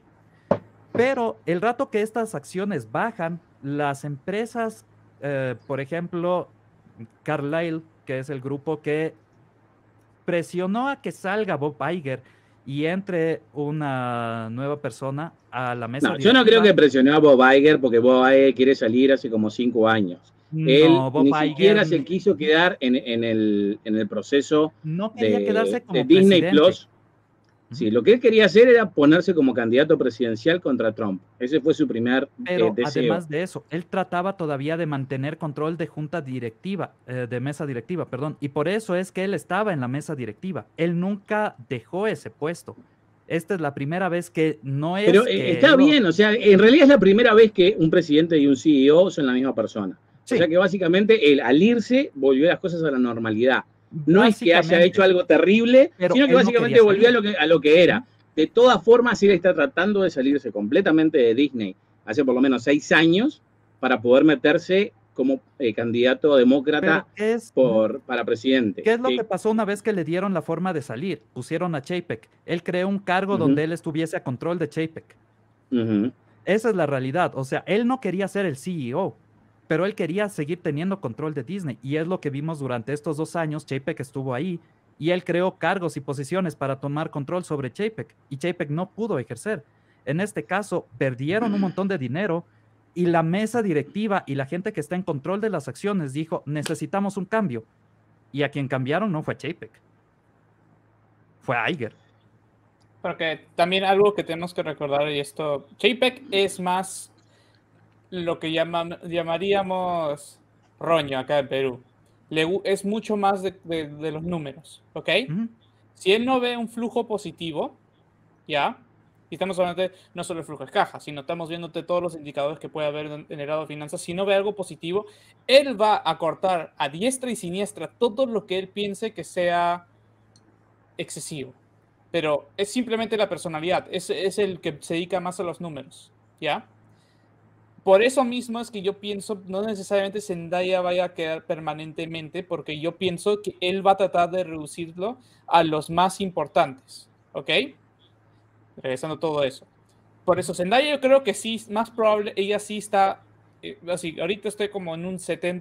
Pero el rato que estas acciones bajan, las empresas, por ejemplo, Carlyle, que es el grupo que presionó a que salga Bob Iger y entre una nueva persona a la mesa. No, yo no creo que presionó a Bob Iger, porque Bob Iger quiere salir hace como 5 años. Él Bob ni Iger siquiera se quiso quedar en el proceso no quería quedarse como de Disney presidente. Plus. Sí, lo que él quería hacer era ponerse como candidato presidencial contra Trump. Ese fue su primer Pero deseo. además de eso, él trataba todavía de mantener control de junta directiva, de mesa directiva, perdón. Y por eso es que él estaba en la mesa directiva. Él nunca dejó ese puesto. Esta es la primera vez que no es... Pero que está bien, o sea, en realidad es la primera vez que un presidente y un CEO son la misma persona. Sí. O sea que básicamente él, al irse, volvió las cosas a la normalidad. No es que haya hecho algo terrible, sino que básicamente volvió a lo que era. De todas formas, él está tratando de salirse completamente de Disney hace por lo menos 6 años para poder meterse como candidato demócrata para presidente. ¿Qué es lo que pasó una vez que le dieron la forma de salir? Pusieron a Chapek. Él creó un cargo donde él estuviese a control de Chapek. Esa es la realidad. O sea, él no quería ser el CEO, pero él quería seguir teniendo control de Disney. Y es lo que vimos durante estos 2 años. Chapek estuvo ahí y él creó cargos y posiciones para tomar control sobre Chapek. Y Chapek no pudo ejercer. En este caso, perdieron un montón de dinero y la mesa directiva y la gente que está en control de las acciones dijo, necesitamos un cambio. Y a quien cambiaron no fue Chapek. Fue Iger. Porque también algo que tenemos que recordar, y esto, Chapek es más lo que llamaríamos roño acá en Perú. Es mucho más de los números, ¿ok? Si él no ve un flujo positivo, ¿ya? Y estamos hablando de no solo el flujo de caja, sino estamos viendo todos los indicadores que puede haber generado finanzas. Si no ve algo positivo, él va a cortar a diestra y siniestra todo lo que él piense que sea excesivo. Pero es simplemente la personalidad, es el que se dedica más a los números, ¿ya? Por eso mismo es que yo pienso, no necesariamente Zendaya vaya a quedar permanentemente, porque yo pienso que él va a tratar de reducirlo a los más importantes, ¿ok? Regresando todo eso. Por eso Zendaya yo creo que sí, más probable, ella sí está, así, ahorita estoy como en un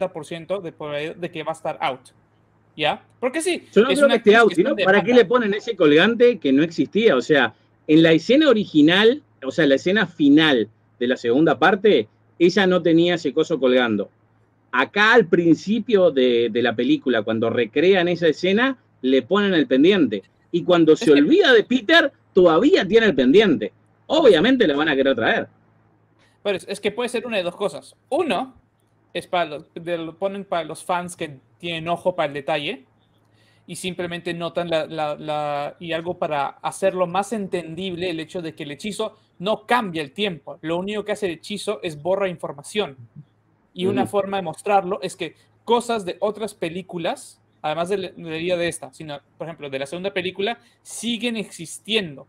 70% de que va a estar out, ¿ya? Porque sí. Yo no creo que esté out, ¿no? ¿Para qué le ponen ese colgante que no existía? O sea, en la escena original, o sea, la escena final de la segunda parte, ella no tenía ese coso colgando. Acá al principio de la película, cuando recrean esa escena, le ponen el pendiente. Y cuando se olvida de Peter, todavía tiene el pendiente. Obviamente le van a querer traer. Pero es que puede ser una de dos cosas. Uno, es lo ponen para los fans que tienen ojo para el detalle y simplemente notan y algo para hacerlo más entendible, el hecho de que el hechizo no cambia el tiempo. Lo único que hace el hechizo es borra información. Y una forma de mostrarlo es que cosas de otras películas, además de esta, sino, por ejemplo, de la segunda película, siguen existiendo.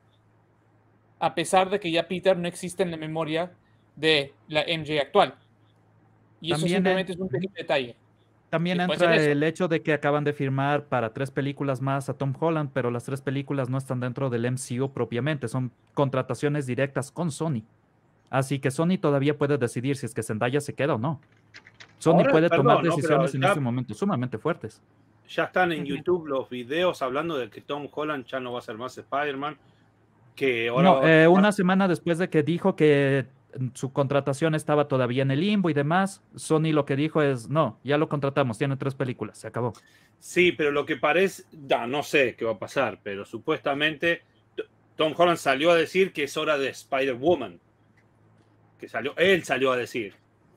A pesar de que ya Peter no existe en la memoria de la MJ actual. Y también eso simplemente es un pequeño detalle. También entra el hecho de que acaban de firmar para 3 películas más a Tom Holland, pero las 3 películas no están dentro del MCU propiamente, son contrataciones directas con Sony. Así que Sony todavía puede decidir si es que Zendaya se queda o no. Sony puede tomar decisiones en este momento sumamente fuertes. Ya están en YouTube los videos hablando de que Tom Holland ya no va a ser más Spider-Man. Que ahora una semana después de que dijo que su contratación estaba todavía en el limbo y demás, Sony lo que dijo es, no, ya lo contratamos, tiene 3 películas, se acabó. Sí, pero lo que parece, no sé qué va a pasar, pero supuestamente Tom Holland salió a decir que es hora de Spider-Woman. Él salió a decir.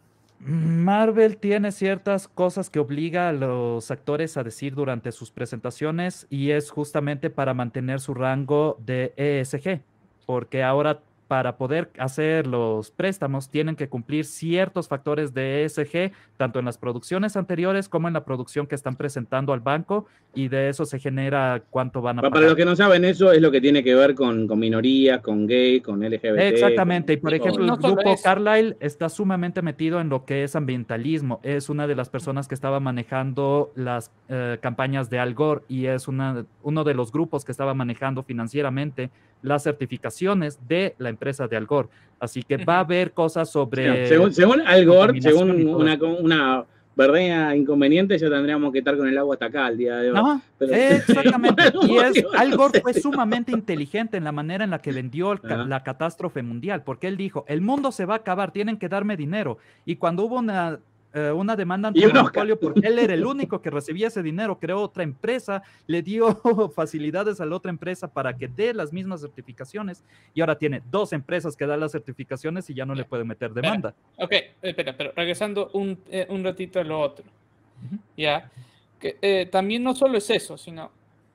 Marvel tiene ciertas cosas que obliga a los actores a decir durante sus presentaciones y es justamente para mantener su rango de ESG, porque ahora para poder hacer los préstamos tienen que cumplir ciertos factores de ESG, tanto en las producciones anteriores como en la producción que están presentando al banco, y de eso se genera cuánto van a Para pagar. los que no saben, eso es lo que tiene que ver con minorías, con gay, con LGBT. Exactamente, y por ejemplo, no el solo grupo eso. Carlyle está sumamente metido en lo que es ambientalismo. Es una de las personas que estaba manejando las campañas de Al Gore y es uno de los grupos que estaba manejando financieramente las certificaciones de la empresa de Al Gore. Así que va a haber cosas sobre... Según Al Gore, contaminación según y todo esto. una verdadera inconveniente, ya tendríamos que estar con el agua hasta acá al día de hoy. Ajá, Pero, exactamente. Y Al Gore fue serio. sumamente inteligente en la manera en la que vendió la catástrofe mundial, porque él dijo, el mundo se va a acabar, tienen que darme dinero. Y cuando hubo una demanda Y un antimonopolio, porque él era el único que recibía ese dinero, creó otra empresa, le dio facilidades a la otra empresa para que dé las mismas certificaciones, y ahora tiene dos empresas que dan las certificaciones y ya no le puede meter demanda. Espera, pero regresando un ratito a lo otro. Ya, que también no solo es eso, sino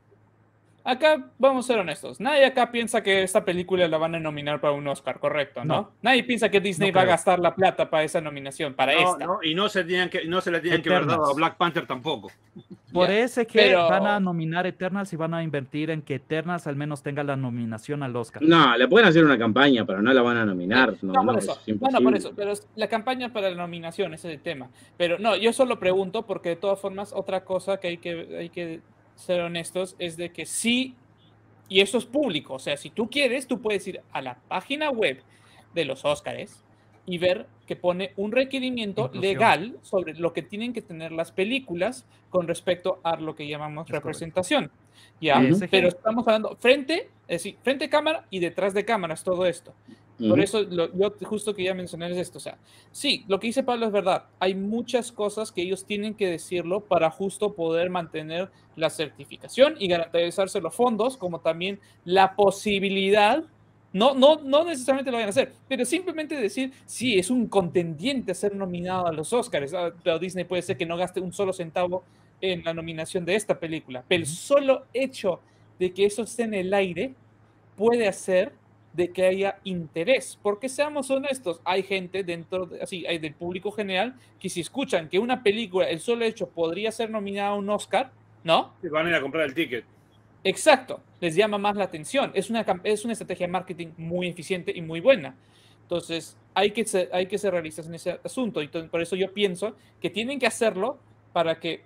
acá vamos a ser honestos. Nadie acá piensa que esta película la van a nominar para un Oscar, correcto, ¿no? No. Nadie piensa que Disney No va a creo. gastar la plata para esa nominación, para esta. No, y no se le tienen que haber dado a Black Panther tampoco. Por Ya, ese que pero- van a nominar Eternals y van a invertir en que Eternals al menos tenga la nominación al Oscar. No, le pueden hacer una campaña, pero no la van a nominar. No, por es eso. imposible. Bueno, por eso. Pero la campaña para la nominación, ese es el tema. Pero no, yo solo pregunto porque de todas formas, otra cosa que hay que ser honestos es de que sí, y eso es público. O sea, si tú quieres, tú puedes ir a la página web de los Óscares y ver que pone un requerimiento Inclusión. legal sobre lo que tienen que tener las películas con respecto a lo que llamamos Es representación. Ya, ESG. pero estamos hablando frente a cámara y detrás de cámaras, todo esto. Por eso yo justo quería mencionar es esto. O sea, sí, lo que dice Pablo es verdad. Hay muchas cosas que ellos tienen que decirlo para justo poder mantener la certificación y garantizarse los fondos, como también la posibilidad. No necesariamente lo vayan a hacer, pero simplemente decir, sí, es un contendiente a ser nominado a los Oscars, pero Disney puede ser que no gaste un solo centavo en la nominación de esta película. Pero el solo hecho de que eso esté en el aire puede hacer de que haya interés, porque seamos honestos, hay gente hay del público general que si escuchan que una película, el solo hecho podría ser nominada a un Oscar, ¿no? Van a ir a comprar el ticket. Exacto, les llama más la atención. Es una estrategia de marketing muy eficiente y muy buena. Entonces, hay que ser realistas en ese asunto. Y por eso yo pienso que tienen que hacerlo para que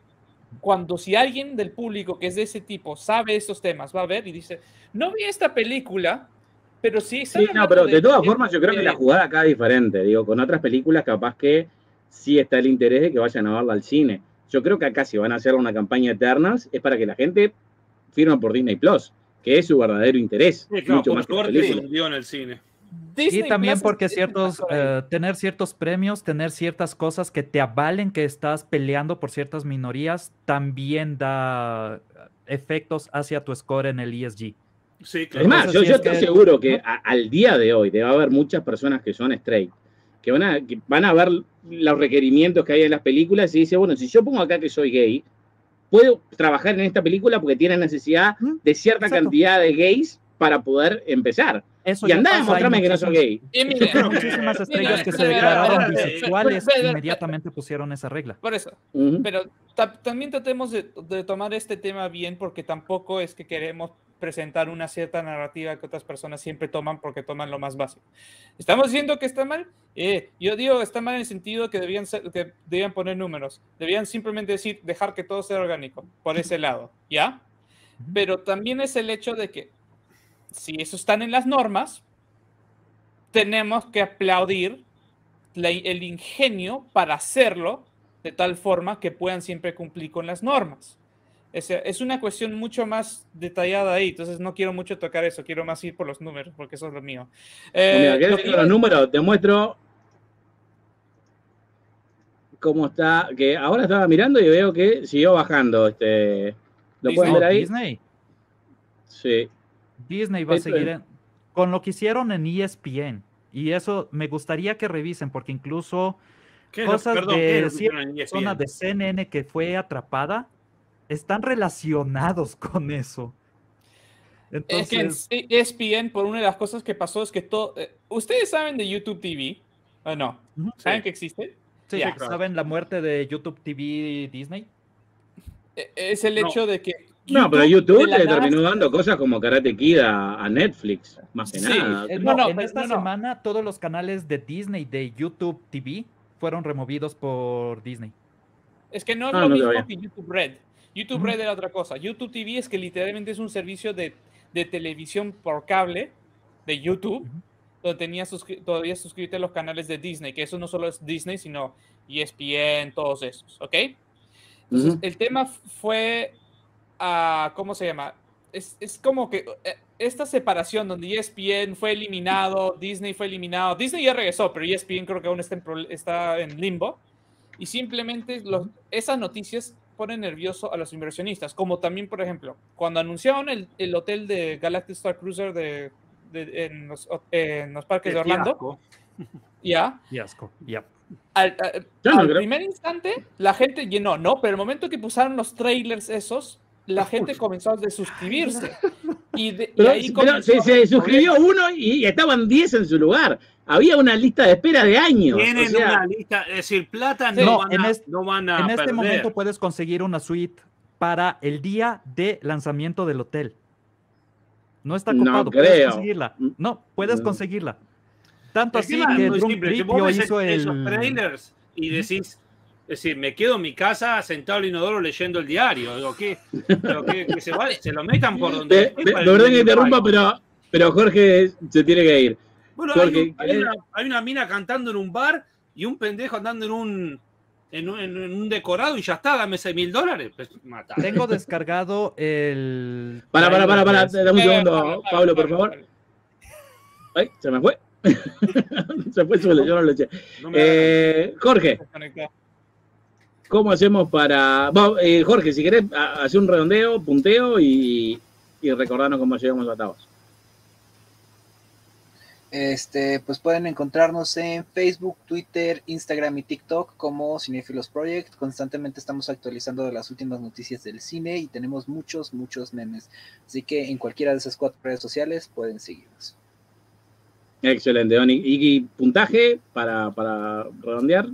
si alguien del público que es de ese tipo sabe estos temas, va a ver y dice, no vi esta película, pero sí. Sí, no, pero de todas formas yo creo que la jugada acá es diferente. Digo, con otras películas capaz que sí está el interés de que vayan a verla al cine. Yo creo que acá si van a hacer una campaña Eternals es para que la gente firme por Disney Plus, que es su verdadero interés. Sí, claro, mucho por más que la suerte se película. hundió en el cine. Disney Y también Plus porque es tener ciertos premios, tener ciertas cosas que te avalen que estás peleando por ciertas minorías, también da efectos hacia tu score en el ESG. Sí, claro. Es más, Entonces, yo sí, estoy seguro que al día de hoy debe haber muchas personas que son straight, que van a ver los requerimientos que hay en las películas y dicen, bueno, si yo pongo acá que soy gay, puedo trabajar en esta película porque tiene necesidad de cierta Exacto. cantidad de gays para poder empezar. Eso Y ya andá a pasa, mostrarme hay que no soy gay. Hay muchísimas estrellas que se declararon bisexuales e inmediatamente pusieron esa regla. Por eso. Pero también tratemos de tomar este tema bien, porque tampoco es que queremos presentar una cierta narrativa que otras personas siempre toman porque toman lo más básico. ¿Estamos diciendo que está mal? Yo digo está mal en el sentido que debían poner números. Debían simplemente dejar que todo sea orgánico, por ese lado, ¿ya? Pero también es el hecho de que si eso están en las normas, tenemos que aplaudir el ingenio para hacerlo de tal forma que puedan siempre cumplir con las normas. Es una cuestión mucho más detallada ahí, entonces no quiero mucho tocar eso, quiero más ir por los números, porque eso es lo mío. Mira, ¿quieres ver los números? Te muestro cómo está, que ahora estaba mirando y veo que siguió bajando. ¿Lo pueden ver ahí? Disney. Sí. Disney va a Esto seguir con lo que hicieron en ESPN. Y eso me gustaría que revisen, porque incluso cosas ¿qué es de lo que hicieron cierta en persona ESPN? de CNN que fue atrapada están relacionados con eso. Es que en Entonces, ESPN, por una de las cosas que pasó es que todo... ¿Ustedes saben de YouTube TV? ¿O no? Ujú. ¿Saben Sí. que existe? sí, Ya. ¿saben la muerte de YouTube TV Disney? Es el No. hecho de que No, pero de YouTube la le nada- terminó dando cosas como Karate Kid a Netflix, más que Sí, nada. No, En pero esta semana todos los canales de Disney de YouTube TV fueron removidos por Disney. Es que no es Ah, lo no mismo sabía. que YouTube Red. YouTube Ujú. Red era otra cosa. YouTube TV es que literalmente es un servicio de televisión por cable de YouTube, Ujú. donde todavía suscribirte a los canales de Disney, que eso no solo es Disney, sino ESPN, todos esos, ¿ok? Entonces, Ujú. el tema fue, ¿cómo se llama? Es como que esta separación donde ESPN fue eliminado, Disney fue eliminado, Disney ya regresó, pero ESPN creo que aún está en limbo. Y simplemente esas noticias ponen nervioso a los inversionistas, como también, por ejemplo, cuando anunciaron el hotel de Galactic Star Cruiser en los parques Qué de Orlando, fiasco. ya, Qué asco. Ya. Yo no al creo. primer instante la gente llenó, ¿no? Pero el momento que pusieron los trailers esos, la gente comenzó a desuscribirse. Y Pero, ahí pero comenzó se suscribió uno y estaban 10 en su lugar. Había una lista de espera de años. Tienen o sea, una lista, es decir, plata Sí. no, No, no van a en este perder. momento puedes conseguir una suite para el día de lanzamiento del hotel. No está No ocupado, puedes creo. conseguirla. No, puedes No. conseguirla. Tanto El así tema es que muy Drum simple. Si vos Tripio ves hizo esos trailers y decís, es decir, me quedo en mi casa sentado al inodoro leyendo el diario. Digo, que se lo metan por donde. Perdón que interrumpa, pero Jorge se tiene que ir. Bueno, Jorge, hay una mina cantando en un bar y un pendejo andando en un decorado y ya está, dame $6.000. Pues, mata. Tengo descargado el. Para, trailer de- dame un segundo, Pablo, por favor. Ay, se me fue. Se fue solo, yo no lo eché. No me hagan- Jorge, ¿cómo hacemos para...? Bueno, Jorge, si querés, hacer un redondeo, punteo y recordarnos cómo llegamos a Tavos. Pues pueden encontrarnos en Facebook, Twitter, Instagram y TikTok como Cinefilos Project. Constantemente estamos actualizando las últimas noticias del cine y tenemos muchos memes. Así que en cualquiera de esas 4 redes sociales pueden seguirnos. Excelente, Don. ¿Y puntaje para redondear?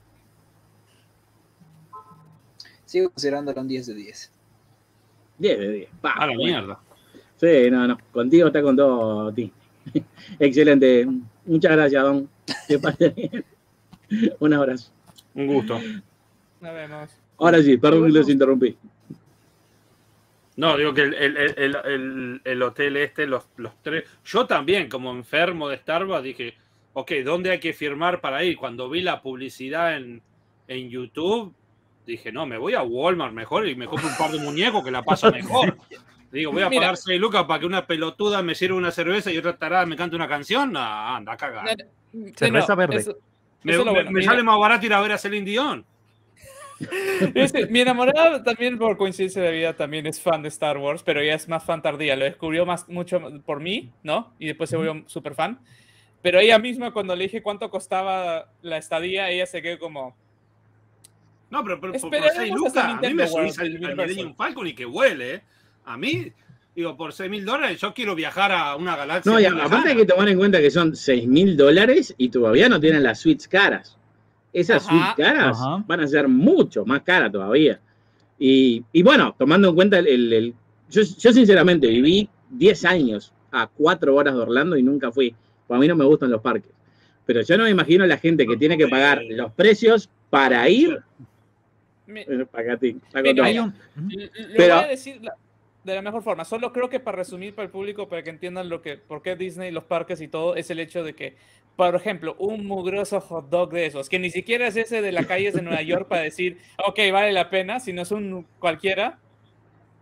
Sigo considerándolo un 10 de 10. 10 de 10. Pa, A la bueno. mierda. Sí, no. Contigo está con todo, Ti. Excelente. Muchas gracias, Don. Que pase bien. Un abrazo. Un gusto. Nos vemos. Ahora sí, perdón que los interrumpí. No, digo que el hotel los 3. Yo también, como enfermo de Starbucks, dije, ok, ¿dónde hay que firmar para ir? Cuando vi la publicidad en YouTube, dije, no, me voy a Walmart mejor y me compro un par de muñecos que la paso mejor. Digo, voy a Mira. pagar 6 lucas para que una pelotuda me sirva una cerveza y otra tarada me cante una canción. No, anda a cagar. Cerveza verde. Eso Me es lo bueno. me Mira, sale más barato ir a ver a Celine Dion. mi enamorada también por coincidencia de vida también es fan de Star Wars, pero ella es más fan tardía, lo descubrió mucho por mí, ¿no? Y después se volvió súper fan. Pero ella misma cuando le dije cuánto costaba la estadía, ella se quedó como... No, pero por Esperaremos 6 hasta lucas, a mí Nintendo me World, subís al el Universal. Millennium Falcon y que huele, ¿eh? A mí, digo, por $6.000 yo quiero viajar a una galaxia. No, y muy aparte hay lejana. que tomar en cuenta que son $6.000 y todavía no tienen las suites caras. Esas Ajá. suites caras Ajá. van a ser mucho más caras todavía. Y bueno, tomando en cuenta yo sinceramente viví 10 años a 4 horas de Orlando y nunca fui. Pues a mí no me gustan los parques. Pero yo no me imagino la gente que tiene que pagar los precios para ir. Para ti. Mira, Hay un- Lo Pero- voy a decir de la mejor forma. Solo creo que para resumir para el público, para que entiendan por qué Disney, los parques y todo, es el hecho de que, por ejemplo, un mugroso hot dog de esos, que ni siquiera es ese de las calles de Nueva York para decir, ok, vale la pena, sino es un cualquiera,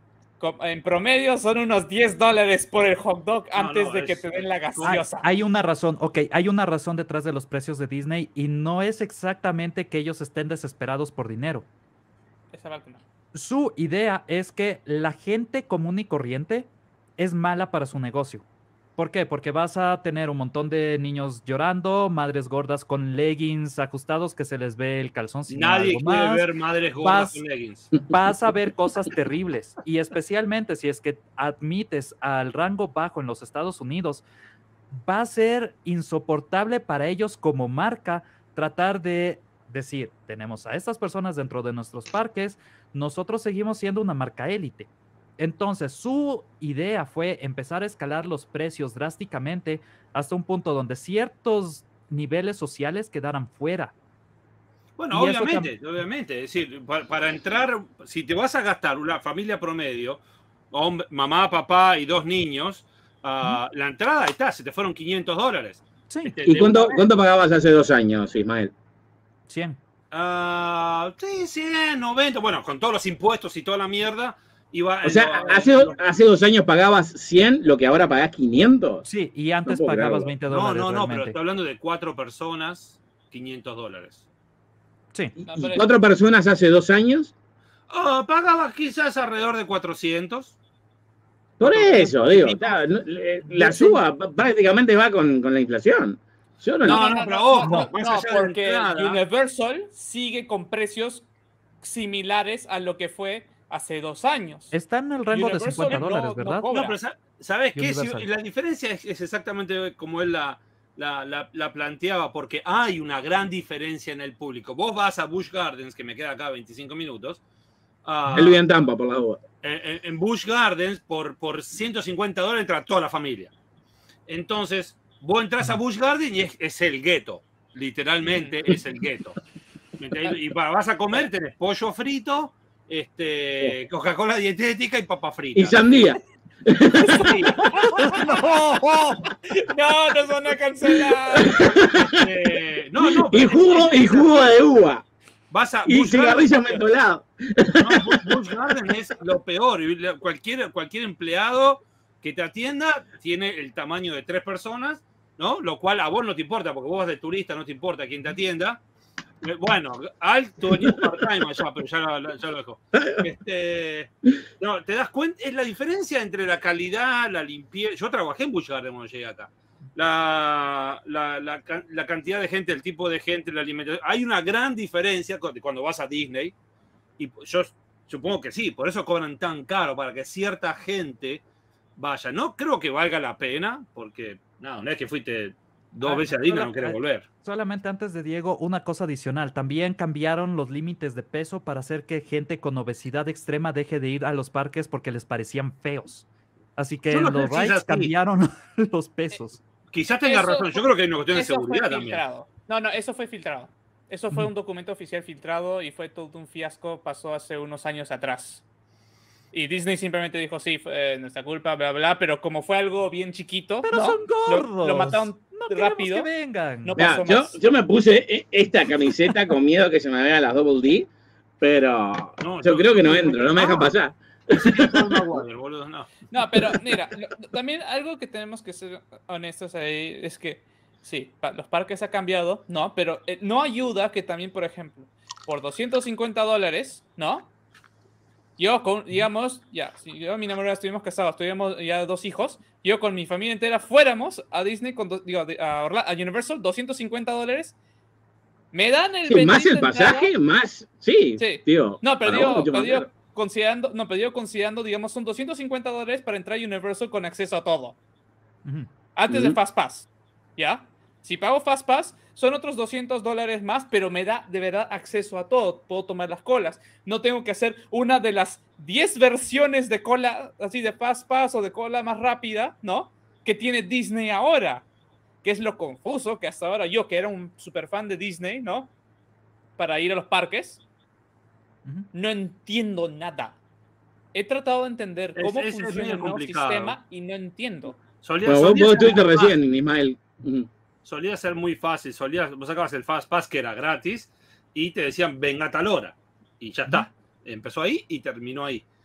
En promedio son unos $10 por el hot dog antes no, de que te den la gaseosa. Hay una razón, hay una razón detrás de los precios de Disney y no es exactamente que ellos estén desesperados por dinero. Esa parte no. Su idea es que la gente común y corriente es mala para su negocio. ¿Por qué? Porque vas a tener un montón de niños llorando, madres gordas con leggings ajustados que se les ve el calzón. Nadie quiere ver madres gordas con leggings. Vas a ver cosas terribles y especialmente si es que admites al rango bajo en los Estados Unidos, va a ser insoportable para ellos como marca tratar de decir, tenemos a estas personas dentro de nuestros parques, nosotros seguimos siendo una marca élite. Entonces, su idea fue empezar a escalar los precios drásticamente hasta un punto donde ciertos niveles sociales quedaran fuera. Bueno, obviamente. Es decir, para entrar, si te vas a gastar una familia promedio, mamá, papá y 2 niños, la entrada ahí está, se te fueron $500. Sí. ¿Y cuánto pagabas hace 2 años, Ismael? 100. Sí, 100, 90, bueno, con todos los impuestos y toda la mierda. O sea, hace 2 años pagabas 100, lo que ahora pagás 500. Sí, y antes pagabas $20. No, pero estoy hablando de 4 personas, $500. Sí. ¿Y 4 personas hace 2 años? Pagabas quizás alrededor de 400. Por eso, digo, la suba prácticamente va con la inflación. Yo No, porque Universal sigue con precios similares a lo que fue hace 2 años. Está en el rango de $50, ¿verdad? No, pero ¿sabes qué? La diferencia es exactamente como él la planteaba, porque hay una gran diferencia en el público. Vos vas a Busch Gardens, que me queda acá 25 minutos. Él vive en Tampa, por la duda. En Busch Gardens, por $150 entra toda la familia. Entonces, vos entras a Busch Gardens y es el gueto. Literalmente es el gueto. Y vas a comer, tenés pollo frito, Coca-Cola dietética y papa frita. Y sandía. No, nos van a cancelar. Y jugo de uva. Vas a y cigarrillo mentolado. Busch Gardens es lo peor. Cualquier empleado que te atienda tiene el tamaño de 3 personas, ¿no? Lo cual a vos no te importa, porque vos vas de turista, no te importa quién te atienda. Bueno, alto venís part-time allá, pero ya lo dejo. No, ¿te das cuenta? Es la diferencia entre la calidad, la limpieza. Yo trabajé en Busch Gardens cuando llegué acá. La cantidad de gente, el tipo de gente, la alimentación. Hay una gran diferencia cuando vas a Disney. Y yo supongo que sí, por eso cobran tan caro, para que cierta gente vaya. No creo que valga la pena, porque no es que fuiste 2 veces a Disney, no quieres volver. Solamente antes de Diego, una cosa adicional. También cambiaron los límites de peso para hacer que gente con obesidad extrema deje de ir a los parques porque les parecían feos. Así que en los rides cambiaron los pesos. Quizás tenga razón. Yo creo que hay una cuestión de seguridad también. No, eso fue filtrado. Eso fue un documento oficial filtrado y fue todo un fiasco. Pasó hace unos años atrás. Y Disney simplemente dijo, sí, fue nuestra culpa, bla, bla, pero como fue algo bien chiquito, pero son gordos. Lo mataron rápido. Que vengan. No pasó más. Yo me puse esta camiseta con miedo que se me vean las Double D, pero yo creo que no entro, no me dejan pasar. No, pero mira, también algo que tenemos que ser honestos ahí es que sí, los parques ha cambiado, no, pero no ayuda que también, por ejemplo, por $250, ¿no? Yo, digamos, si yo y mi enamorada estuvimos casados, tuvimos ya 2 hijos, yo con mi familia entera fuéramos a Disney, a Universal, $250, me dan el más el pasaje, más, sí, tío. No, pero digo, considerando, digamos, son $250 para entrar a Universal con acceso a todo. Antes de Fast Pass, ¿ya? Si pago Fast Pass, son otros $200 más, pero me da de verdad acceso a todo. Puedo tomar las colas. No tengo que hacer una de las 10 versiones de cola, así de Fast Pass o de cola más rápida, ¿no? Que tiene Disney ahora. Que es lo confuso que hasta ahora yo, que era un super fan de Disney, ¿no? Para ir a los parques, no entiendo nada. He tratado de entender cómo funciona el nuevo sistema y no entiendo. Vos estuviste recién, Ismael. Solía ser muy fácil. Vos sacabas el Fast Pass, que era gratis, y te decían, venga a tal hora. Y ya está. Empezó ahí y terminó ahí.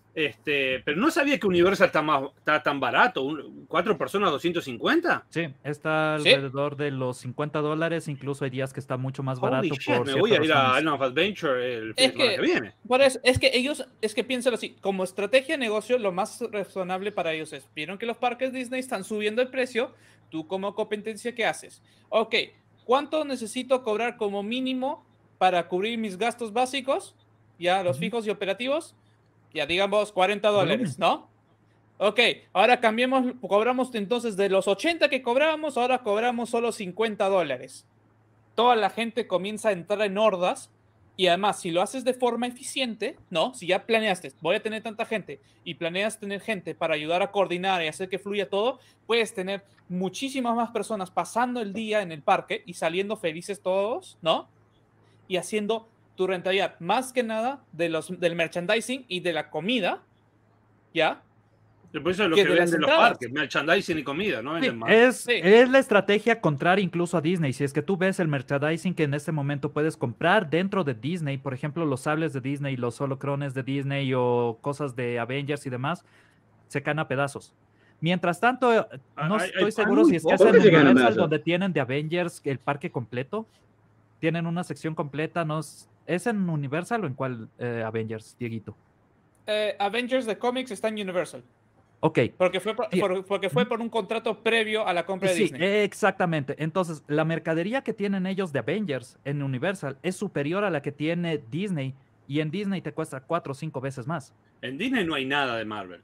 Pero no sabía que Universal está tan barato. 4 personas, 250. Sí, está ¿Sí? alrededor de los $50. Incluso hay días que está mucho más barato. Holy shit, por me voy a ciertas ir a razones. Island of Adventure el fin de Es semana que viene. por eso, es que piénsalo así, como estrategia de negocio, lo más razonable para ellos es, vieron que los parques Disney están subiendo el precio, tú como competencia, ¿qué haces? Ok, ¿cuánto necesito cobrar como mínimo para cubrir mis gastos básicos? Ya, los fijos y operativos, ya digamos $40, ¿no? Ok, ahora cobramos entonces de los 80 que cobrábamos, ahora cobramos solo $50. Toda la gente comienza a entrar en hordas y además si lo haces de forma eficiente, ¿no? Si ya planeaste, voy a tener tanta gente y planeas tener gente para ayudar a coordinar y hacer que fluya todo, puedes tener muchísimas más personas pasando el día en el parque y saliendo felices todos, ¿no? Y haciendo tu rentabilidad, más que nada del merchandising y de la comida, ¿ya? Por eso es lo Que que de las venden los entradas. parques, merchandising y comida, ¿no? Sí, Venden más. Sí. es la estrategia contraria incluso a Disney. Si es que tú ves el merchandising que en este momento puedes comprar dentro de Disney, por ejemplo, los sables de Disney, los holocrones de Disney o cosas de Avengers y demás, se caen a pedazos. Mientras tanto, no estoy seguro si es que ¿Por hacen qué se caen a Universal pedazos? donde tienen de Avengers el parque completo. Tienen una sección completa. ¿Es en Universal o en cuál Avengers, Dieguito? Avengers de Comics está en Universal. Ok. Porque fue por un contrato previo a la compra de Sí, Disney. exactamente. Entonces, la mercadería que tienen ellos de Avengers en Universal es superior a la que tiene Disney, y en Disney te cuesta 4 o 5 veces más. En Disney no hay nada de Marvel.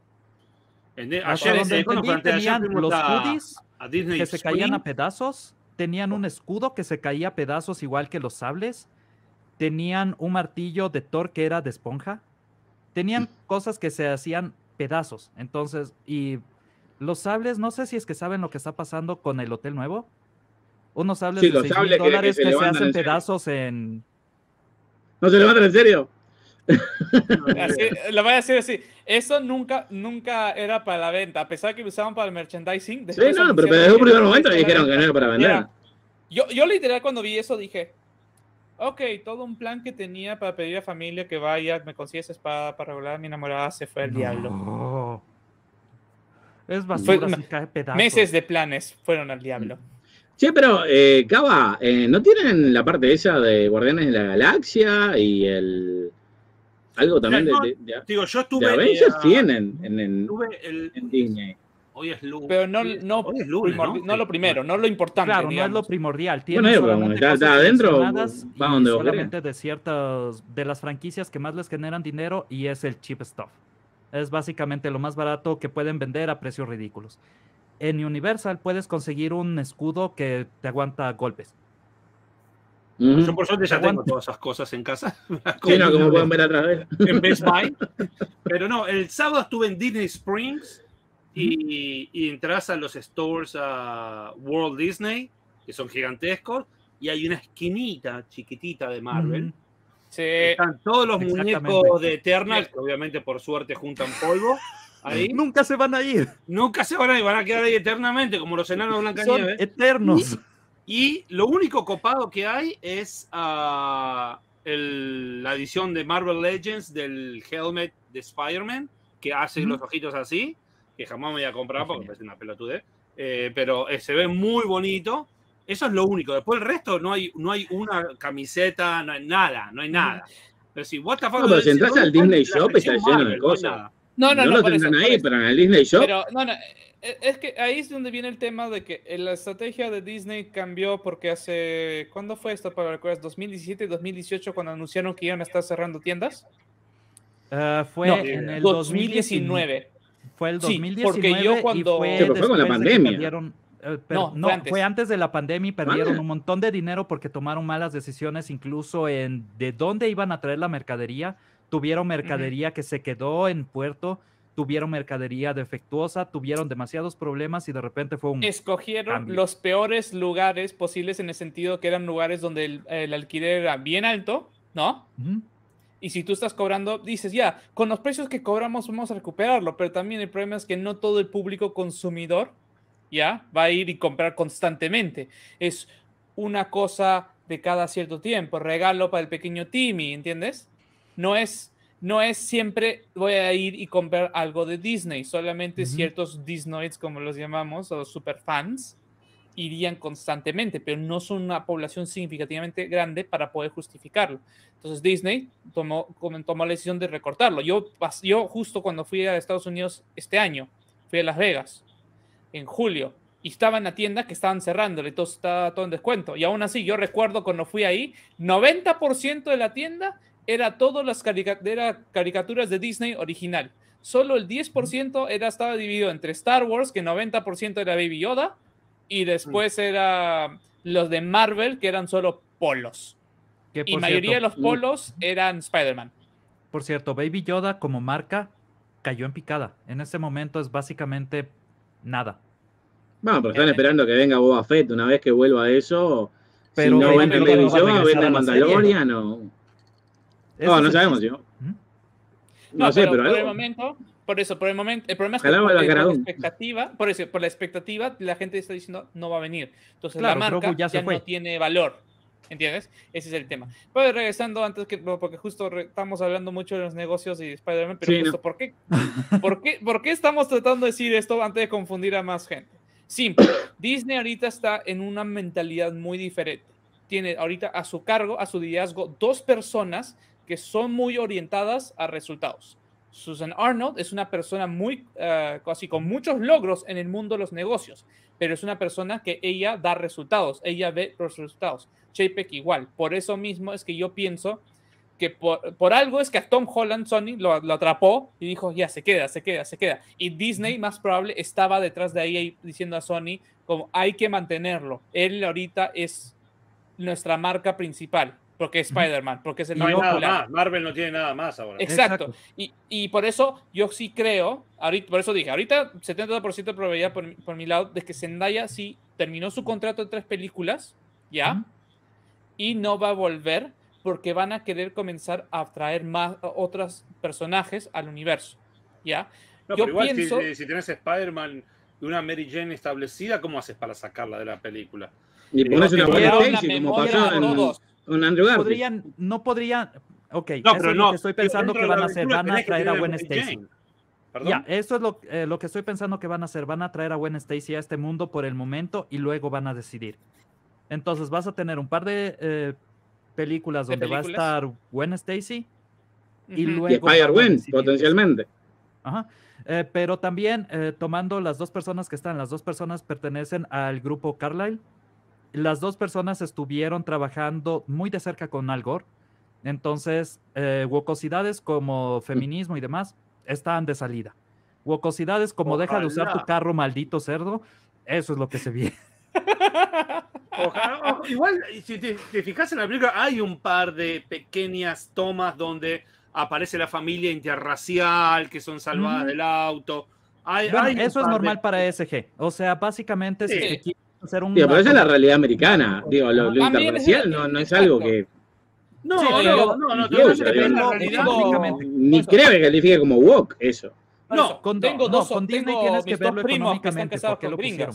Hasta donde entendí, tenían los hoodies a Disney que se caían a Springs. pedazos, tenían un escudo que se caía a pedazos igual que los sables, tenían un martillo de Thor que era de esponja, tenían cosas que se hacían pedazos. Entonces, y los sables, no sé si es que saben lo que está pasando con el hotel nuevo. Unos sables Sí, de los $6,000 sables que se que se levantan hacen en serio. pedazos en... ¿No se levantan en serio? Lo voy a decir así. Eso nunca era para la venta, a pesar que lo usaban para el merchandising. Sí, Después no, pero anunciaron desde un que primer no momento le iba a estar a dijeron la que no era para vender. venta. Yo literal cuando vi eso dije, ok, todo un plan que tenía para pedir a familia que vaya, me consigue esa espada para regular a mi enamorada, se fue al diablo. No. Es basura, Fue- se cae pedazos. Meses de planes fueron al diablo. Che, pero, Cava, ¿no tienen la parte esa de Guardianes de la Galaxia y el... algo también No, de digo, yo de estuve. Avengers tienen Estuve en Disney? Hoy es lunes. Pero Hoy es lunes, no lo primero, no lo importante. Claro, no es digamos. lo primordial. Bueno, Tienen pero solamente está cosas adentro, seleccionadas va y donde vos solamente de ciertas, de las franquicias que más les generan dinero, y es el cheap stuff. Es básicamente lo más barato que pueden vender a precios ridículos. En Universal puedes conseguir un escudo que te aguanta golpes. Yo por suerte ya Aguanta. tengo todas esas cosas en casa. Sí, no, como pueden ver atrás de él. En Best Buy. Pero no, el sábado estuve en Disney Springs y entras a los stores a World Disney, que son gigantescos, y hay una esquinita chiquitita de Marvel. Sí. Están todos los Exactamente. muñecos de Eternals, que obviamente por suerte juntan polvo. Ahí. Nunca se van a ir. Nunca se van a ir, van a quedar ahí eternamente, como los enanos de Son Blancanieves. eternos. Y lo único copado que hay es la edición de Marvel Legends del helmet de Spider-Man, que hace los ojitos así, que jamás me voy a comprar porque parece una pelotudez, pero se ve muy bonito. Eso es lo único. Después el resto no hay una camiseta, no hay nada, no hay nada. Pero si what the fuck, No, pero si entras al Disney Shop está lleno de Marvel, no hay cosas. nada. No, lo por tendrán eso, ahí, pero en el Disney Shop. Pero es que ahí es donde viene el tema de que la estrategia de Disney cambió porque ¿cuándo fue esto? Para recuerdas, 2017 y 2018 cuando anunciaron que iban a estar cerrando tiendas. Fue No, en el 2019. Fue el Sí, 2019 porque yo cuando- y fue Sí, pero fue con la después de que pandemia. perdieron, No, fue antes. de la pandemia y perdieron Ah. un montón de dinero porque tomaron malas decisiones, incluso en de dónde iban a traer la mercadería. Tuvieron mercadería que se quedó en puerto, tuvieron mercadería defectuosa, tuvieron demasiados problemas y de repente fue un Escogieron cambio. los peores lugares posibles en el sentido que eran lugares donde el alquiler era bien alto, ¿no? Ujú. Y si tú estás cobrando, dices, ya, con los precios que cobramos vamos a recuperarlo, pero también el problema es que no todo el público consumidor, ya, va a ir y comprar constantemente. Es una cosa de cada cierto tiempo, regalo para el pequeño Timmy, ¿entiendes? No es no es siempre voy a ir y comprar algo de Disney, solamente ciertos Disnoids, como los llamamos, o superfans, irían constantemente, pero no son una población significativamente grande para poder justificarlo. Entonces Disney tomó la decisión de recortarlo. Yo justo cuando fui a Estados Unidos este año, fui a Las Vegas en julio, y estaba en la tienda que estaban cerrando, y todo estaba todo en descuento. Y aún así, yo recuerdo cuando fui ahí, 90% de la tienda era todas las caricaturas de Disney original. Solo el 10% estaba dividido entre Star Wars, que 90% era Baby Yoda, y después era los de Marvel, que eran solo polos. Y la mayoría de los polos eran Spider-Man. Por cierto, Baby Yoda como marca cayó en picada. En este momento es básicamente nada. Bueno, pero están esperando que venga Boba Fett. Una vez que vuelva a eso, pero si no venden Baby Yoda, venden Mandalorian no sabemos, yo. No sé, pero por el momento, por el momento, el problema es que por la expectativa, la gente está diciendo no va a venir. Entonces la marca ya no tiene valor. ¿Entiendes? Ese es el tema. Pero regresando porque justo estamos hablando mucho de los negocios y de Spider-Man, pero justo, ¿por qué estamos tratando de decir esto antes de confundir a más gente? Simple. Disney ahorita está en una mentalidad muy diferente. Tiene ahorita a su cargo, a su liderazgo, 2 personas que son muy orientadas a resultados. Susan Arnold es una persona casi con muchos logros en el mundo de los negocios, pero es una persona que ella da resultados, ella ve los resultados. Chapek igual. Por eso mismo es que yo pienso que por algo es que a Tom Holland Sony lo atrapó y dijo, ya, se queda. Y Disney, más probable, estaba detrás de ahí diciendo a Sony, como hay que mantenerlo. Él ahorita es nuestra marca principal, porque es Spider-Man, porque es el no hay nada más. Marvel no tiene nada más ahora. Exacto. Y por eso yo sí creo, por eso dije, ahorita 70% de probabilidad por mi lado de que Zendaya sí terminó su contrato de 3 películas, ¿ya? Y no va a volver porque van a querer comenzar a traer más otros personajes al universo, ¿ya? No, yo pero igual pienso, si tienes Spider-Man y una Mary Jane establecida, ¿cómo haces para sacarla de la película? Y pones una buena Stacy, como pasó en Andrew Garfield. No podrían. Ok, no, eso pero es lo que estoy pensando que van a hacer. Van a traer a Gwen Stacy. Ya, eso es lo que estoy pensando que van a hacer. Van a traer a Gwen Stacy a este mundo por el momento y luego van a decidir. Entonces vas a tener un par de películas donde va a estar Gwen Stacy y luego... Y Spider-Gwen, potencialmente. Ajá. Pero también tomando las 2 personas que están, las 2 personas pertenecen al grupo Carlyle. Las 2 personas estuvieron trabajando muy de cerca con Al Gore. Entonces, wocosidades como feminismo y demás están de salida. Wocosidades como deja de usar tu carro, maldito cerdo, eso es lo que se viene. Igual, si te fijas en la película, hay un par de pequeñas tomas donde aparece la familia interracial que son salvadas del auto. Eso es normal para ESG. O sea, básicamente si se quiere hacer un... pero esa es la realidad americana. Digo, lo interracial no es algo que... No, ni creo que califique como woke eso. No, con Disney tienes que verlo económicamente porque lo pusieron.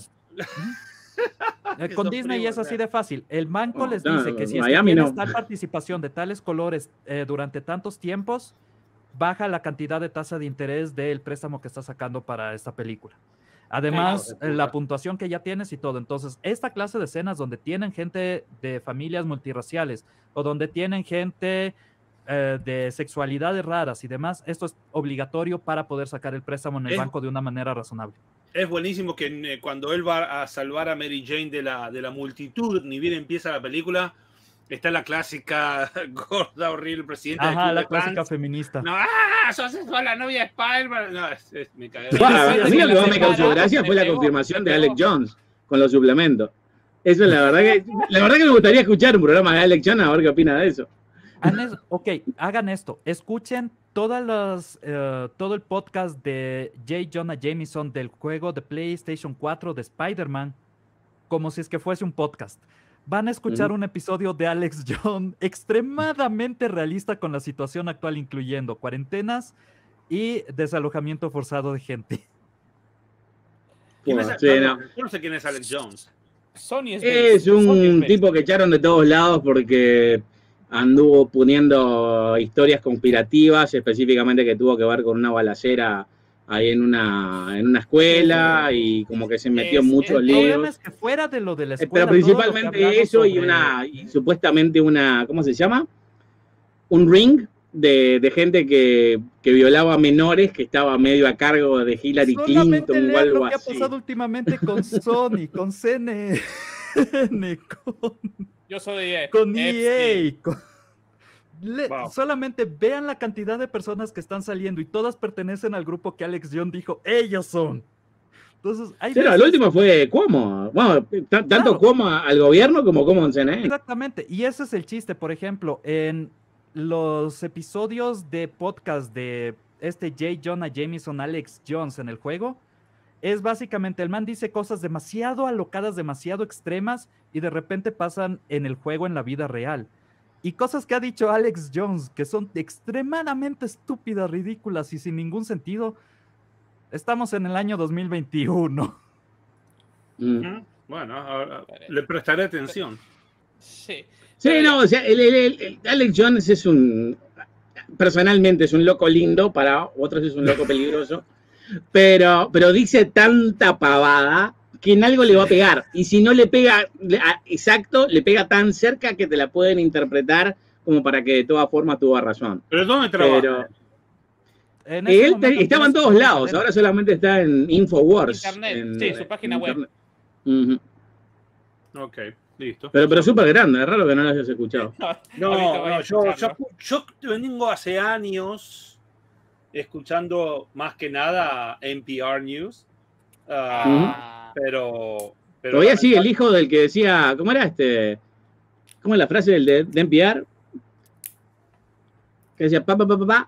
Con Disney es así de fácil. El banco les dice que si tienes tal participación de tales colores durante tantos tiempos, baja la cantidad de tasa de interés del préstamo que estás sacando para esta película. Además, la puntuación que ya tienes y todo. Entonces, esta clase de escenas donde tienen gente de familias multirraciales o donde tienen gente de sexualidades raras y demás, esto es obligatorio para poder sacar el préstamo en el banco de una manera razonable. Es buenísimo que cuando él va a salvar a Mary Jane de la multitud, ni bien empieza la película, está la clásica gorda, horrible presidenta. Ajá, la clásica feminista. No, sos la novia de Spider-Man. No, me cagué. A mí lo que me causó gracia fue la confirmación de Alex Jones con los suplementos. Eso la verdad que me gustaría escuchar un programa de Alex Jones a ver qué opina de eso. Ok, hagan esto. Escuchen todo el podcast de J. Jonah Jameson del juego de PlayStation 4 de Spider-Man, como si es que fuese un podcast. Van a escuchar un episodio de Alex Jones extremadamente realista con la situación actual, incluyendo cuarentenas y desalojamiento forzado de gente. Yo no sé quién es Alex Jones. Es un tipo que echaron de todos lados porque anduvo poniendo historias conspirativas, específicamente que tuvo que ver con una balacera ahí en una escuela, y como que se metió en muchos El problema líos. es que fuera de lo de la escuela, Pero principalmente todo lo que eso hablamos y supuestamente una, ¿cómo se llama? Un ring de gente que violaba menores, que estaba medio a cargo de Hillary solamente Clinton o lean algo lo que ha así. pasado últimamente con Sony, con CNN, Yo soy con Epstein. EA, Wow. solamente vean la cantidad de personas que están saliendo y todas pertenecen al grupo que Alex Jones dijo, ellos son. Entonces, hay Pero el veces- último fue Cuomo. Bueno, tanto Claro. Cuomo al gobierno como Cuomo en CNN. Exactamente, y ese es el chiste. Por ejemplo, en los episodios de podcast de J. Jonah Jameson, Alex Jones en el juego, es básicamente el man dice cosas demasiado alocadas, demasiado extremas, y de repente pasan en el juego, en la vida real. Y cosas que ha dicho Alex Jones que son extremadamente estúpidas, ridículas y sin ningún sentido. Estamos en el año 2021. Bueno, ahora le prestaré atención. Sí. Sí, no, o sea, el Alex Jones es personalmente es un loco lindo, para otros es un loco peligroso, pero dice tanta pavada que en algo le va a pegar, y si no le pega exacto, le pega tan cerca que te la pueden interpretar como para que de todas formas tuvo razón. ¿Pero dónde trabaja? Pero En ese él momento estaba en tienes todos que lados, saber. ahora solamente está en Infowars. Internet, sí, su página web. Ujú. Ok, listo. Pero súper grande, es raro que no lo hayas escuchado. No, yo vengo hace años escuchando más que nada NPR News, pero Todavía sigue el hijo del que decía, ¿cómo era ¿Cómo es la frase del de NPR? Que decía, papá.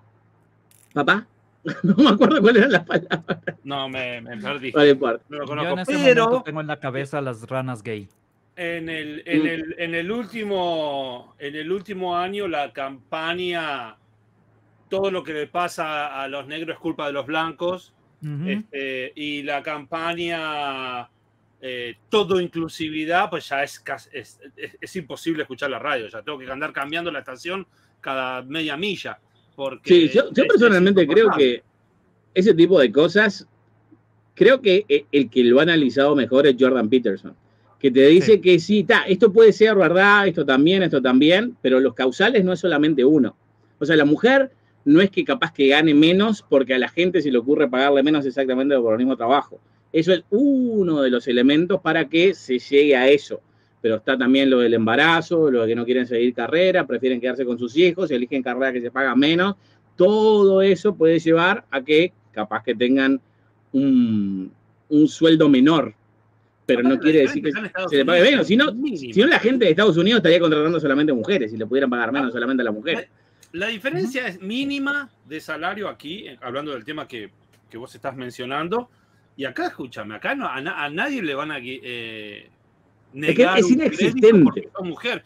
No me acuerdo cuál era la palabra. No, me perdí. No importa. No lo Yo conozco, en ese pero momento tengo en la cabeza las ranas gay. en el último año la campaña, todo lo que le pasa a los negros es culpa de los blancos. Ujú. Y la campaña todo inclusividad, pues ya es imposible escuchar la radio, ya tengo que andar cambiando la estación cada media milla. Porque Sí, yo personalmente creo que ese tipo de cosas, creo que el que lo ha analizado mejor es Jordan Peterson, que te dice que sí, esto puede ser verdad, esto también, pero los causales no es solamente uno. O sea, la mujer no es que capaz que gane menos porque a la gente se le ocurre pagarle menos exactamente por el mismo trabajo. Eso es uno de los elementos para que se llegue a eso. Pero está también lo del embarazo, lo de que no quieren seguir carrera, prefieren quedarse con sus hijos, eligen carrera que se paga menos. Todo eso puede llevar a que capaz que tengan un sueldo menor. Pero no quiere decir que se le pague menos. Si no, la gente de Estados Unidos estaría contratando solamente mujeres y le pudieran pagar menos solamente a las mujeres. La diferencia es mínima de salario aquí, hablando del tema que vos estás mencionando. Y acá, escúchame, acá a nadie le van a negar es inexistente porque sos mujer.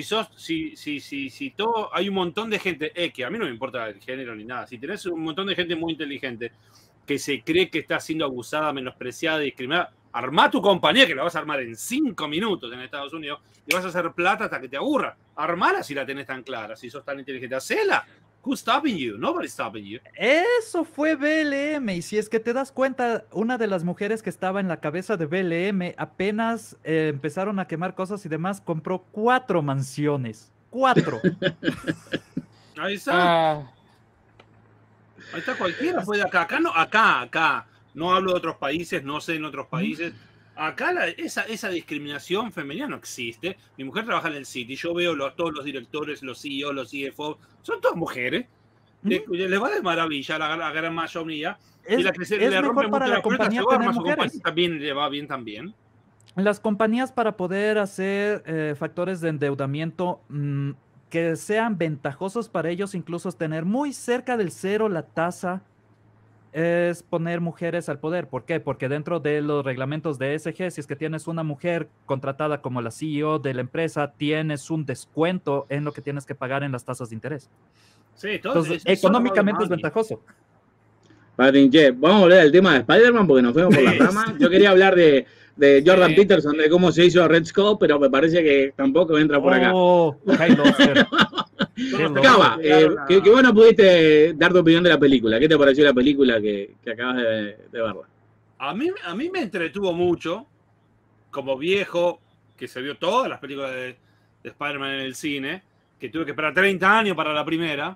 Si todo, hay un montón de gente, que a mí no me importa el género ni nada, si tenés un montón de gente muy inteligente que se cree que está siendo abusada, menospreciada, discriminada, armá tu compañía, que la vas a armar en 5 minutos en Estados Unidos y vas a hacer plata hasta que te aburra. Armala si la tenés tan clara, si sos tan inteligente, hacela. Who's stopping you? Nobody's stopping you. Eso fue BLM, y si es que te das cuenta, una de las mujeres que estaba en la cabeza de BLM apenas empezaron a quemar cosas y demás, compró 4 mansiones. 4. Ahí está. Ahí está, cualquiera puede acá. No hablo de otros países, no sé en otros países. Acá esa discriminación femenina no existe. Mi mujer trabaja en el City, yo veo todos los directores, los CEO, los CFO, son todas mujeres. Les va de maravilla la gran mayoría. Y la que se le rompe mucho la compañía tener mujeres. También le va bien también. Las compañías, para poder hacer factores de endeudamiento que sean ventajosos para ellos, incluso tener muy cerca del cero la tasa, es poner mujeres al poder. ¿Por qué? Porque dentro de los reglamentos de ESG, si es que tienes una mujer contratada como la CEO de la empresa, tienes un descuento en lo que tienes que pagar en las tasas de interés. Sí, entonces económicamente es ventajoso. Vamos a volver al tema de Spider-Man porque nos fuimos por las ramas. Yo quería hablar de Jordan Peterson, de cómo se hizo Red Skull, pero me parece que tampoco entra por acá. Cava, que vos no pudiste dar tu opinión de la película. ¿Qué te pareció la película que acabas de verla? A mí me entretuvo mucho, como viejo, que se vio todas las películas de Spider-Man en el cine, que tuve que esperar 30 años para la primera.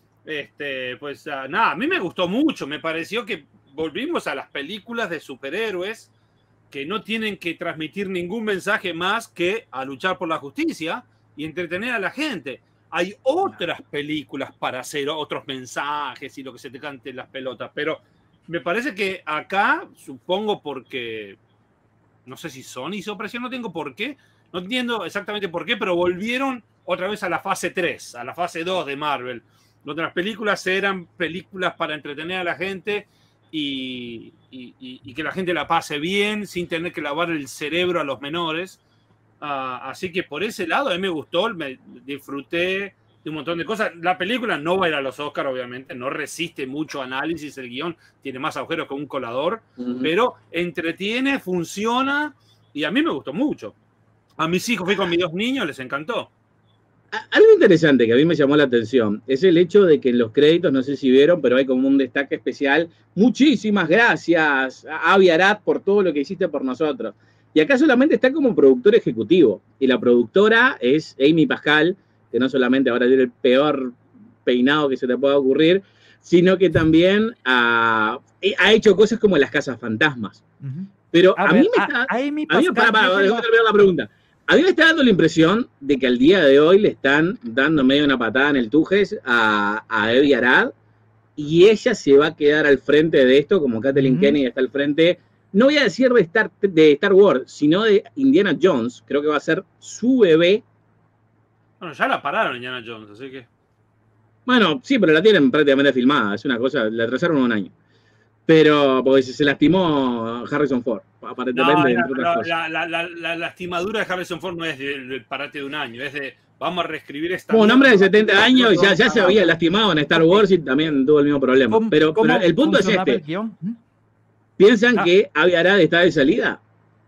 Pues nada, a mí me gustó mucho. Me pareció que volvimos a las películas de superhéroes que no tienen que transmitir ningún mensaje más que a luchar por la justicia y entretener a la gente. Hay otras películas para hacer otros mensajes y lo que se te cante en las pelotas, pero me parece que acá, supongo porque, no sé si Sony hizo presión, no tengo por qué, no entiendo exactamente por qué, pero volvieron otra vez a la fase 3, a la fase 2 de Marvel, donde las películas eran películas para entretener a la gente y que la gente la pase bien sin tener que lavar el cerebro a los menores. Así que por ese lado a mí me gustó, me disfruté de un montón de cosas. La película no va a ir a los Oscars, obviamente, no resiste mucho análisis, el guión tiene más agujeros que un colador, pero entretiene, funciona y a mí me gustó mucho. A mis hijos, fui con mis 2 niños, les encantó. Algo interesante que a mí me llamó la atención es el hecho de que en los créditos, no sé si vieron, pero hay como un destaque especial. Muchísimas gracias, Avi Arad, por todo lo que hiciste por nosotros. Y acá solamente está como productor ejecutivo. Y la productora es Amy Pascal, que no solamente ahora tiene el peor peinado que se te pueda ocurrir, sino que también ha hecho cosas como Las Casas Fantasmas. Pero a mí me está... Déjame terminar la pregunta. A mí me está dando la impresión de que al día de hoy le están dando medio una patada en el tujes a Avi Arad y ella se va a quedar al frente de esto, como Kathleen Kennedy está al frente, no voy a decir de Star Wars, sino de Indiana Jones. Creo que va a ser su bebé. Bueno, ya la pararon Indiana Jones, así que... Bueno, sí, pero la tienen prácticamente filmada, es una cosa, la atrasaron un año. Pero porque se lastimó Harrison Ford, aparentemente. La lastimadura de Harrison Ford no es del parate de un año, es de vamos a reescribir esta... Un hombre de 70 años ya se había lastimado en Star Wars y también tuvo el mismo problema. Pero el punto es este. ¿Piensan que Avi Arad está de salida?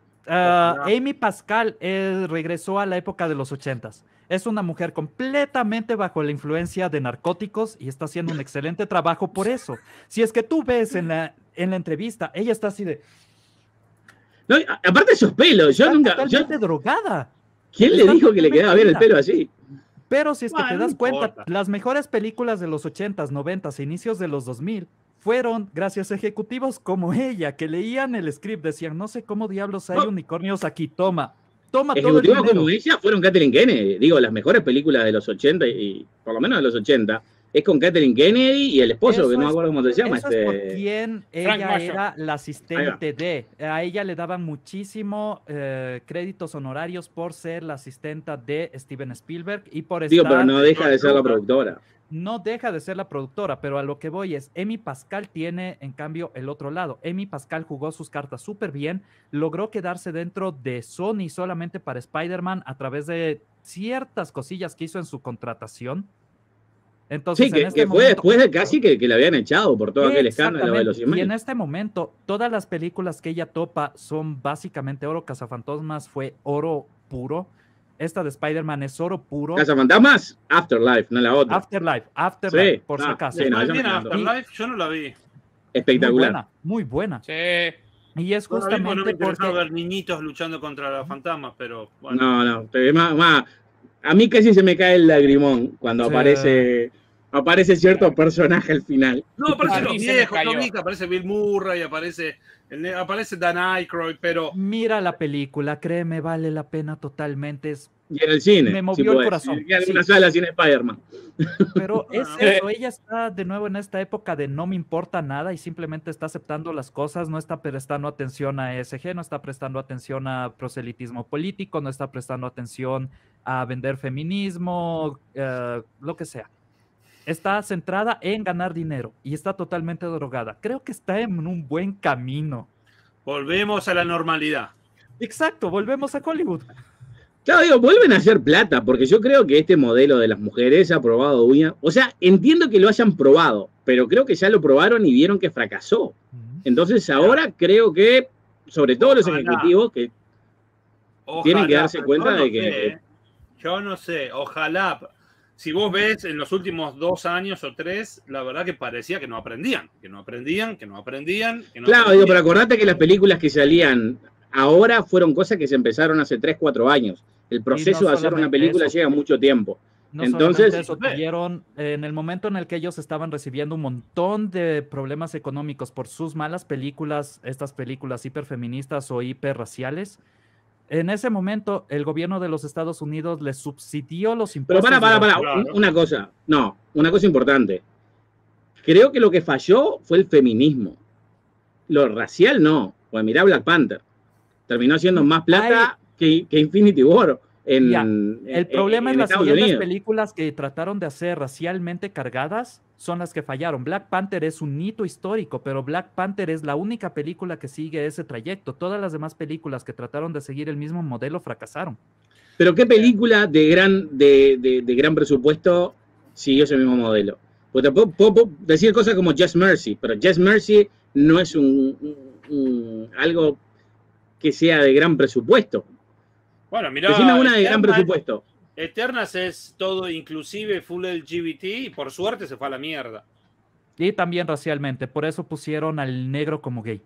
Amy Pascal regresó a la época de los 80s. Es una mujer completamente bajo la influencia de narcóticos y está haciendo un excelente trabajo por eso. Si es que tú ves en la entrevista, ella está así de... No, aparte esos pelos, yo nunca... Totalmente drogada. ¿Quién le dijo que le quedaba bien el pelo así? Pero si es que te das cuenta, las mejores películas de los 80s, 90s e inicios de los 2000 fueron gracias a ejecutivos como ella, que leían el script, decían, no sé cómo diablos hay unicornios aquí, toma todo el dinero. Como ella fueron Kathleen Kennedy. Digo, las mejores películas de los 80 y por lo menos de los 80 es con Kathleen Kennedy y el esposo, que no me acuerdo cómo se llama. Eso es por quien ella era la asistente de. A ella le daban muchísimo créditos honorarios por ser la asistenta de Steven Spielberg y por estar... pero no deja de ser la productora. No deja de ser la productora, pero a lo que voy es, Amy Pascal tiene, en cambio, el otro lado. Amy Pascal jugó sus cartas súper bien, logró quedarse dentro de Sony solamente para Spider-Man a través de ciertas cosillas que hizo en su contratación. Entonces, sí, que fue después de casi que le habían echado por todo aquel escándalo de los y en este momento, todas las películas que ella topa son básicamente oro. Cazafantasmas fue oro puro. Esta de Spider-Man es oro puro. ¿Cazafantasmas? Afterlife, no la otra. Afterlife, sí, por si acaso. Sí, Afterlife, yo no la vi. Espectacular. Muy buena. Sí. Y es justamente no me porque... ver niñitos luchando contra los fantasmas, pero bueno. No, a mí casi se me cae el lagrimón cuando aparece cierto personaje al final. No, aparecen los viejos, aparece Bill Murray, aparece Dan Aykroyd, pero... Mira la película, créeme, vale la pena totalmente. Y en el cine. Me movió el corazón. Y en alguna sala sin Spider-Man. Pero es eso, ella está de nuevo en esta época de no me importa nada y simplemente está aceptando las cosas, no está prestando atención a ESG, no está prestando atención a proselitismo político, no está prestando atención a vender feminismo, lo que sea. Está centrada en ganar dinero y está totalmente drogada. Creo que está en un buen camino. Volvemos a la normalidad. Exacto, volvemos a Hollywood. Claro, vuelven a hacer plata, porque yo creo que este modelo de las mujeres ha probado bien. O sea, entiendo que lo hayan probado, pero creo que ya lo probaron y vieron que fracasó. Entonces ahora creo que, sobre todo los ejecutivos, que tienen que darse cuenta de que... Yo no sé, ojalá... si vos ves en los últimos 2 años o 3, la verdad que parecía que no aprendían. Claro, digo, pero acordate que las películas que salían ahora fueron cosas que se empezaron hace 3, 4 años. El proceso de hacer una película lleva mucho tiempo. No Entonces, eso, tuvieron, en el momento en el que ellos estaban recibiendo un montón de problemas económicos por sus malas películas, estas películas hiperfeministas o hiperraciales, en ese momento el gobierno de los Estados Unidos les subsidió los impuestos. Pero para, una cosa importante. Creo que lo que falló fue el feminismo. Lo racial no. Pues mirá Black Panther. Terminó haciendo más plata que Infinity War. El problema es las siguientes películas que trataron de hacer racialmente cargadas son las que fallaron. Black Panther es un hito histórico, pero Black Panther es la única película que sigue ese trayecto. Todas las demás películas que trataron de seguir el mismo modelo fracasaron. Pero ¿qué película de gran presupuesto siguió ese mismo modelo? Pues te puedo decir cosas como Just Mercy, pero Just Mercy no es algo que sea de gran presupuesto. Bueno, mirá, decime una de gran presupuesto. Eternals es todo inclusive, full LGBT, y por suerte se fue a la mierda. Y también racialmente, por eso pusieron al negro como gay.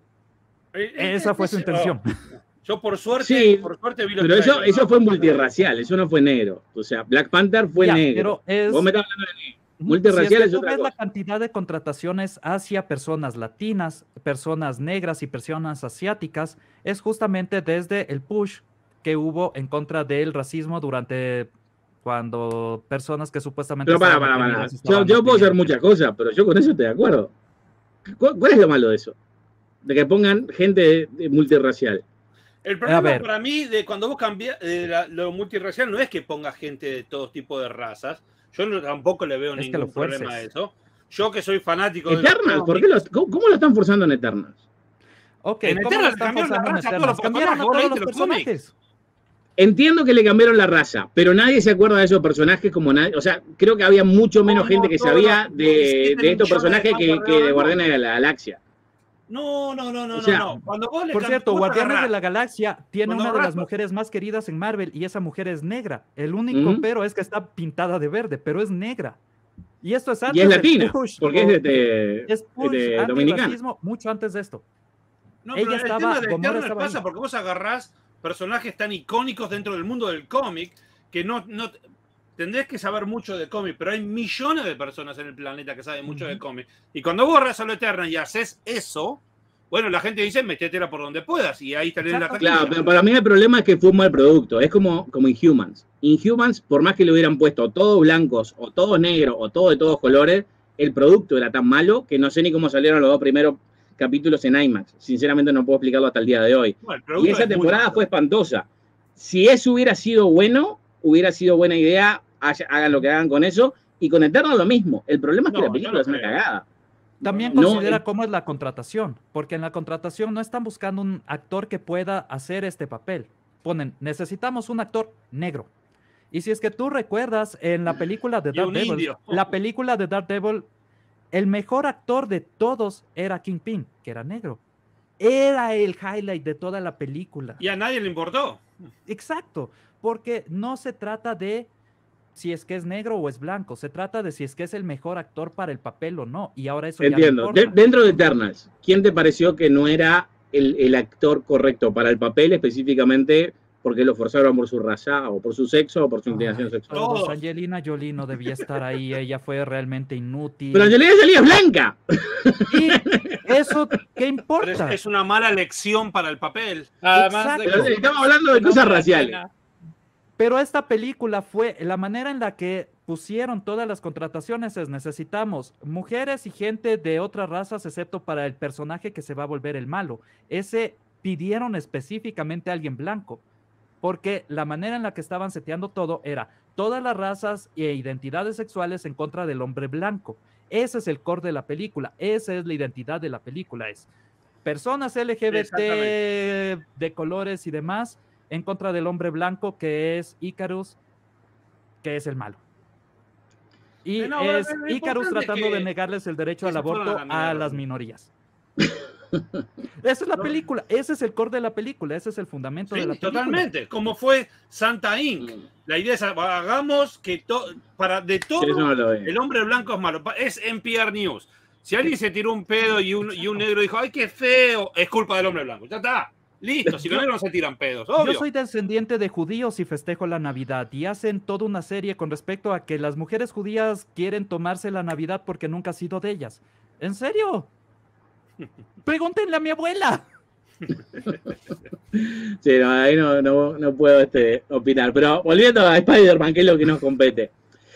Esa fue su intención. Yo por suerte vi lo pero eso fue multirracial, eso no fue negro. O sea, Black Panther fue negro. Vos me estás hablando de negro. Multirracial es otra cosa. La cantidad de contrataciones hacia personas latinas, personas negras y personas asiáticas es justamente desde el push que hubo en contra del racismo durante cuando personas que supuestamente... Pero para. Yo puedo hacer muchas cosas, pero yo con eso estoy de acuerdo. ¿Cuál es lo malo de eso? De que pongan gente multirracial. El problema para mí de cuando vos cambiás lo multirracial no es que ponga gente de todo tipo de razas. Yo tampoco le veo ningún problema a eso. Yo que soy fanático de... Eternals, ¿cómo lo están forzando en Eternals? En Eternals cambiaron la raza, cambiaron a todos los personajes. Entiendo que le cambiaron la raza, pero nadie se acuerda de esos personajes como nadie. O sea, creo que había mucho menos gente que sabía de estos personajes que de Guardianes de la Galaxia. No. Cuando vos por cierto, Guardianes de la Galaxia tiene una de las mujeres más queridas en Marvel y esa mujer es negra. El único pero es que está pintada de verde, pero es negra. Y esto es antes. Y es latina, porque es de dominicana. Mucho antes de esto. No, ella pero estaba, el tema de Eternals pasa porque vos agarrás personajes tan icónicos dentro del mundo del cómic que no tendrías que saber mucho de cómic, pero hay millones de personas en el planeta que saben mucho de cómic. Y cuando vos agarrás a lo Eternal y haces eso, bueno, la gente dice, métetela por donde puedas, y ahí tenés la taquilla. Claro, pero para mí el problema es que fue un mal producto. Es como Inhumans. Inhumans, por más que le hubieran puesto todos blancos, o todos negros, o todos de todos colores, el producto era tan malo que no sé ni cómo salieron los 2 primeros capítulos en IMAX. Sinceramente no puedo explicarlo hasta el día de hoy. Bueno, y esa temporada fue espantosa. Si eso hubiera sido bueno, hubiera sido buena idea, hagan lo que hagan con eso, y con Eternal lo mismo. El problema es que la película es una cagada. También considera cómo es la contratación, porque en la contratación no están buscando un actor que pueda hacer este papel. Ponen, necesitamos un actor negro. Y si es que tú recuerdas en la película de Daredevil, el mejor actor de todos era Kingpin, que era negro. Era el highlight de toda la película. Y a nadie le importó. Exacto, porque no se trata de si es que es negro o es blanco, se trata de si es que es el mejor actor para el papel o no. Y ahora eso entiendo. Ya no dentro de Eternals, ¿quién te pareció que no era el actor correcto para el papel específicamente porque lo forzaron por su raza o por su sexo o por su inclinación sexual? Angelina Jolie no debía estar ahí, ella fue realmente inútil. Pero Angelina Jolie es blanca. Y eso, ¿qué importa? Es una mala lección para el papel. Además estamos hablando de cosas raciales. Pero esta película fue la manera en la que pusieron todas las contrataciones es necesitamos mujeres y gente de otras razas excepto para el personaje que se va a volver el malo. Ese pidieron específicamente a alguien blanco. Porque la manera en la que estaban seteando todo era todas las razas e identidades sexuales en contra del hombre blanco. Ese es el core de la película, esa es la identidad de la película, es personas LGBT de colores y demás en contra del hombre blanco que es Icarus, que es el malo. Y es Icarus tratando de negarles el derecho al aborto a las minorías. Esa es la película, ese es el core de la película, ese es el fundamento Sí, de la película. totalmente, como fue Santa Inc. La idea es, hagamos que de todo, Sí, eso no lo vi. el hombre blanco es malo. Es NPR News. Si alguien se tiró un pedo y un negro dijo, ¡ay, qué feo! Es culpa del hombre blanco. Ya está. Listo, si los negros no se tiran pedos, obvio. Yo soy descendiente de judíos y festejo la Navidad y hacen toda una serie con respecto a que las mujeres judías quieren tomarse la Navidad porque nunca ha sido de ellas. ¿En serio? Pregúntenle a mi abuela. Sí, no, ahí no puedo opinar. Pero volviendo a Spider-Man, que es lo que nos compete.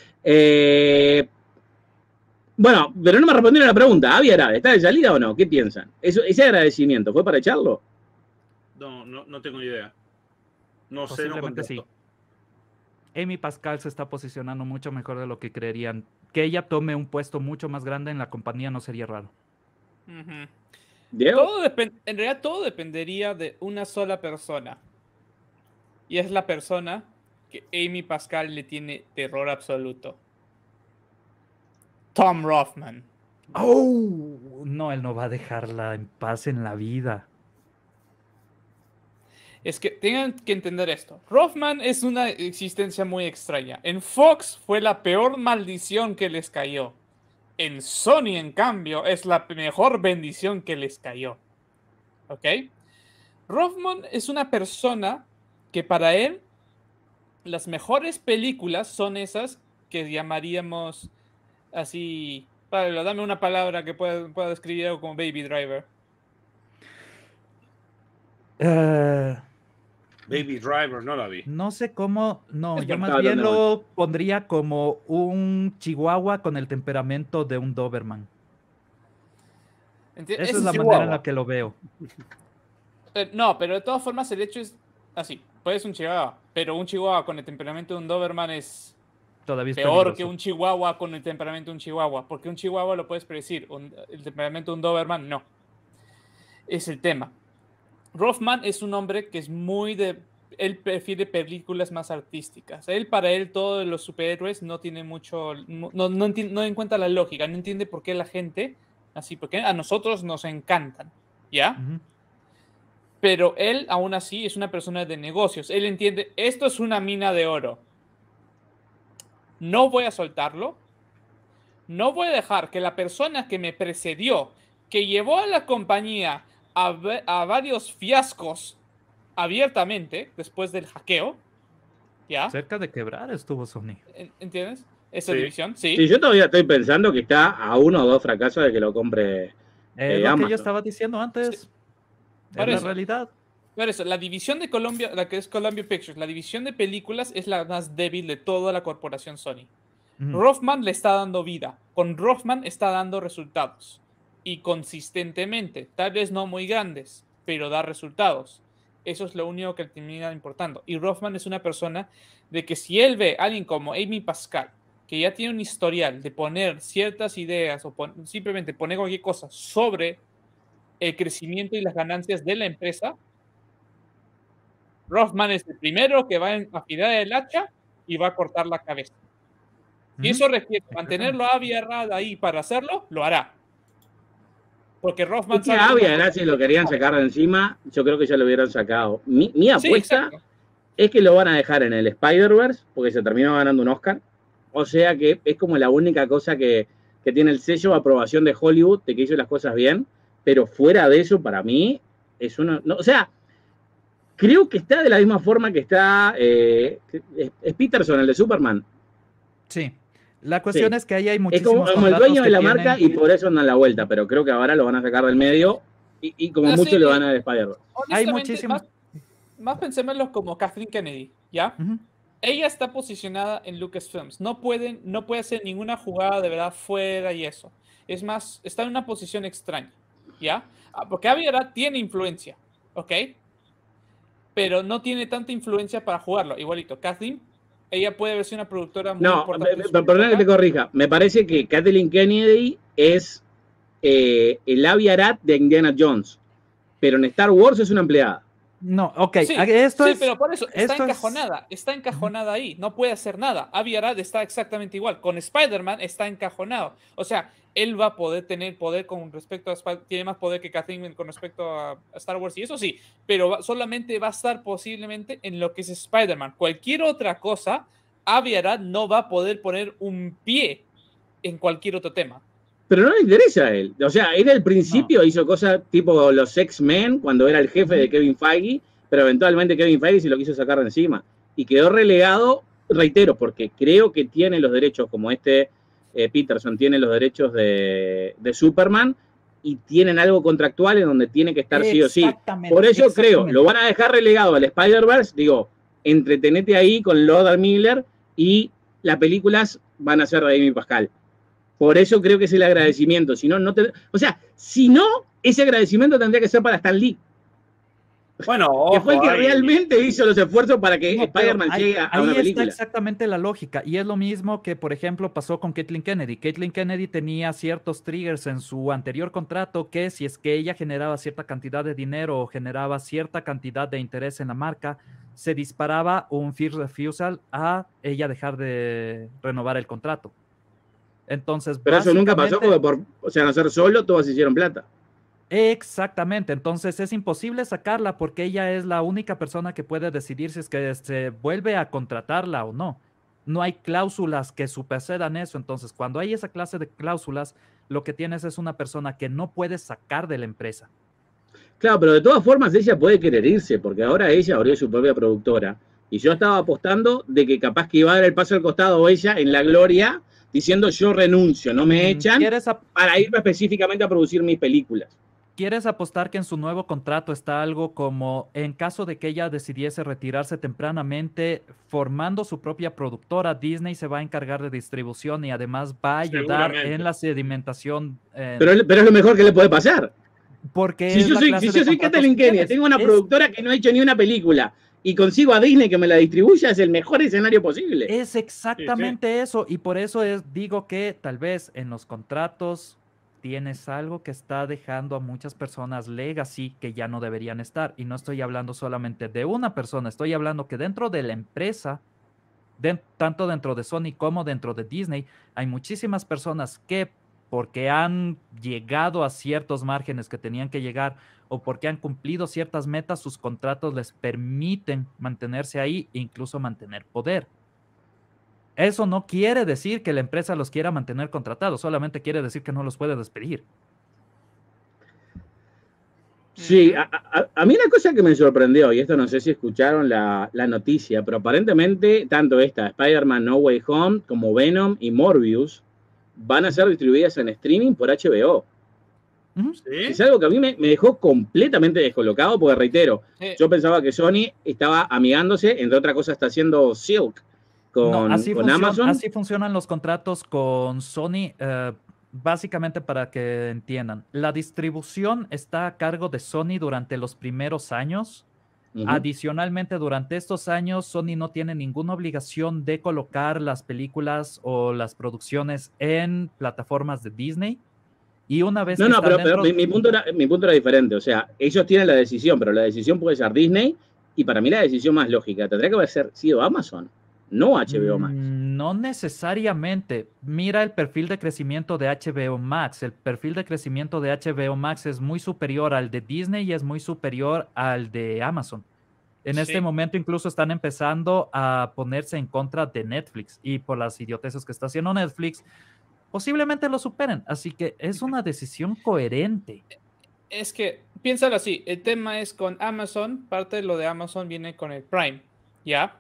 Bueno, pero no me respondieron la pregunta. ¿Avi Arad está de salida o no? ¿Qué piensan? ¿Ese agradecimiento fue para echarlo? No tengo idea. No sé, no Posiblemente sí. contesto. Amy Pascal se está posicionando mucho mejor de lo que creerían. Que ella tome un puesto mucho más grande en la compañía no sería raro. Ujú. ¿Diego? En realidad todo dependería de una sola persona. Y es la persona que Amy Pascal le tiene terror absoluto. Tom Rothman. ¡Oh! No, él no va a dejarla en paz en la vida. Es que tengan que entender esto. Rothman es una existencia muy extraña. En Fox fue la peor maldición que les cayó. En Sony, en cambio, es la mejor bendición que les cayó. ¿Ok? Rothman es una persona que para él las mejores películas son esas que llamaríamos así... Pablo, dame una palabra que pueda describir algo como Baby Driver. Baby Driver, no la vi. No sé cómo, no, Es yo bueno. más No, bien no. lo pondría como un chihuahua con el temperamento de un Doberman. Esa Esa es la manera en la que lo veo. No, pero de todas formas el hecho es así. Puede ser un chihuahua, pero un chihuahua con el temperamento de un Doberman es Todavía es peor peligroso. que un chihuahua con el temperamento de un chihuahua. Porque un chihuahua lo puedes predecir, el temperamento de un Doberman no. Es el tema. Rothman es un hombre que es muy de... Él prefiere películas más artísticas. Para él, todos los superhéroes no tiene mucho... No encuentra la lógica, no entiende por qué la gente... Así, porque a nosotros nos encantan, ¿ya? Ujú. Pero él, aún así, es una persona de negocios. Él entiende, esto es una mina de oro. No voy a soltarlo. No voy a dejar que la persona que me precedió, que llevó a la compañía a varios fiascos abiertamente, después del hackeo, ¿ya? Cerca de quebrar estuvo Sony. ¿Entiendes? Esa Sí. división, sí. Sí, yo todavía estoy pensando que está a 1 o 2 fracasos de que lo compre Lo que Amazon. yo estaba diciendo antes. Por Es la eso. realidad. Por eso, la división de Columbia, la que es Columbia Pictures, la división de películas es la más débil de toda la corporación Sony. Ujú. Rothman le está dando vida. Con Rothman está dando resultados. Y consistentemente. Tal vez no muy grandes, pero da resultados. Eso es lo único que termina importando. Y Rothman es una persona de que si él ve a alguien como Amy Pascal, que ya tiene un historial de poner ciertas ideas o simplemente poner cualquier cosa sobre el crecimiento y las ganancias de la empresa, Rothman es el primero que va a afilar el hacha y va a cortar la cabeza. Si Ujú. eso requiere mantenerlo a Avi Arad ahí para hacerlo, lo hará. Porque Rothman Es que Avi Arad, si lo querían sacar de encima, yo creo que ya lo hubieran sacado. Mi Sí, apuesta exacto. es que lo van a dejar en el Spider-Verse, porque se terminó ganando un Oscar. O sea que es como la única cosa que tiene el sello de aprobación de Hollywood, de que hizo las cosas bien. Pero fuera de eso, para mí, es uno... No, o sea, creo que está de la misma forma que está... es Peterson, el de Superman. Sí. La cuestión Sí. es que ahí hay Es muchísimos como el contratos dueño de que la tienen- marca y por eso andan la vuelta. Pero creo que ahora lo van a sacar del medio y como Ah, mucho sí. le van a dar Spider-Man. Hay Honestamente, muchísimos... más pensémoslo como Kathleen Kennedy, ¿ya? Ujú. Ella está posicionada en Lucasfilms. No puede hacer ninguna jugada de verdad fuera y eso. Es más, está en una posición extraña, ¿ya? Porque Avi Arad tiene influencia, ¿ok? Pero no tiene tanta influencia para jugarlo. Igualito, Kathleen, ella puede verse una productora muy No, importante. en su perdón que te época. corrija. Me parece que Kathleen Kennedy es el Avi Arad de Indiana Jones. Pero en Star Wars es una empleada. No, ok. Sí, Esto sí, es, pero por eso está esto es- encajonada, está encajonada ahí, no puede hacer nada. Avi Arad está exactamente igual. Con Spider-Man está encajonado. O sea, él va a poder tener poder con respecto a tiene más poder que Kathleen con respecto a Star Wars y eso sí, pero solamente va a estar posiblemente en lo que es Spider-Man. Cualquier otra cosa, Avi Arad no va a poder poner un pie en cualquier otro tema. Pero no le interesa a él. O sea, él al principio hizo cosas tipo los X-Men, cuando era el jefe de Kevin Feige, pero eventualmente Kevin Feige se lo quiso sacar de encima. Y quedó relegado, reitero, porque creo que tiene los derechos, como Peterson tiene los derechos de Superman, y tienen algo contractual en donde tiene que estar sí o sí. Por eso creo, lo van a dejar relegado al Spider-Verse, digo, entretenete ahí con Lord Miller, y las películas van a ser de Amy Pascal. Por eso creo que es el agradecimiento. Si no, o sea, si no, ese agradecimiento tendría que ser para Stan Lee. Bueno, Que fue el que realmente hizo los esfuerzos para que Spider-Man llegue a una película. Ahí está exactamente la lógica. Y es lo mismo que, por ejemplo, pasó con Kathleen Kennedy. Kathleen Kennedy tenía ciertos triggers en su anterior contrato que si es que ella generaba cierta cantidad de dinero o generaba cierta cantidad de interés en la marca, se disparaba un first refusal a ella dejar de renovar el contrato. Entonces, pero eso nunca pasó porque o sea, no ser solo, todos hicieron plata. Exactamente, entonces es imposible sacarla porque ella es la única persona que puede decidir si es que se vuelve a contratarla o no. No hay cláusulas que supersedan eso, entonces cuando hay esa clase de cláusulas, lo que tienes es una persona que no puedes sacar de la empresa. Claro, pero de todas formas ella puede querer irse, porque ahora ella abrió su propia productora, y yo estaba apostando de que capaz que iba a dar el paso al costado ella en la gloria, diciendo yo renuncio, no me echan, para irme específicamente a producir mis películas. ¿Quieres apostar que en su nuevo contrato está algo como, en caso de que ella decidiese retirarse tempranamente, formando su propia productora, Disney se va a encargar de distribución y además va a ayudar en la sedimentación? Pero es lo mejor que le puede pasar. Porque si yo soy Kathleen Kennedy, tengo una productora que no ha hecho ni una película, y consigo a Disney que me la distribuya, es el mejor escenario posible. Es exactamente eso, y por eso digo que tal vez en los contratos tienes algo que está dejando a muchas personas legacy que ya no deberían estar. Y no estoy hablando solamente de una persona, estoy hablando que dentro de la empresa, tanto dentro de Sony como dentro de Disney, hay muchísimas personas que porque han llegado a ciertos márgenes que tenían que llegar o porque han cumplido ciertas metas, sus contratos les permiten mantenerse ahí e incluso mantener poder. Eso no quiere decir que la empresa los quiera mantener contratados, solamente quiere decir que no los puede despedir. Sí, a mí la cosa que me sorprendió, y esto no sé si escucharon la noticia, pero aparentemente tanto Spider-Man No Way Home como Venom y Morbius van a ser distribuidas en streaming por HBO. ¿Sí? Es algo que a mí me dejó completamente descolocado, porque reitero, yo pensaba que Sony estaba amigándose, entre otras cosas está haciendo Silk con Amazon. Así funcionan los contratos con Sony, básicamente para que entiendan. La distribución está a cargo de Sony durante los primeros años. Adicionalmente, durante estos años, Sony no tiene ninguna obligación de colocar las películas o las producciones en plataformas de Disney. Y una vez pero mi punto era diferente. O sea, ellos tienen la decisión, pero la decisión puede ser Disney. Y para mí la decisión más lógica tendría que haber sido Amazon, no HBO Max. No necesariamente. Mira el perfil de crecimiento de HBO Max. El perfil de crecimiento de HBO Max es muy superior al de Disney y es muy superior al de Amazon. En este momento incluso están empezando a ponerse en contra de Netflix y por las idioteces que está haciendo Netflix, posiblemente lo superen. Así que es una decisión coherente. Es que, piénsalo así, el tema es con Amazon, parte de lo de Amazon viene con el Prime, ¿ya?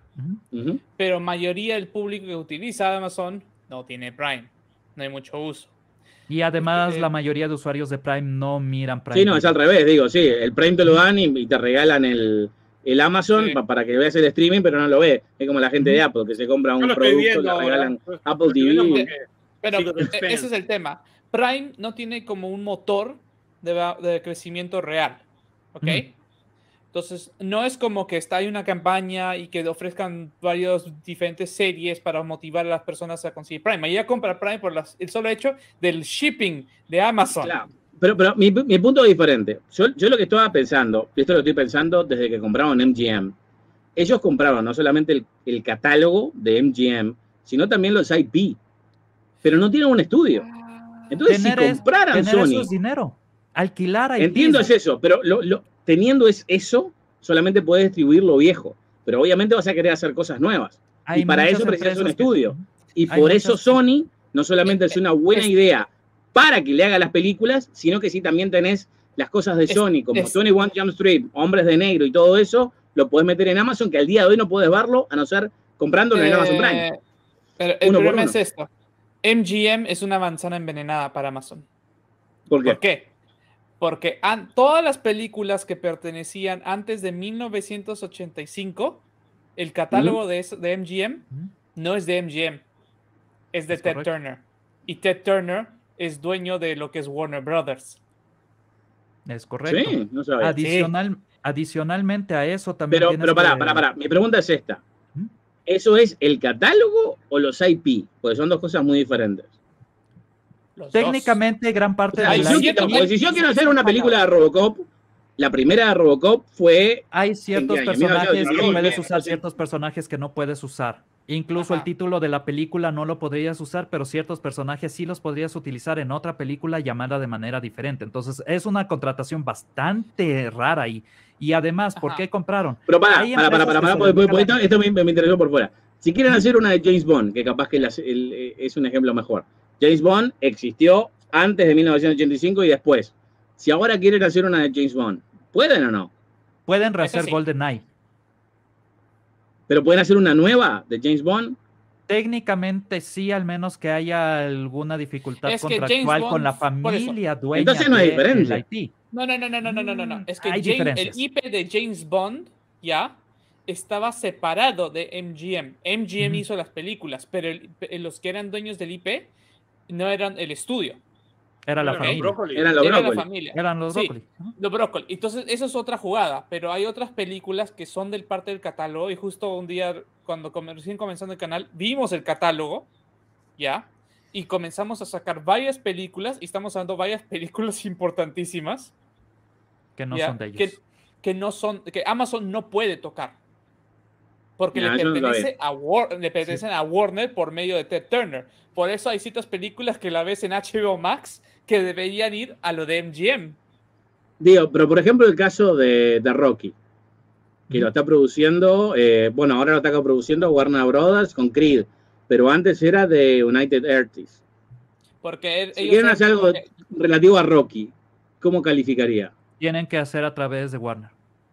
Pero mayoría del público que utiliza Amazon no tiene Prime, no hay mucho uso. Y además la mayoría de usuarios de Prime no miran Prime. Sí, no, es al revés, digo, sí, el Prime te lo dan y te regalan el Amazon para que veas el streaming, pero no lo ves. Es como la gente de Apple, que se compra un producto, le regalan Apple TV. Pero ese es el tema. Prime no tiene como un motor de crecimiento real, ¿ok? Entonces, no es como que hay una campaña y que ofrezcan varias diferentes series para motivar a las personas a conseguir Prime. Ella compra Prime por el solo hecho del shipping de Amazon. Claro. pero mi punto es diferente. Yo lo que estaba pensando, y esto lo estoy pensando desde que compraron MGM, ellos compraron no solamente el catálogo de MGM, sino también los IP, pero no tienen un estudio. Entonces, si compraran tener Sony... eso es dinero. Alquilar IPs. Entiendo es eso, pero teniendo eso, solamente puedes distribuir lo viejo. Pero obviamente vas a querer hacer cosas nuevas. Y para eso precisas un estudio. Y por eso Sony no solamente es una buena idea para que le haga las películas, sino que sí también tenés las cosas de Sony, como 21 Jump Street, Hombres de Negro y todo eso, lo podés meter en Amazon, que al día de hoy no podés verlo, a no ser comprándolo en Amazon Prime. Pero el problema es esto. MGM es una manzana envenenada para Amazon. ¿Por qué? ¿Por qué? Porque todas las películas que pertenecían antes de 1985, el catálogo de MGM no es de MGM, es de Ted Turner. Y Ted Turner es dueño de lo que es Warner Brothers. Es correcto. Sí, no sabía. Adicionalmente a eso también. Pero pará. Mi pregunta es esta. ¿Eso es el catálogo o los IP? Porque son dos cosas muy diferentes. Técnicamente, gran parte de si yo quiero hacer una película de Robocop, la primera de Robocop fue... Hay ciertos personajes que puedes usar, ciertos personajes que no puedes usar. Incluso el título de la película no lo podrías usar, pero ciertos personajes sí los podrías utilizar en otra película llamada de manera diferente. Entonces, es una contratación bastante rara ahí. Y además, ¿por qué compraron? Pero esto me interesó por fuera. Si quieren hacer una de James Bond, que capaz que es un ejemplo mejor. James Bond existió antes de 1985 y después. Si ahora quieren hacer una de James Bond, ¿pueden o no? Pueden rehacer GoldenEye. ¿Pero pueden hacer una nueva de James Bond? Técnicamente sí, al menos que haya alguna dificultad contractual con la familia dueña. Entonces no hay diferencia. No. Es que el IP de James Bond ya estaba separado de MGM. MGM hizo las películas, pero los que eran dueños del IP no eran el estudio. Era la familia. Eran los brócoli. Los brócoli. Entonces, eso es otra jugada. Pero hay otras películas que son del parte del catálogo. Y justo un día, cuando recién comenzando el canal, vimos el catálogo, ¿ya? Y comenzamos a sacar varias películas. Y estamos dando varias películas importantísimas. Que no son de ellos. Que Amazon no puede tocar. Porque le pertenecen a Warner por medio de Ted Turner. Por eso hay ciertas películas que la ves en HBO Max que deberían ir a lo de MGM. Digo, pero por ejemplo el caso de Rocky, que lo está produciendo, ahora lo está produciendo Warner Brothers con Creed, pero antes era de United Artists. Porque si quieren hacer algo relativo a Rocky, ¿cómo calificaría? Tienen que hacer a través de Warner.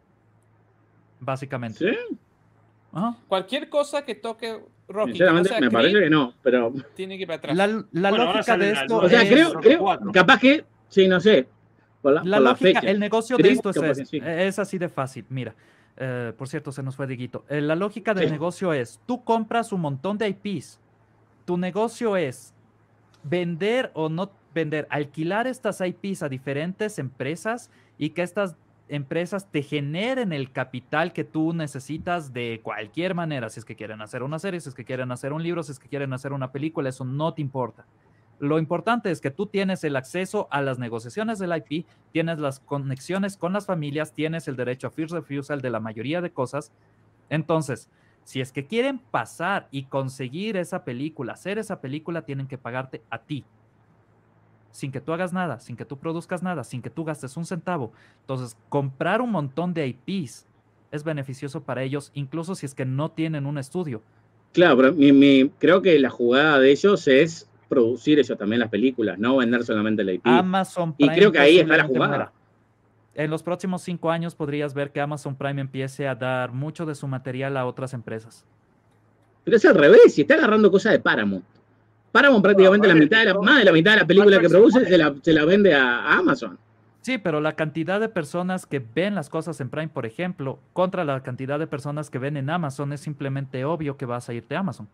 Básicamente. ¿Sí? Cualquier cosa que toque Rocky. Sinceramente, me parece que no, pero... Tiene que ir para atrás. La lógica de esto o sea, creo capaz que, sí, no sé. La lógica, el negocio de esto es así de fácil. Mira, por cierto, se nos fue Dieguito. La lógica del negocio es, tú compras un montón de IPs. Tu negocio es vender o no vender, alquilar estas IPs a diferentes empresas y que estas empresas te generen el capital que tú necesitas de cualquier manera. Si es que quieren hacer una serie, si es que quieren hacer un libro, si es que quieren hacer una película, eso no te importa. Lo importante es que tú tienes el acceso a las negociaciones del IP, tienes las conexiones con las familias, tienes el derecho a first refusal de la mayoría de cosas. Entonces, si es que quieren pasar y conseguir esa película, hacer esa película, tienen que pagarte a ti. Sin que tú hagas nada, sin que tú produzcas nada, sin que tú gastes un centavo. Entonces, comprar un montón de IPs es beneficioso para ellos, incluso si es que no tienen un estudio. Claro, pero creo que la jugada de ellos es producir eso también las películas, no vender solamente la IP. Amazon Prime, y creo que ahí está la jugada. En los próximos 5 años podrías ver que Amazon Prime empiece a dar mucho de su material a otras empresas. Pero es al revés, si está agarrando cosas de Paramount. Paramount prácticamente más de la mitad de la película que produce se la vende a Amazon. Sí, pero la cantidad de personas que ven las cosas en Prime, por ejemplo, contra la cantidad de personas que ven en Amazon, es simplemente obvio que vas a irte a Amazon.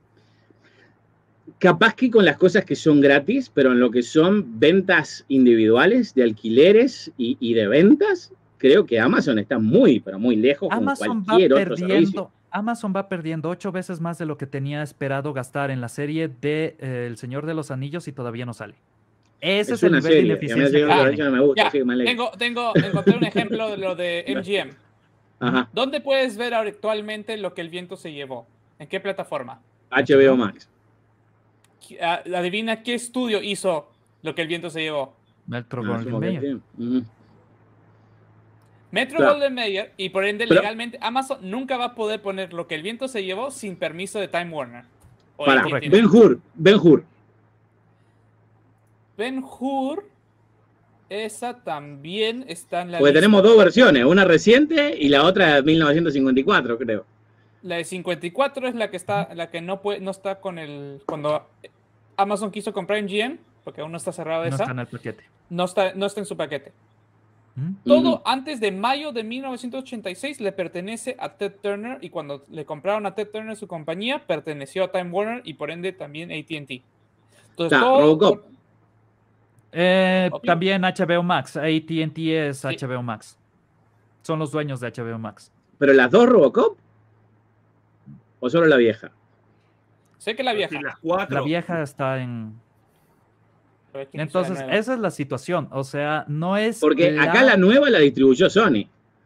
Capaz que con las cosas que son gratis, pero en lo que son ventas individuales, de alquileres y de ventas, creo que Amazon está muy, pero muy lejos con cualquier otro servicio. Amazon va perdiendo 8 veces más de lo que tenía esperado gastar en la serie de El Señor de los Anillos y todavía no sale. Ese es Es el una nivel de serie. Y a mí ineficiencia la que serie tiene. no me gusta, Ya, así que me alegro. encontré un ejemplo de lo de MGM. Ajá. ¿Dónde puedes ver actualmente lo que el viento se llevó? ¿En qué plataforma? HBO Max. Adivina qué estudio hizo lo que el viento se llevó. Metro Ah, Goldwyn asumo que Mayer. sí. Ujú. Metro Claro. Golden Mayer, y por ende Pero- legalmente Amazon nunca va a poder poner lo que el viento se llevó sin permiso de Time Warner. O Para, AT&T. Ben-Hur. Ben-Hur, esa también está en la Porque lista. tenemos dos versiones, una reciente y la otra de 1954, creo. La de 54 es la que no está con el cuando Amazon quiso comprar MGM, porque aún no está cerrado No esa. está en el paquete. No está en su paquete. ¿Mm? Todo Ujú. antes de mayo de 1986 le pertenece a Ted Turner, y cuando le compraron a Ted Turner su compañía, perteneció a Time Warner y por ende también a AT&T. Entonces, Está, todo Robocop. También HBO Max. AT&T es Sí. HBO Max. Son los dueños de HBO Max. ¿Pero las dos Robocop? ¿O solo la vieja? sé que la vieja. Y las cuatro. La vieja está en... Pero ¿quién hizo Entonces, la nueva? esa es la situación. O sea, no es... Porque acá la nueva la distribuyó Sony.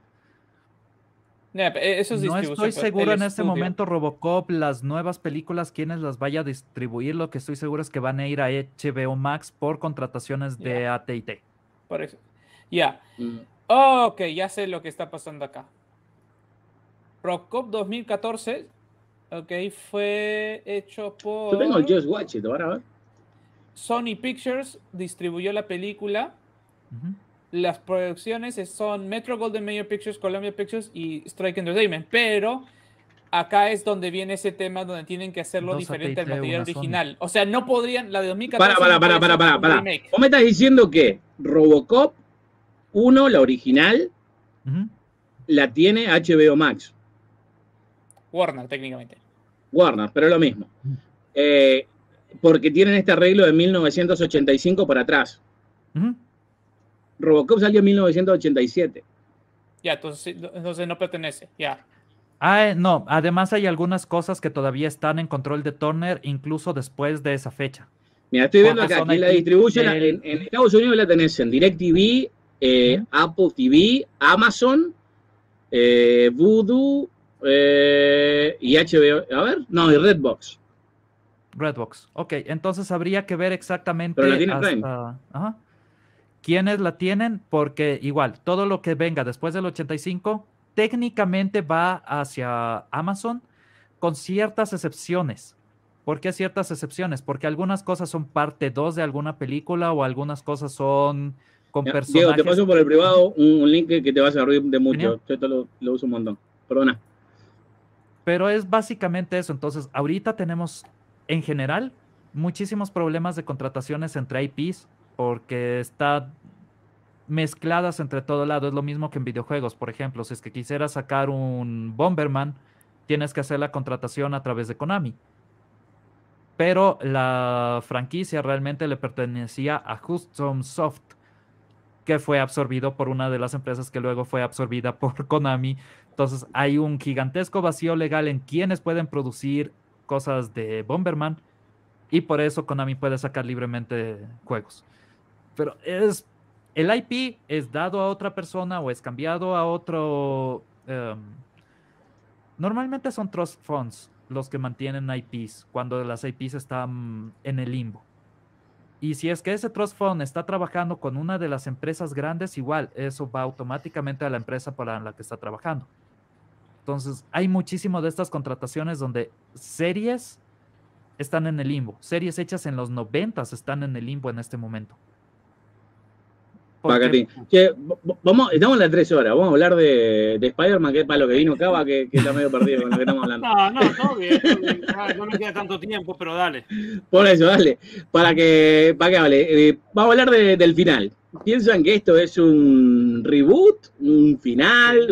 Eso es No distribución, estoy pues, seguro el en este estudio. momento, Robocop, las nuevas películas, quienes las vaya a distribuir. Lo que estoy seguro es que van a ir a HBO Max por contrataciones de Ya. AT&T. Por eso. Ya. Mm. Ok, ya sé lo que está pasando acá. Robocop 2014. Ok, fue hecho por Yo tengo el Just Watch It, ahora a ver. Sony Pictures, distribuyó la película. Ujú. Las producciones son Metro Golden Mayer Pictures, Columbia Pictures y Strike Entertainment. Pero acá es donde viene ese tema donde tienen que hacerlo Dos diferente al AT&T, material una Sony. original. O sea, no podrían, la de 2014 Para. no puede ser un remake. Vos me estás diciendo que Robocop 1, la original, Ujú. la tiene HBO Max. Warner, técnicamente. Warner, pero es lo mismo. Porque tienen este arreglo de 1985 para atrás. Ujú. Robocop salió en 1987. Ya, entonces no pertenece. Ya. No, además hay algunas cosas que todavía están en control de Turner, incluso después de esa fecha. Mira, estoy viendo Porque acá, son quien la IP distribuye del- en Estados Unidos la tenés en DirecTV, Apple TV, Amazon, Vudu y HBO. A ver, no, y Redbox. Redbox. Ok, entonces habría que ver exactamente Pero la tiene Prime. Ajá, quiénes la tienen, porque igual, todo lo que venga después del 85 técnicamente va hacia Amazon con ciertas excepciones. ¿Por qué ciertas excepciones? Porque algunas cosas son parte 2 de alguna película o algunas cosas son con Ya, personajes. Diego, te paso por el privado un link que te va a servir de mucho. Genial. Yo esto lo uso un montón. Perdona. Pero es básicamente eso. Entonces, ahorita tenemos, en general, muchísimos problemas de contrataciones entre IPs porque está mezcladas entre todo lado. Es lo mismo que en videojuegos, por ejemplo. Si es que quisieras sacar un Bomberman, tienes que hacer la contratación a través de Konami. Pero la franquicia realmente le pertenecía a Custom Soft, que fue absorbido por una de las empresas que luego fue absorbida por Konami. Entonces hay un gigantesco vacío legal en quienes pueden producir cosas de Bomberman y por eso Konami puede sacar libremente juegos. Pero el IP es dado a otra persona o es cambiado a otro... normalmente son trust funds los que mantienen IPs cuando las IPs están en el limbo. Y si es que ese trust fund está trabajando con una de las empresas grandes, igual, eso va automáticamente a la empresa para la que está trabajando. Entonces, hay muchísimo de estas contrataciones donde series están en el limbo. Series hechas en los 90s están en el limbo en este momento. Pacatín. Che, estamos en las 3 horas. Vamos a hablar de Spider-Man, que es para lo que vino Cava, que está medio perdido con lo que estamos hablando. No, todo bien. No me queda tanto tiempo, pero dale. Por eso, dale. Para que hable. Vamos a hablar del final. ¿Piensan que esto es un reboot? ¿Un final?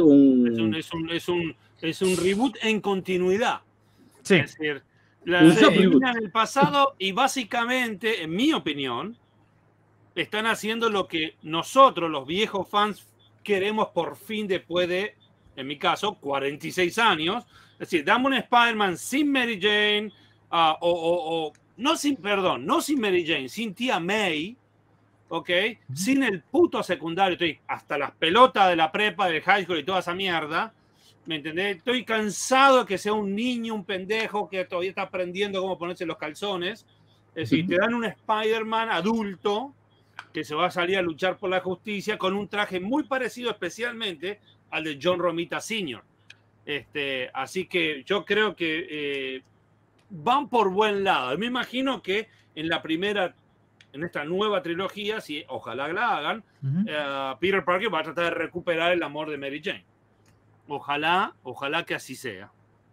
Es un reboot en continuidad. Sí. Es decir, Un soft termina reboot. en el pasado y básicamente, en mi opinión, están haciendo lo que nosotros, los viejos fans, queremos por fin después de, en mi caso, 46 años. Es decir, dame un Spider-Man sin Mary Jane, no sin Mary Jane, sin tía May, ¿ok? Sin el puto secundario, estoy hasta las pelotas de la prepa, del high school y toda esa mierda, ¿me entendés? Estoy cansado de que sea un niño, un pendejo que todavía está aprendiendo cómo ponerse los calzones. Es decir, te dan un Spider-Man adulto que se va a salir a luchar por la justicia con un traje muy parecido especialmente al de John Romita Sr. Así que yo creo que van por buen lado. Me imagino que en esta nueva trilogía, si ojalá la hagan, Peter Parker va a tratar de recuperar el amor de Mary Jane. Ojalá que así sea.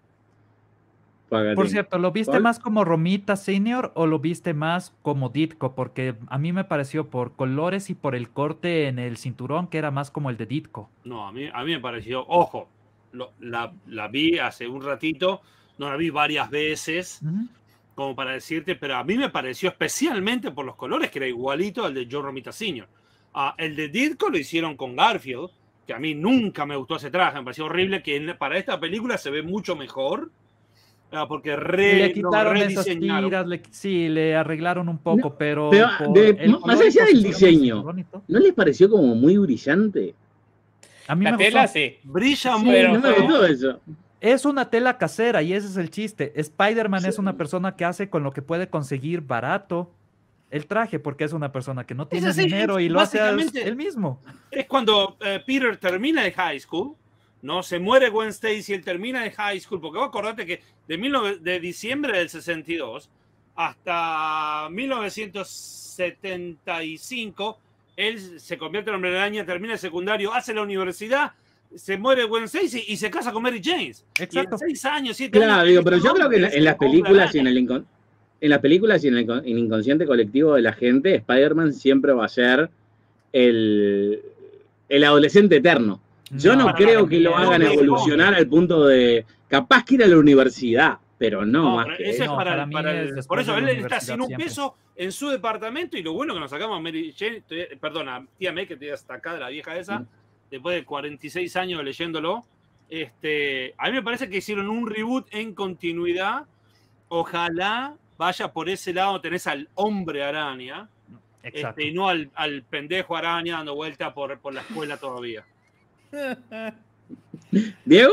Por cierto, ¿lo viste más como Romita Senior o lo viste más como Ditko? Porque a mí me pareció por colores y por el corte en el cinturón que era más como el de Ditko. No, a mí me pareció, ojo, la vi hace un ratito, no la vi varias veces, como para decirte, pero a mí me pareció especialmente por los colores que era igualito al de John Romita Sr. El de Ditko lo hicieron con Garfield, que a mí nunca me gustó ese traje, me pareció horrible, que para esta película se ve mucho mejor. Porque le quitaron esas tiras, le arreglaron un poco, no, pero más allá del diseño, ¿no les pareció como muy brillante? A mí la me tela gustó. sí. Brilla Sí, mucho. no me gustó eso. Es una tela casera y ese es el chiste. Spider-Man es una persona que hace con lo que puede conseguir barato el traje, porque es una persona que no tiene dinero y lo hace él mismo. Es cuando Peter termina de high school, no se muere Gwen Stacy, él termina de high school, porque vos acordate que de diciembre del 62 hasta 1975 él se convierte en Hombre Araña, termina el secundario, hace la universidad, se muere Gwen Stacy y se casa con Mary Jane. Exacto. Y en 6 años, 7 años. Claro, digo, pero yo creo que en las películas y en las películas y en el inconsciente colectivo de la gente, Spider-Man siempre va a ser el adolescente eterno. Yo no creo que lo hagan evolucionar al punto de capaz que ir a la universidad, pero no más que eso. eso. Por eso él está sin un peso en su departamento y lo bueno que nos sacamos a Mary Jane, a tía May, que estoy hasta acá de la vieja esa, después de 46 años leyéndolo. A mí me parece que hicieron un reboot en continuidad. Ojalá vaya por ese lado, tenés al hombre araña, y no al pendejo araña dando vuelta por la escuela todavía. ¿Diego?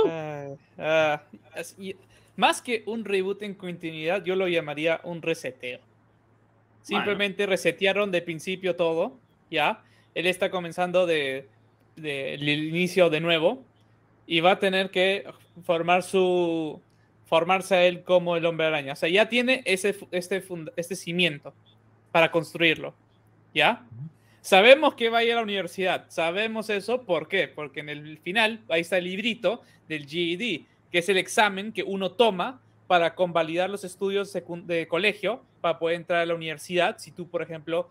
Más que un reboot en continuidad, yo lo llamaría un reseteo. Simplemente resetearon de principio todo, ¿ya? Él está comenzando del inicio de nuevo y va a tener que formarse a él como el Hombre Araña. O sea, ya tiene este cimiento para construirlo, ¿ya? Sabemos que va a ir a la universidad, sabemos eso, ¿por qué? Porque en el final, ahí está el librito del GED, que es el examen que uno toma para convalidar los estudios de colegio, para poder entrar a la universidad, si tú, por ejemplo,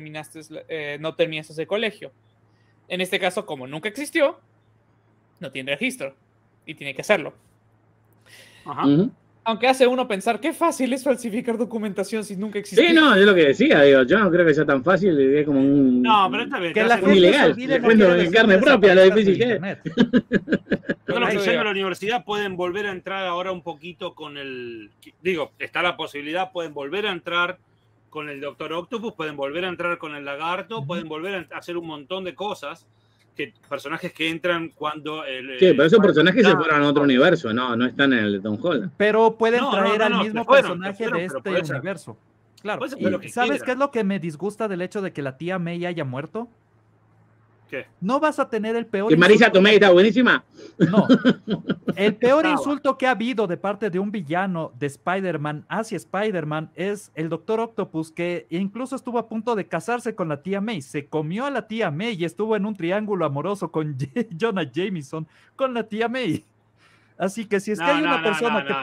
no terminaste ese colegio. En este caso, como nunca existió, no tiene registro, y tiene que hacerlo. Ajá. Aunque hace uno pensar, qué fácil es falsificar documentación si nunca existió. Sí, no, es lo que decía, digo, yo no creo que sea tan fácil, es como un... No, pero esta vez que la gente ilegal, le cuento en carne propia, lo difícil que es. Todos los que llegan a la universidad pueden volver a entrar ahora un poquito con está la posibilidad, pueden volver a entrar con el Doctor Octopus, pueden volver a entrar con el Lagarto, pueden volver a hacer un montón de cosas, personajes que entran cuando... Sí, pero esos personajes se fueron a otro universo, no están en el de Tom Holland. Pero pueden traer al mismo personaje de este universo. Claro, ¿Y sabes qué es lo que me disgusta del hecho de que la tía May haya muerto? ¿Qué? No vas a tener el peor... Que Marisa Tomei está buenísima. No. El peor insulto que ha habido de parte de un villano de Spider-Man hacia Spider-Man es el Doctor Octopus, que incluso estuvo a punto de casarse con la tía May. Se comió a la tía May y estuvo en un triángulo amoroso con Jonah Jameson, con la tía May. Así que si es que hay una persona que...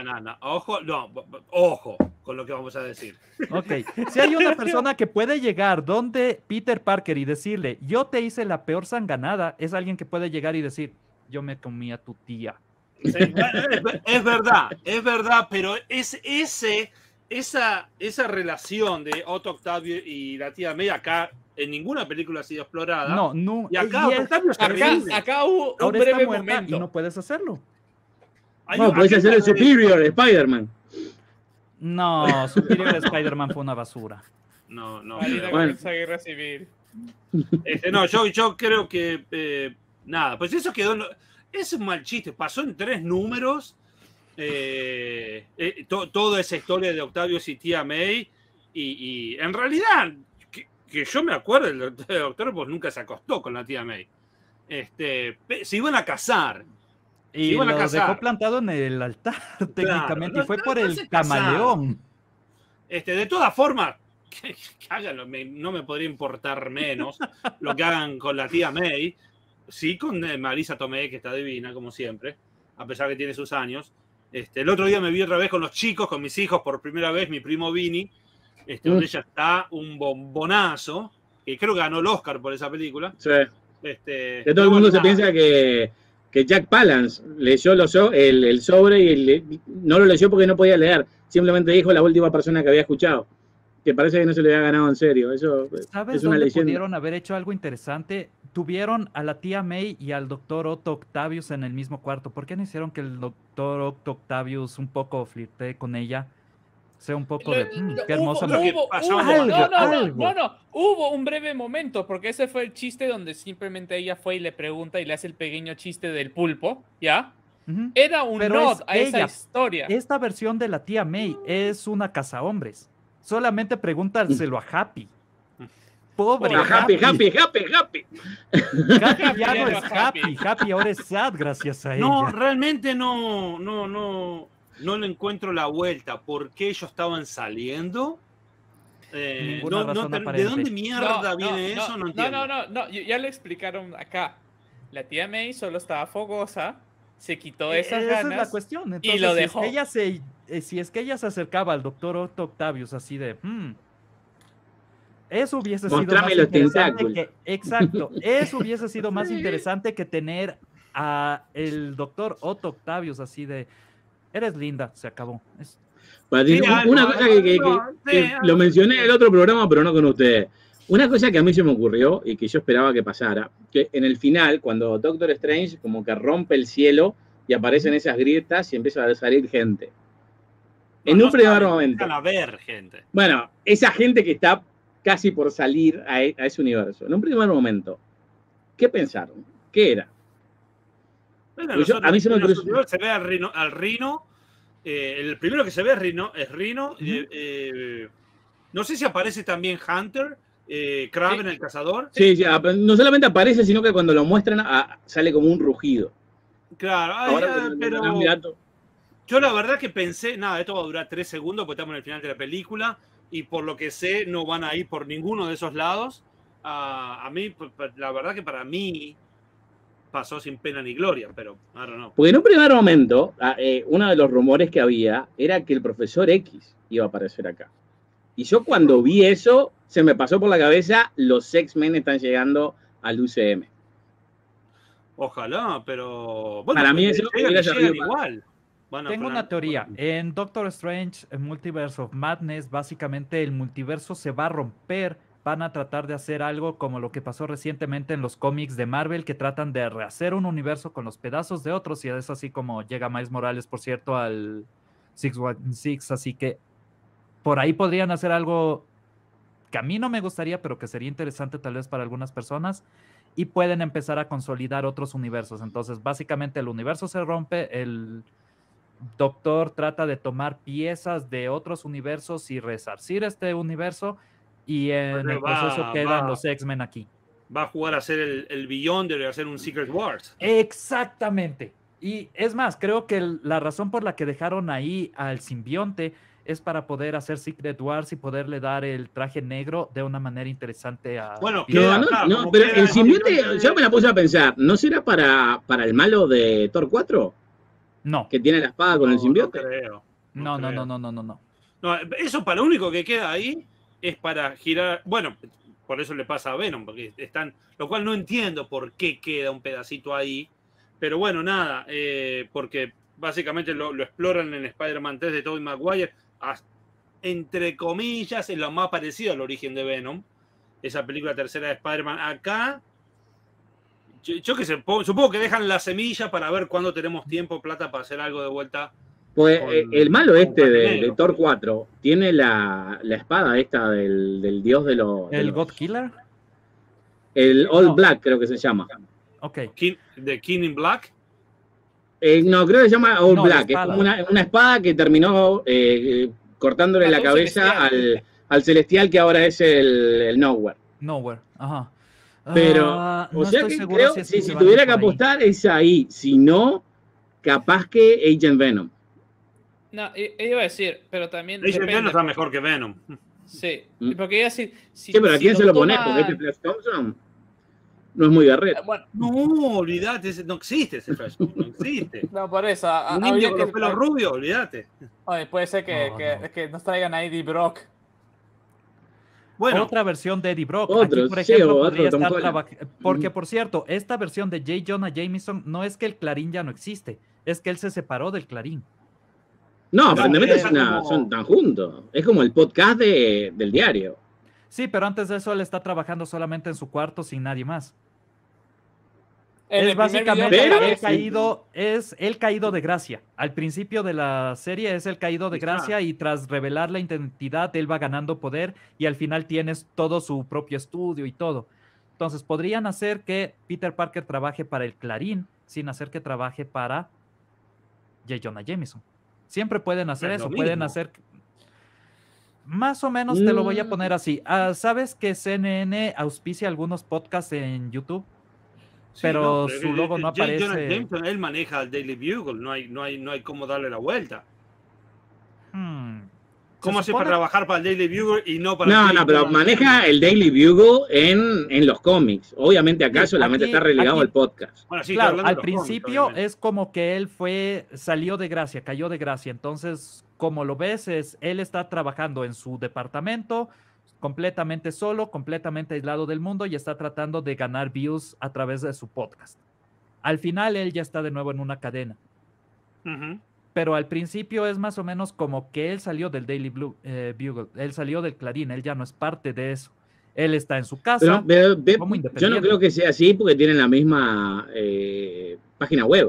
Ojo con lo que vamos a decir. Ok, si hay una persona que puede llegar donde Peter Parker y decirle, yo te hice la peor sanganada, es alguien que puede llegar y decir, yo me comí a tu tía. Sí, es verdad, pero esa relación de Otto Octavio y la tía May acá en ninguna película ha sido explorada. No. Y acá acá hubo un ahora breve está muerta momento. Y no puedes hacerlo. No, puedes hacer el Superior Spider-Man. No, Superior Spider-Man fue una basura. No. Marina Bueno. comienza a guerra civil. No, yo creo que nada, pues eso quedó. Es un mal chiste, pasó en 3 números. Toda esa historia de Octavius y tía May. Y en realidad, que yo me acuerdo, el doctor pues nunca se acostó con la tía May. Se iban a casar. Y lo dejó plantado en el altar, técnicamente, y fue por el camaleón. De todas formas, que háganlo, no me podría importar menos lo que hagan con la tía May. Sí, con Marisa Tomei, que está divina, como siempre, a pesar que tiene sus años. El otro día me vi otra vez con los chicos, con mis hijos, por primera vez, mi primo Vini, donde ella está un bombonazo, que creo que ganó el Oscar por esa película. Sí. Que todo el mundo se piensa que Jack Palance leyó el sobre y no lo leyó porque no podía leer. Simplemente dijo la última persona que había escuchado. Que parece que no se le había ganado en serio. Eso ¿sabes es una dónde leyenda. Pudieron haber hecho algo interesante? Tuvieron a la tía May y al doctor Otto Octavius en el mismo cuarto. ¿Por qué no hicieron que el doctor Otto Octavius un poco flirtee con ella? Sea un poco de qué hermoso. Hubo un breve momento, porque ese fue el chiste donde simplemente ella fue y le pregunta y le hace el pequeño chiste del pulpo, ¿ya? Era un nod a esa historia. Esta versión de la tía May es una cazahombres. Solamente pregúntaselo a Happy. Pobre Happy. Happy ya no es Happy. Happy ahora es Sad gracias a ella. No, realmente no le encuentro la vuelta. ¿Por qué ellos estaban saliendo? ¿De dónde mierda viene eso? No entiendo. No, ya le explicaron acá. La tía May solo estaba fogosa, se quitó esas ganas. Esa es la cuestión. Entonces, y lo dejó. Si es que ella se acercaba al doctor Otto Octavius así de... eso hubiese sido más interesante exacto, eso hubiese sido más interesante que tener a el doctor Otto Octavius así de... Eres linda, se acabó. Una cosa que lo mencioné en el otro programa, pero no con ustedes. Una cosa que a mí se me ocurrió y que yo esperaba que pasara, que en el final, cuando Doctor Strange como que rompe el cielo y aparecen esas grietas y empieza a salir gente. En un primer momento. A ver, gente. Bueno, esa gente que está casi por salir a ese universo. En un primer momento, ¿qué pensaron? ¿Qué era? Bueno, a mí se me ocurrió. Se ve al Rhino. El primero que se ve es Rhino. No sé si aparece también Hunter, Kraven, el cazador. Sí, no solamente aparece, sino que cuando lo muestran sale como un rugido. Claro, pero yo la verdad que pensé, esto va a durar 3 segundos porque estamos en el final de la película y por lo que sé no van a ir por ninguno de esos lados. A mí, la verdad que para mí pasó sin pena ni gloria, pero I don't know. Porque en un primer momento, uno de los rumores que había era que el Profesor X iba a aparecer acá. Y yo cuando vi eso, se me pasó por la cabeza, los X-Men están llegando al UCM. Ojalá, pero... Bueno, para mí eso llegan igual. Tengo una teoría. En Doctor Strange, en Multiverse of Madness, básicamente el multiverso se va a romper. Van a tratar de hacer algo como lo que pasó recientemente en los cómics de Marvel, que tratan de rehacer un universo con los pedazos de otros, y es así como llega Miles Morales, por cierto, al 616, así que por ahí podrían hacer algo que a mí no me gustaría, pero que sería interesante tal vez para algunas personas, y pueden empezar a consolidar otros universos. Entonces, básicamente el universo se rompe, el Doctor trata de tomar piezas de otros universos y resarcir este universo, y en el proceso quedan los X-Men aquí. Va a jugar a hacer el Beyonder y a hacer un Secret Wars. Exactamente. Y es más, creo que la razón por la que dejaron ahí al simbionte es para poder hacer Secret Wars y poderle dar el traje negro de una manera interesante a... Bueno, pero el simbionte, yo me la puse a pensar, ¿no será para el malo de Thor 4? No. Que tiene la espada con el simbionte. No. No, eso para lo único que queda ahí es para girar, bueno, por eso le pasa a Venom, porque están, lo cual no entiendo por qué queda un pedacito ahí, pero bueno, nada, porque básicamente lo exploran en Spider-Man 3 de Tobey Maguire, entre comillas, es lo más parecido al origen de Venom, esa película tercera de Spider-Man. Acá, yo que sé, supongo que dejan la semilla para ver cuándo tenemos tiempo, plata, para hacer algo de vuelta. Pues el malo de Thor 4 tiene la espada esta del dios de los... ¿El God Killer? El All No. Black creo que se llama. Ok. ¿De King in Black? No, creo que se llama All No, la Black. Es espada. como una espada que terminó cortándole la Mató cabeza Celestial. al Celestial, que ahora es el Nowhere. Nowhere. Ajá. Pero, No o sea estoy que seguro creo, si es si se van tuviera que por ahí. apostar es ahí. Si no, capaz que Agent Venom. No, iba a decir, pero también. Agent depende, Venom está mejor que Venom. Sí, Mm. porque iba a decir. Si, Sí, pero ¿a si quién lo se lo pones? toman- Porque este Flash Thompson no es muy guerrero. Bueno, No, olvídate, no existe ese Flash, no existe. no, por eso. Un habría indio con los pelos rubios, olvídate. Oye, puede ser que, No, que, no. que nos traigan a Eddie Brock. Bueno, Otra versión de Eddie Brock. Otro, Aquí, por sí, ejemplo, otro podría Tom estar Holland. porque, por cierto, esta versión de J. Jonah Jameson no es que el Clarín ya no existe, es que él se separó del Clarín. No, No, aparentemente es como- son tan juntos. Es como el podcast del diario. Sí, pero antes de eso él está trabajando solamente en su cuarto sin nadie más. En Es el primer video básicamente que Pero- aparece- es el caído de gracia. Al principio de la serie es el caído de gracia y tras revelar la identidad él va ganando poder y al final tienes todo su propio estudio y todo. Entonces podrían hacer que Peter Parker trabaje para el Clarín sin hacer que trabaje para J. Jonah Jameson. Siempre pueden hacer Es eso, lo pueden mismo. hacer... Más o menos te lo voy a poner así. ¿Sabes que CNN auspicia algunos podcasts en YouTube? sí, pero no, su logo no J. Jonah aparece. Jameson, él maneja el Daily Bugle, no hay cómo darle la vuelta. ¿Cómo Se hace para supone- trabajar para el Daily Bugle y no para el No, Daily no, pero Bugle? maneja el Daily Bugle en los cómics. Obviamente acá Sí, solamente aquí- está relegado aquí- al podcast. Bueno, sí, estoy Claro, hablando al de los cómics, principio obviamente. es como que él salió de gracia, cayó de gracia. Entonces, como lo ves, él está trabajando en su departamento, completamente solo, completamente aislado del mundo y está tratando de ganar views a través de su podcast. Al final, él ya está de nuevo en una cadena. Ujú. Pero al principio es más o menos como que él salió del Daily Bugle, él salió del Clarín, él ya no es parte de eso. Él está en su casa. Como Yo independiente. no creo que sea así porque tienen la misma página web.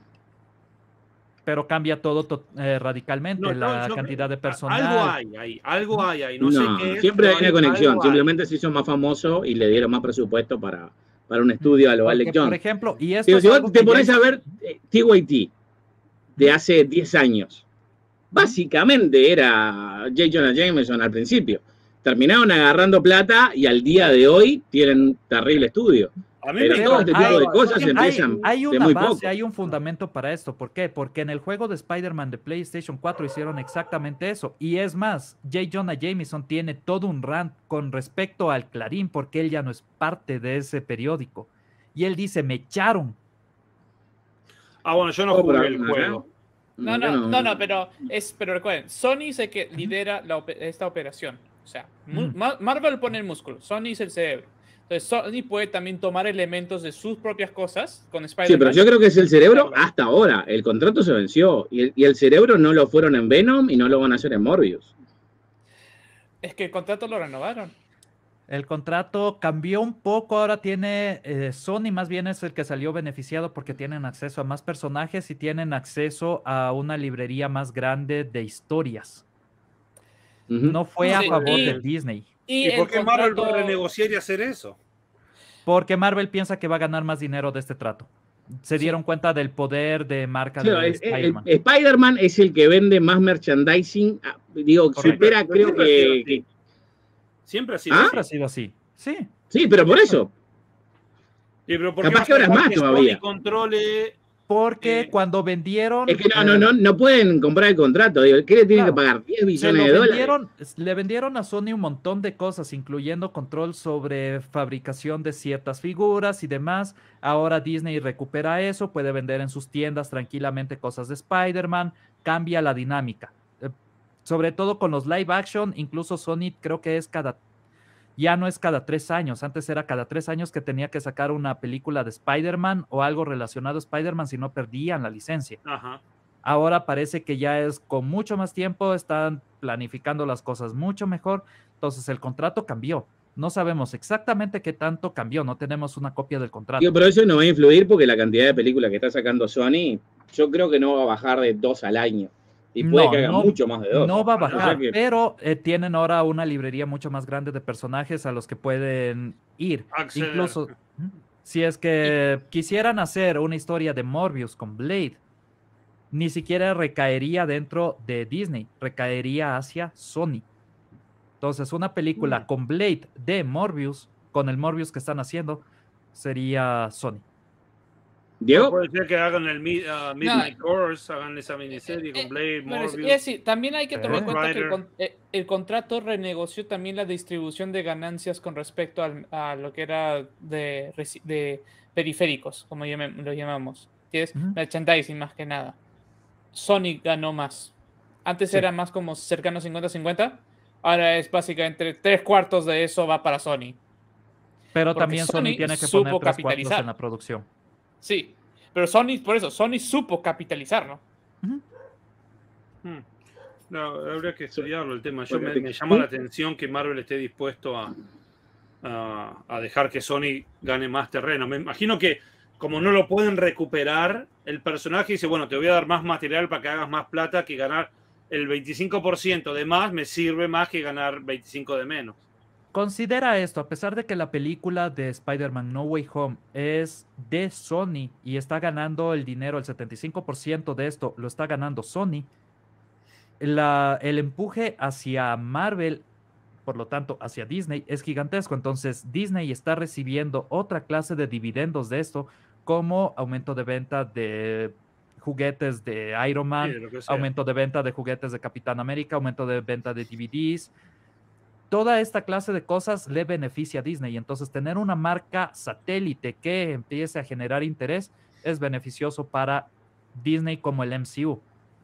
Pero cambia todo radicalmente, No, la yo cantidad de creo- personal. algo hay ahí, no, No, sé qué es, siempre hay pero una conexión. algo hay. Simplemente se hizo más famoso y le dieron más presupuesto para un estudio a lo Porque, Alex por Jones. ejemplo, y esto Digo, es si vos algo te que ya pones es- a ver TYT de hace 10 años, básicamente era J. Jonah Jameson al principio. Terminaron agarrando plata y al día de hoy tienen un terrible estudio. A mí Pero me todo este encanta. tipo de cosas hay, empiezan hay de una muy base, poco. hay un fundamento para esto. ¿Por qué? Porque en el juego de Spider-Man de PlayStation 4 hicieron exactamente eso. Y es más, J. Jonah Jameson tiene todo un rant con respecto al Clarín porque él ya no es parte de ese periódico. Y él dice, me echaron. Ah, bueno, yo no Oh, pero jugué el acá- juego. No, pero recuerden, Sony es el que lidera esta operación. O sea, Marvel pone el músculo, Sony es el cerebro. Entonces, Sony puede también tomar elementos de sus propias cosas con Spider-Man. Sí, pero yo creo que es el cerebro hasta ahora. El contrato se venció. Y el cerebro no lo fueron en Venom y no lo van a hacer en Morbius. Es que el contrato lo renovaron. El contrato cambió un poco, ahora tiene Sony más bien es el que salió beneficiado porque tienen acceso a más personajes y tienen acceso a una librería más grande de historias. Ujú. No fue a Sí, favor y- de Disney, ¿Y por qué Marvel va a renegociar y hacer eso? porque Marvel piensa que va a ganar más dinero de este trato. Se dieron cuenta del poder de marca Sí, de el Spider-Man. Spider-Man es el que vende más merchandising. Digo, Correcto. supera, creo Siempre ha sido que. Siempre ha sido ¿Ah? Siempre ha así. sido así. Sí. Sí, pero por eso. Sí, pero ¿por qué Capaz va a que ahora es dejar más que todavía. Sony controle? Porque cuando vendieron. Es que no pueden comprar el contrato. Digo, ¿qué le tienen Claro. que pagar? 10 Se billones lo de dólares. le vendieron a Sony un montón de cosas, incluyendo control sobre fabricación de ciertas figuras y demás. Ahora Disney recupera eso, puede vender en sus tiendas tranquilamente cosas de Spider-Man, cambia la dinámica. Sobre todo con los live action, incluso Sony creo que ya no es cada 3 años, antes era cada 3 años que tenía que sacar una película de Spider-Man o algo relacionado a Spider-Man si no perdían la licencia. Ajá. Ahora parece que ya es con mucho más tiempo, están planificando las cosas mucho mejor, entonces el contrato cambió. No sabemos exactamente qué tanto cambió, no tenemos una copia del contrato. Digo, pero eso no va a influir porque la cantidad de películas que está sacando Sony, yo creo que no va a bajar de 2 al año. Y puede No, que haga no, mucho más de 2. no va a O sea bajar, que- pero tienen ahora una librería mucho más grande de personajes a los que pueden ir. Acceder. Incluso si es que quisieran hacer una historia de Morbius con Blade, ni siquiera recaería dentro de Disney, recaería hacia Sony. Entonces, una película con Blade de Morbius, con el Morbius que están haciendo, sería Sony. Diego, Puede ser que hagan el Midnight Course, hagan esa miniserie con Blade, Bueno, Morbius. sí, también hay que tomar en cuenta que Rider. el contrato renegoció también la distribución de ganancias con respecto a lo que era de periféricos, como lo llamamos. Tienes merchandising más que nada. Sony ganó más. Antes Sí. era más como cercano 50-50. Ahora es básicamente 3/4 de eso va para Sony. Pero Porque también Sony tiene que supo poner 3/4 capitalizar. en la producción. Sí, pero Sony, por eso, Sony supo capitalizar, ¿no? No, habría que estudiarlo el tema. Bueno, Me llama la atención que Marvel esté dispuesto a dejar que Sony gane más terreno. Me imagino que como no lo pueden recuperar, el personaje dice, bueno, te voy a dar más material para que hagas más plata, que ganar el 25% de más me sirve más que ganar 25% de menos. Considera esto, a pesar de que la película de Spider-Man No Way Home es de Sony y está ganando el dinero, el 75% de esto lo está ganando Sony, el empuje hacia Marvel, por lo tanto hacia Disney, es gigantesco. Entonces Disney está recibiendo otra clase de dividendos de esto, como aumento de venta de juguetes de Iron Man, Sí, lo que sea. aumento de venta de juguetes de Capitán América, aumento de venta de DVDs. Toda esta clase de cosas le beneficia a Disney. Entonces, tener una marca satélite que empiece a generar interés es beneficioso para Disney como el MCU.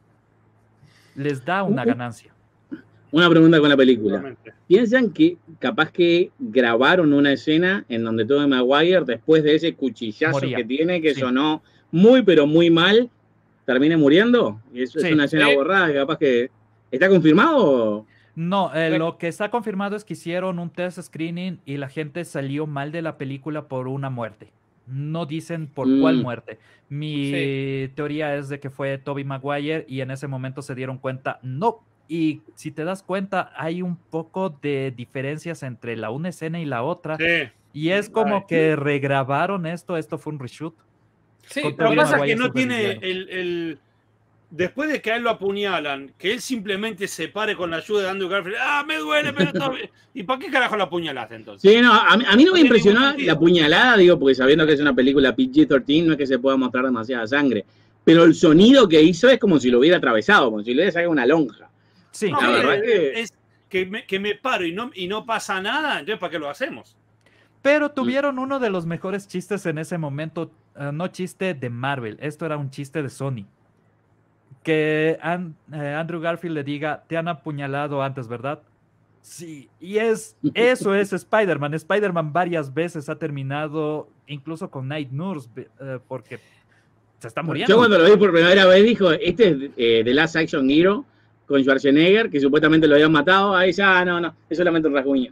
Les da una ganancia. una pregunta con la película. Realmente. ¿Piensan que capaz que grabaron una escena en donde Tobey Maguire, después de ese cuchillazo Moría. que tiene, que Sí. sonó muy, pero muy mal, termine muriendo? Y eso es Sí. una escena borrada, que capaz que... ¿Está confirmado? No, lo que está confirmado es que hicieron un test screening y la gente salió mal de la película por una muerte. No dicen por cuál muerte. Mi teoría es de que fue Tobey Maguire y en ese momento se dieron cuenta, no. Y si te das cuenta, hay un poco de diferencias entre una escena y la otra. Sí. Y es como que regrabaron esto fue un reshoot. Sí, Con Lo Tobey que pasa es Maguire que no super tiene villano. después de que a él lo apuñalan, que él simplemente se pare con la ayuda de Andrew Garfield, me duele, pero está bien. ¿Y para qué carajo lo apuñalaste entonces? Sí, no, a mí no me tiene impresionó ningún sentido. la puñalada, digo, porque sabiendo que es una película PG-13, no es que se pueda mostrar demasiada sangre. Pero el sonido que hizo es como si lo hubiera atravesado, como si le hubiera sacado una lonja. Sí. La verdad que... es que me paro y no pasa nada, entonces ¿para qué lo hacemos? Pero tuvieron uno de los mejores chistes en ese momento, no chiste de Marvel, esto era un chiste de Sony. Que Andrew Garfield le diga, te han apuñalado antes, ¿verdad? Sí, y eso es Spider-Man. Spider-Man varias veces ha terminado, incluso con Night Nurse, porque se está muriendo. Yo cuando lo vi por primera vez dijo, este es The Last Action Hero con Schwarzenegger, que supuestamente lo habían matado. Ahí ya, no, es solamente un rasguño.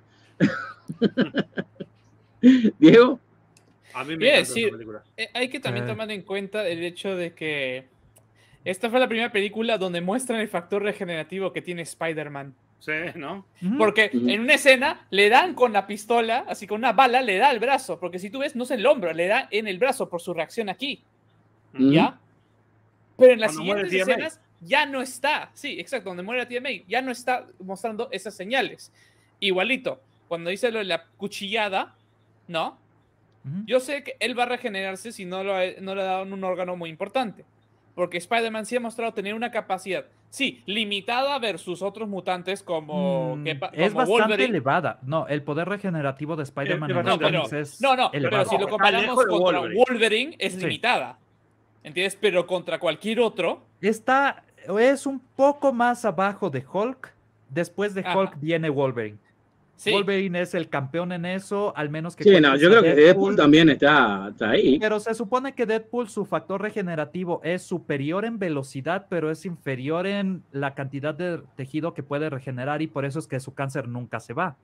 Diego. A mí me encanta esa decir, película. hay que también tomar en cuenta el hecho de que esta fue la primera película donde muestran el factor regenerativo que tiene Spider-Man. Sí, ¿no? Porque en una escena le dan con la pistola, así con una bala, le da al brazo. Porque si tú ves, no es el hombro, le da en el brazo por su reacción aquí. ¿Ya? Pero en las siguientes escenas ya no está. Sí, exacto, donde muere la tía May, ya no está mostrando esas señales. Igualito, cuando dice lo de la cuchillada, ¿no? Yo sé que él va a regenerarse si no le dan un órgano muy importante. Porque Spider-Man sí ha mostrado tener una capacidad, sí, limitada versus otros mutantes como es como bastante Wolverine. elevada. No, el poder regenerativo de Spider-Man en los pero cómics es elevado. pero si lo comparamos contra Wolverine, es limitada. ¿Entiendes? Pero contra cualquier otro... Es un poco más abajo de Hulk. Después de Hulk viene Wolverine. Sí. Wolverine es el campeón en eso, al menos que... Sí, no, yo creo que Deadpool también está ahí. Pero se supone que Deadpool, su factor regenerativo es superior en velocidad, pero es inferior en la cantidad de tejido que puede regenerar y por eso es que su cáncer nunca se va.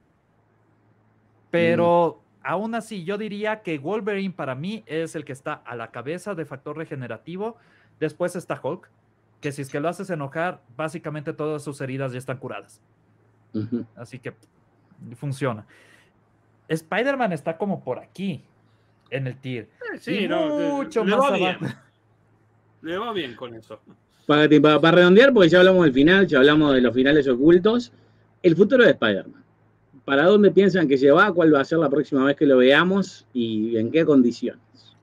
Pero aún así, yo diría que Wolverine para mí es el que está a la cabeza de factor regenerativo. Después está Hulk. que si es que lo haces enojar, básicamente todas sus heridas ya están curadas. Ujú. Así que funciona. Spider-Man está como por aquí, en el tier. Sí, Y no, mucho le más va abajo. bien. Le va bien con eso. Para redondear, porque ya hablamos del final, ya hablamos de los finales ocultos, el futuro de Spider-Man. ¿Para dónde piensan que se va? ¿Cuál va a ser la próxima vez que lo veamos? ¿Y en qué condiciones?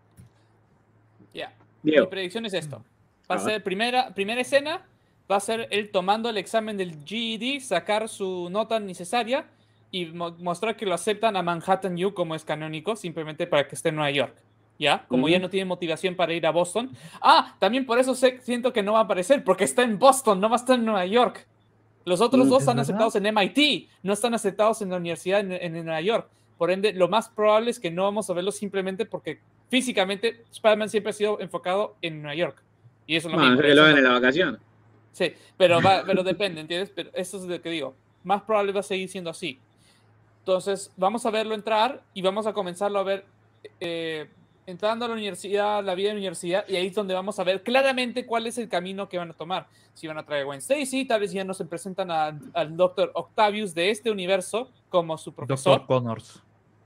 Ya. Diego. Mi predicción es esto. Va A a ser primera escena, va a ser él tomando el examen del GED, sacar su nota necesaria y mostrar que lo aceptan a Manhattan U como es canónico, simplemente para que esté en Nueva York. ¿Ya? Como ya no tiene motivación para ir a Boston. Ah, también por eso siento que no va a aparecer, porque está en Boston, no va a estar en Nueva York. Los otros dos están aceptados en MIT, no están aceptados en la universidad en Nueva York. Por ende, lo más probable es que no vamos a verlo simplemente porque físicamente Spider-Man siempre ha sido enfocado en Nueva York. Y eso es lo mismo. Que lo hagan en la vacación. Sí, pero depende, ¿entiendes? Pero eso es lo que digo. Más probable va a seguir siendo así. Entonces, vamos a verlo entrar y vamos a comenzarlo a ver entrando a la universidad, la vida de la universidad, y ahí es donde vamos a ver claramente cuál es el camino que van a tomar. Si van a traer a Gwen Stacy, tal vez ya nos presentan al Dr. Octavius de este universo como su profesor. Dr. Connors.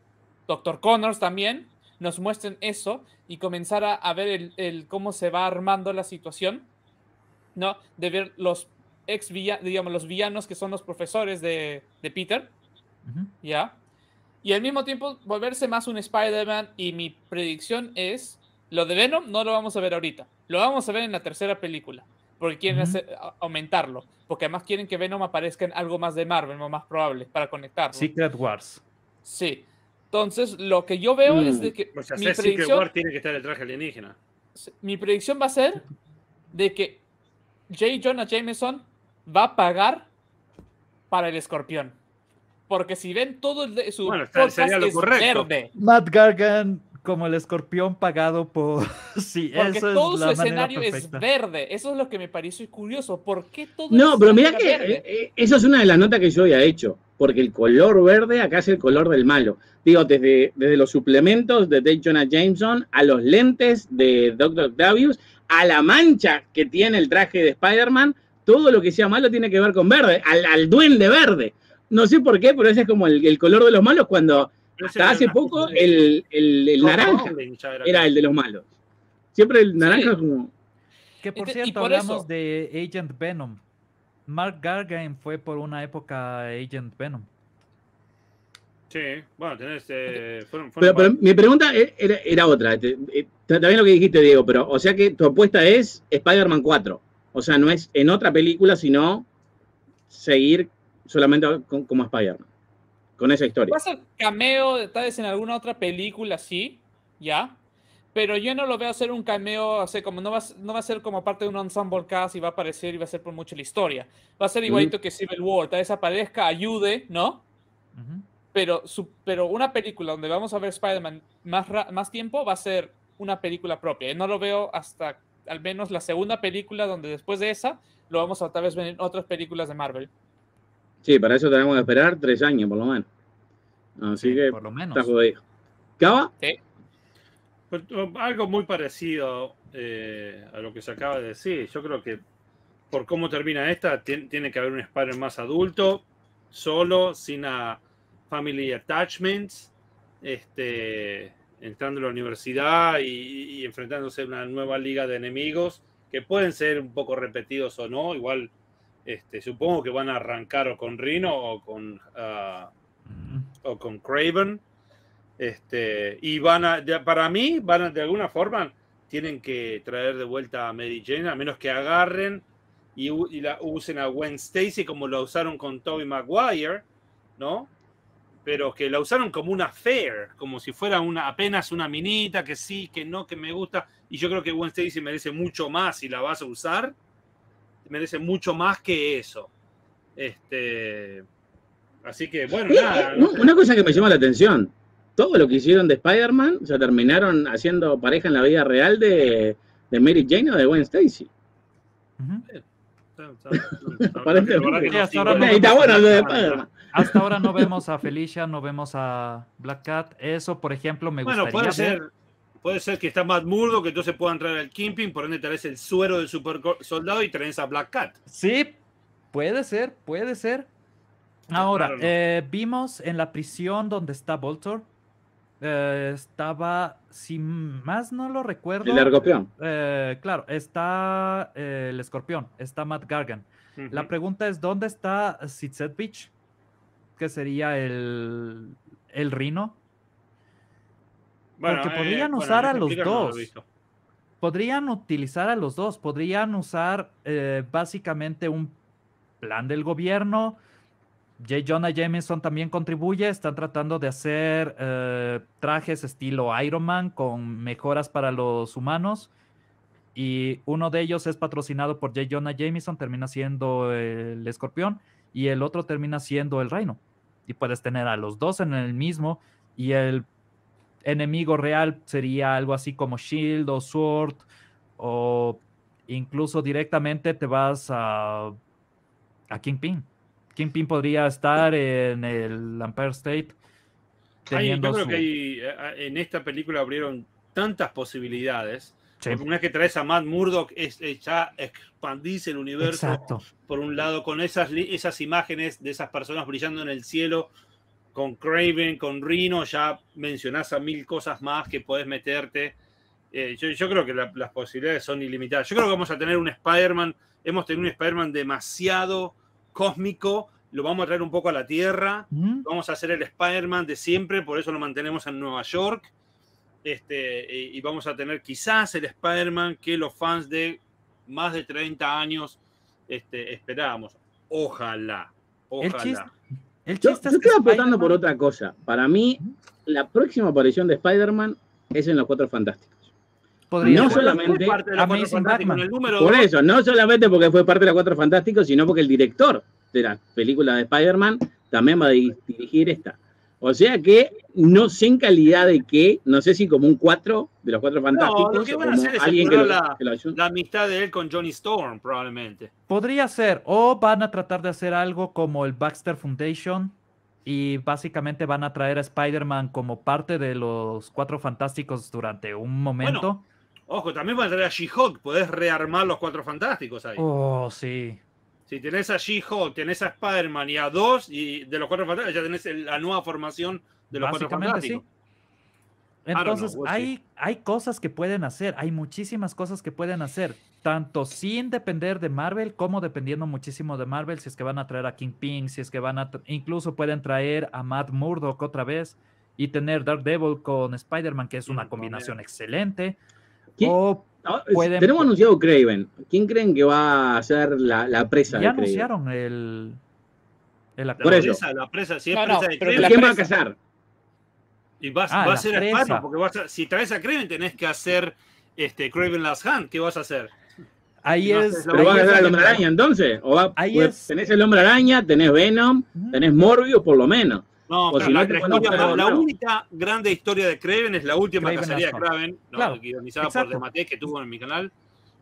Dr. Connors también. Nos muestren eso y comenzar a ver cómo se va armando la situación, ¿no? De ver los los villanos que son los profesores de Peter, ¿ya? Y al mismo tiempo volverse más un Spider-Man, y mi predicción es, lo de Venom no lo vamos a ver ahorita, lo vamos a ver en la tercera película, porque quieren aumentarlo, porque además quieren que Venom aparezca en algo más de Marvel, lo más probable, para conectarlo. Secret Wars. Sí. Entonces, lo que yo veo es de que O sea, mi Secret predicción, War tiene que estar el traje alienígena. mi predicción va a ser de que J. Jonah Jameson va a pagar para el Escorpión. Porque si ven todo su podcast sería lo es correcto. verde. Matt Gargan como el Escorpión pagado por... Sí, Porque eso todo es su la escenario manera es perfecta. verde. Eso es lo que me pareció curioso. ¿Por qué todo No, pero mirá escenario era que verde? eso es una de las notas que yo había hecho, porque el color verde acá es el color del malo. Digo, desde los suplementos de J. Jonah Jameson, a los lentes de Dr. Octavius, a la mancha que tiene el traje de Spider-Man, todo lo que sea malo tiene que ver con verde, al duende verde. No sé por qué, pero ese es como el color de los malos, cuando hasta hace poco el naranja era el de los malos. Siempre el naranja como... Que por Y cierto, por hablamos eso- de Agent Venom. Mark Gargan fue por una época Agent Venom. Sí, bueno, tenés... Pero mi pregunta era otra. También lo que dijiste, Diego, pero o sea que tu apuesta es Spider-Man 4. O sea, no es en otra película, sino seguir solamente como Spider-Man. Con esa historia. Va a ser cameo, tal vez en alguna otra película, sí, ya. Pero yo no lo veo hacer un cameo, o sea, como no va a ser como parte de un ensemble cast y va a aparecer y va a ser por mucho la historia. Va a ser igualito que Civil War, tal vez aparezca, ayude, ¿no? Pero una película donde vamos a ver Spider-Man más tiempo va a ser una película propia. No lo veo hasta al menos la segunda película, donde después de esa lo vamos a tal vez ver en otras películas de Marvel. Sí, para eso tenemos que esperar 3 años, por lo menos. Así Sí, que por lo menos. está jodido. ¿Cava? Sí. Pues, algo muy parecido a lo que se acaba de decir. Yo creo que por cómo termina esta, tiene que haber un Spider-Man más adulto, solo, sin family attachments, entrando a la universidad y enfrentándose a una nueva liga de enemigos que pueden ser un poco repetidos o no. Igual supongo que van a arrancar o con Rhino o con Kraven. Y para mí, de alguna forma, tienen que traer de vuelta a Mary Jane, a menos que agarren y usen a Gwen Stacy como lo usaron con Tobey Maguire, ¿no? Pero que la usaron como una affair, como si fuera apenas una minita, que sí, que no, que me gusta. Y yo creo que Gwen Stacy merece mucho más si la vas a usar. Merece mucho más que eso. Así que, bueno, nada. Una cosa que me llama la atención. Todo lo que hicieron de Spider-Man, o sea, terminaron haciendo pareja en la vida real de Mary Jane o de Gwen Stacy. Aparentemente. Sí, hasta ahora no Ahí está vemos bueno a lo de Black Spider-Man. Cat. Hasta ahora no vemos a Felicia, no vemos a Black Cat. Eso, por ejemplo, me gustaría Bueno, Puede ser que está Matt Murdock, que entonces pueda entrar al Kingpin, por ende traes el suero del super soldado y traes a Black Cat. Sí, puede ser, puede ser. Ahora, Claro, no. vimos en la prisión donde está Voltor. Estaba, si más no lo recuerdo. El escorpión. Claro, está el escorpión, está Matt Gargan. La Ujú. pregunta es, ¿dónde está Beach? Que sería el Rhino. Bueno, Porque podrían bueno, usar en a esta los película no lo he dos. visto. Podrían utilizar a los dos. Podrían usar básicamente un plan del gobierno. J. Jonah Jameson también contribuye. Están tratando de hacer trajes estilo Iron Man con mejoras para los humanos. Y uno de ellos es patrocinado por J. Jonah Jameson, termina siendo el escorpión. Y el otro termina siendo el Rhino. Y puedes tener a los dos en el mismo. Y el enemigo real sería algo así como Shield o Sword. O incluso directamente te vas a Kingpin. Kingpin podría estar en el Empire State teniendo Yo creo su... que en esta película abrieron tantas posibilidades. Sí. Porque una vez que traes a Matt Murdock, ya expandís el universo. Exacto. Por un lado, con esas imágenes de esas personas brillando en el cielo, con Kraven, con Rhino, ya mencionás a 1000 cosas más que podés meterte. Yo creo que las posibilidades son ilimitadas. Yo creo que vamos a tener un Spider-Man, hemos tenido un Spider-Man demasiado cósmico, lo vamos a traer un poco a la Tierra, vamos a hacer el Spider-Man de siempre, por eso lo mantenemos en Nueva York, y vamos a tener quizás el Spider-Man que los fans de más de 30 años esperábamos. Ojalá. El chiste es Yo que estoy apostando Spider-Man- por otra cosa. Para mí, la próxima aparición de Spider-Man es en Los Cuatro Fantásticos. podría No ser. solamente parte de los Amazing Cuatro Fantásticos, Batman. en el número Por 2, eso, no solamente porque fue parte de Los Cuatro Fantásticos, sino porque el director de la película de Spider-Man también va a dirigir esta. O sea que no sé en calidad de qué, no sé si como un 4 de Los Cuatro Fantásticos lo que o van a como hacer es alguien que explorar lo ayude. la amistad de él con Johnny Storm, probablemente. Podría ser, o van a tratar de hacer algo como el Baxter Foundation y básicamente van a traer a Spider-Man como parte de los Cuatro Fantásticos durante un momento. Ojo, también van a traer a She-Hulk, podés rearmar los Cuatro Fantásticos ahí. Oh, sí. Si tenés a She-Hulk, tenés a Spider-Man y a 2 y de los Cuatro Fantásticos, ya tenés la nueva formación de los Cuatro Básicamente sí. Fantásticos. Entonces, we'll see. hay cosas que pueden hacer, hay muchísimas cosas que pueden hacer, tanto sin depender de Marvel como dependiendo muchísimo de Marvel, si es que van a traer a Kingpin, si es que incluso pueden traer a Matt Murdock otra vez y tener Daredevil con Spider-Man, que es una combinación excelente. ¿Quién? O pueden... Tenemos anunciado Kraven. ¿Quién creen que va a ser la presa Ya de Kraven? anunciaron el actor. Por eso. La presa, si es No, no, presa de pero Kraven, la ¿Quién va a presa. cazar? y va Ah, a la ser presa. Spider-Man, porque si traes a Kraven tenés que hacer Kraven Last Hand. ¿Qué vas a hacer? Ahí No, es... ¿Pero va a ahí es cazar al donde- Hombre Araña entonces? Ahí Pues, es- tenés el Hombre Araña, tenés Venom, tenés Morbius por lo menos. No, O pero si no, la te historia pueden buscar más- algo la nuevo. única grande historia de Kraven es la última Kraven cacería de Last Hunt. Kraven, ¿no? Claro, Guionizada exacto. por Demate, que tuvo en mi canal.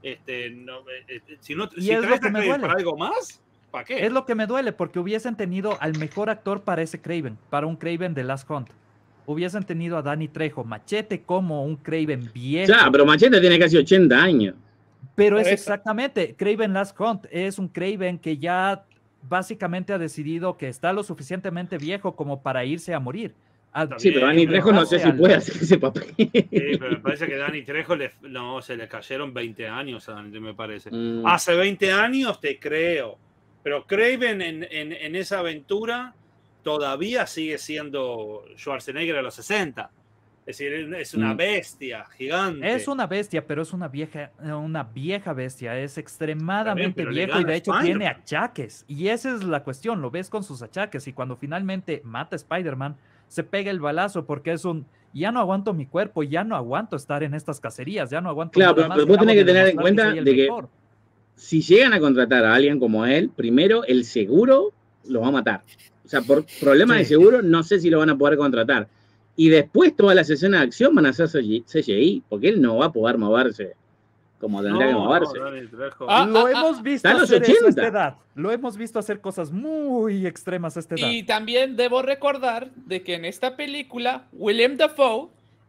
Si Y es lo traes que a me Kraven duele. para algo más, ¿para qué? Es lo que me duele, porque hubiesen tenido al mejor actor para ese Kraven, para un Kraven de Last Hunt. Hubiesen tenido a Danny Trejo, Machete como un Kraven viejo. Ya, pero Machete tiene casi 80 años. Pero Por es eso. exactamente, Kraven Last Hunt es un Kraven que ya básicamente ha decidido que está lo suficientemente viejo como para irse a morir. Sí, pero Danny Trejo no sé si puede hacer ese papel. Sí, pero me parece que Danny Trejo se le cayeron 20 años a Danny, me parece. Mm. Hace 20 años te creo. Pero Kraven en esa aventura todavía sigue siendo Schwarzenegger a los 60. Es decir, es una bestia gigante. Es una bestia, pero es una vieja bestia. Es extremadamente pero le viejo y gana de hecho Spider-Man. tiene achaques. Y esa es la cuestión, lo ves con sus achaques. Y cuando finalmente mata a Spider-Man, se pega el balazo porque es ya no aguanto mi cuerpo, ya no aguanto estar en estas cacerías, ya no aguanto. Claro, nada pero más, vos tenés acabo que de tener en demostrar cuenta soy el de que mejor. si llegan a contratar a alguien como él, primero el seguro lo va a matar. O sea, por problemas Sí. de seguro no sé si lo van a poder contratar. Y después todas las escenas de acción van a ser CGI, porque él no va a poder moverse como tendría que moverse. Danny Trejo. Lo hemos visto está en los hacer eso a 80. esta edad. Lo hemos visto hacer cosas muy extremas a esta edad. Y también debo recordar de que en esta película William Dafoe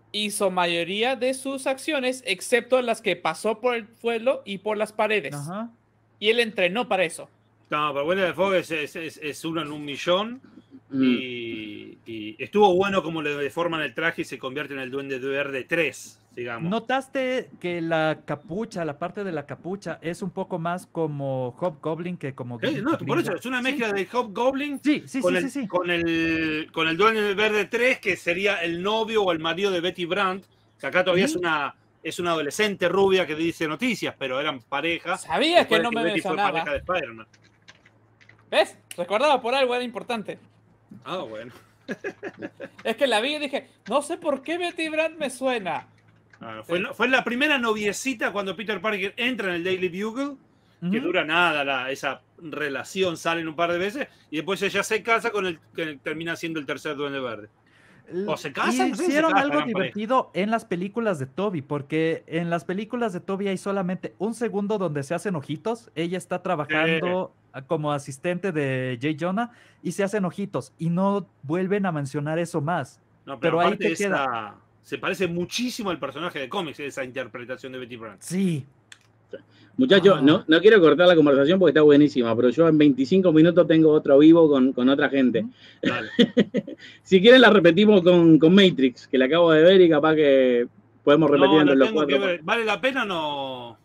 hizo mayoría de sus acciones, excepto las que pasó por el suelo y por las paredes. Ajá. Y él entrenó para eso. No, pero Willem Dafoe es uno en 1.000.000 Mm. y estuvo bueno como le deforman el traje y se convierte en el Duende Verde 3, digamos. ¿Notaste que la capucha, la parte de la capucha, es un poco más como Hobgoblin que como... No, por eso es una mezcla de Hobgoblin Sí, sí, con, sí, el, sí, sí. con el Duende Verde 3, que sería el novio o el marido de Betty Brandt, que acá todavía es una adolescente rubia que dice noticias, pero eran pareja. Sabía que después de no me Betty fue sonaba. pareja de Spider-Man. ¿Ves? Recordaba por algo, era importante. Ah, bueno. Es que la vi y dije, no sé por qué Betty Brandt me suena. Fue la primera noviecita cuando Peter Parker entra en el Daily Bugle, que Ujú. dura nada esa relación, salen un par de veces, y después ella se casa con el que termina siendo el tercer Duende Verde. ¿O se casan? No sé si se Hicieron casan, algo eran pareja. divertido en las películas de Toby, porque en las películas de Toby hay solamente un segundo donde se hacen ojitos. Ella está trabajando como asistente de J. Jonah y se hacen ojitos y no vuelven a mencionar eso más. No, Pero ahí aparte te queda. se parece muchísimo al personaje de cómics, esa interpretación de Betty Brandt. Sí. Muchachos, no quiero cortar la conversación porque está buenísima, pero yo en 25 minutos tengo otro vivo con otra gente. Dale. Si quieren la repetimos con Matrix, que la acabo de ver y capaz que podemos repetir No, entre la los tengo que cuatro. ver. ¿Vale la pena o no?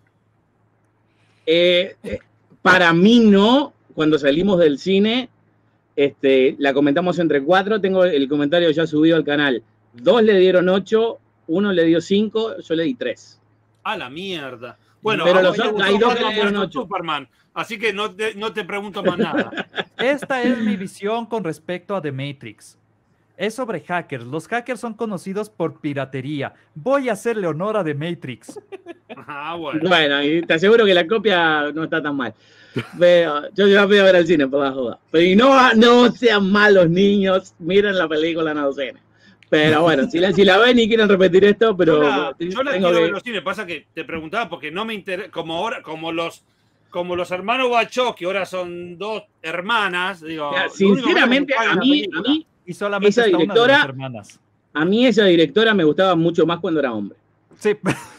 Para mí no, cuando salimos del cine, la comentamos entre 4, tengo el comentario ya subido al canal. 2 le dieron 8, 1 le dio 5, yo le di 3. A la mierda. Bueno, pero hay dos que le dieron 8. Superman, así que no te pregunto más nada. Esta es mi visión con respecto a The Matrix. Es sobre hackers. Los hackers son conocidos por piratería. Voy a hacerle honor a The Matrix. Ah, bueno. Bueno, y te aseguro que la copia no está tan mal. Pero yo ya fui a ver al cine por la joda. Pero y no sean malos niños, miren la película en la docena. Pero bueno, si la ven y quieren repetir esto, pero yo la quiero ver en los cines. Pasa que te preguntaba porque no me interesa. Como los hermanos Wachowski, ahora son 2 hermanas. Digo, sinceramente, a mí y solamente esa está una de las directora, hermanas. A mí esa directora me gustaba mucho más cuando era hombre. Sí.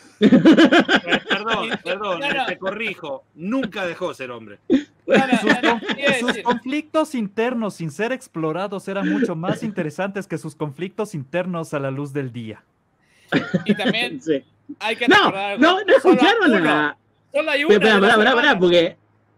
Perdón, te corrijo. Nunca dejó de ser hombre. Sus conflictos internos sin ser explorados eran mucho más interesantes que sus conflictos internos a la luz del día. Y también hay que recordar no escucharon a... Solo hay una. Espera, porque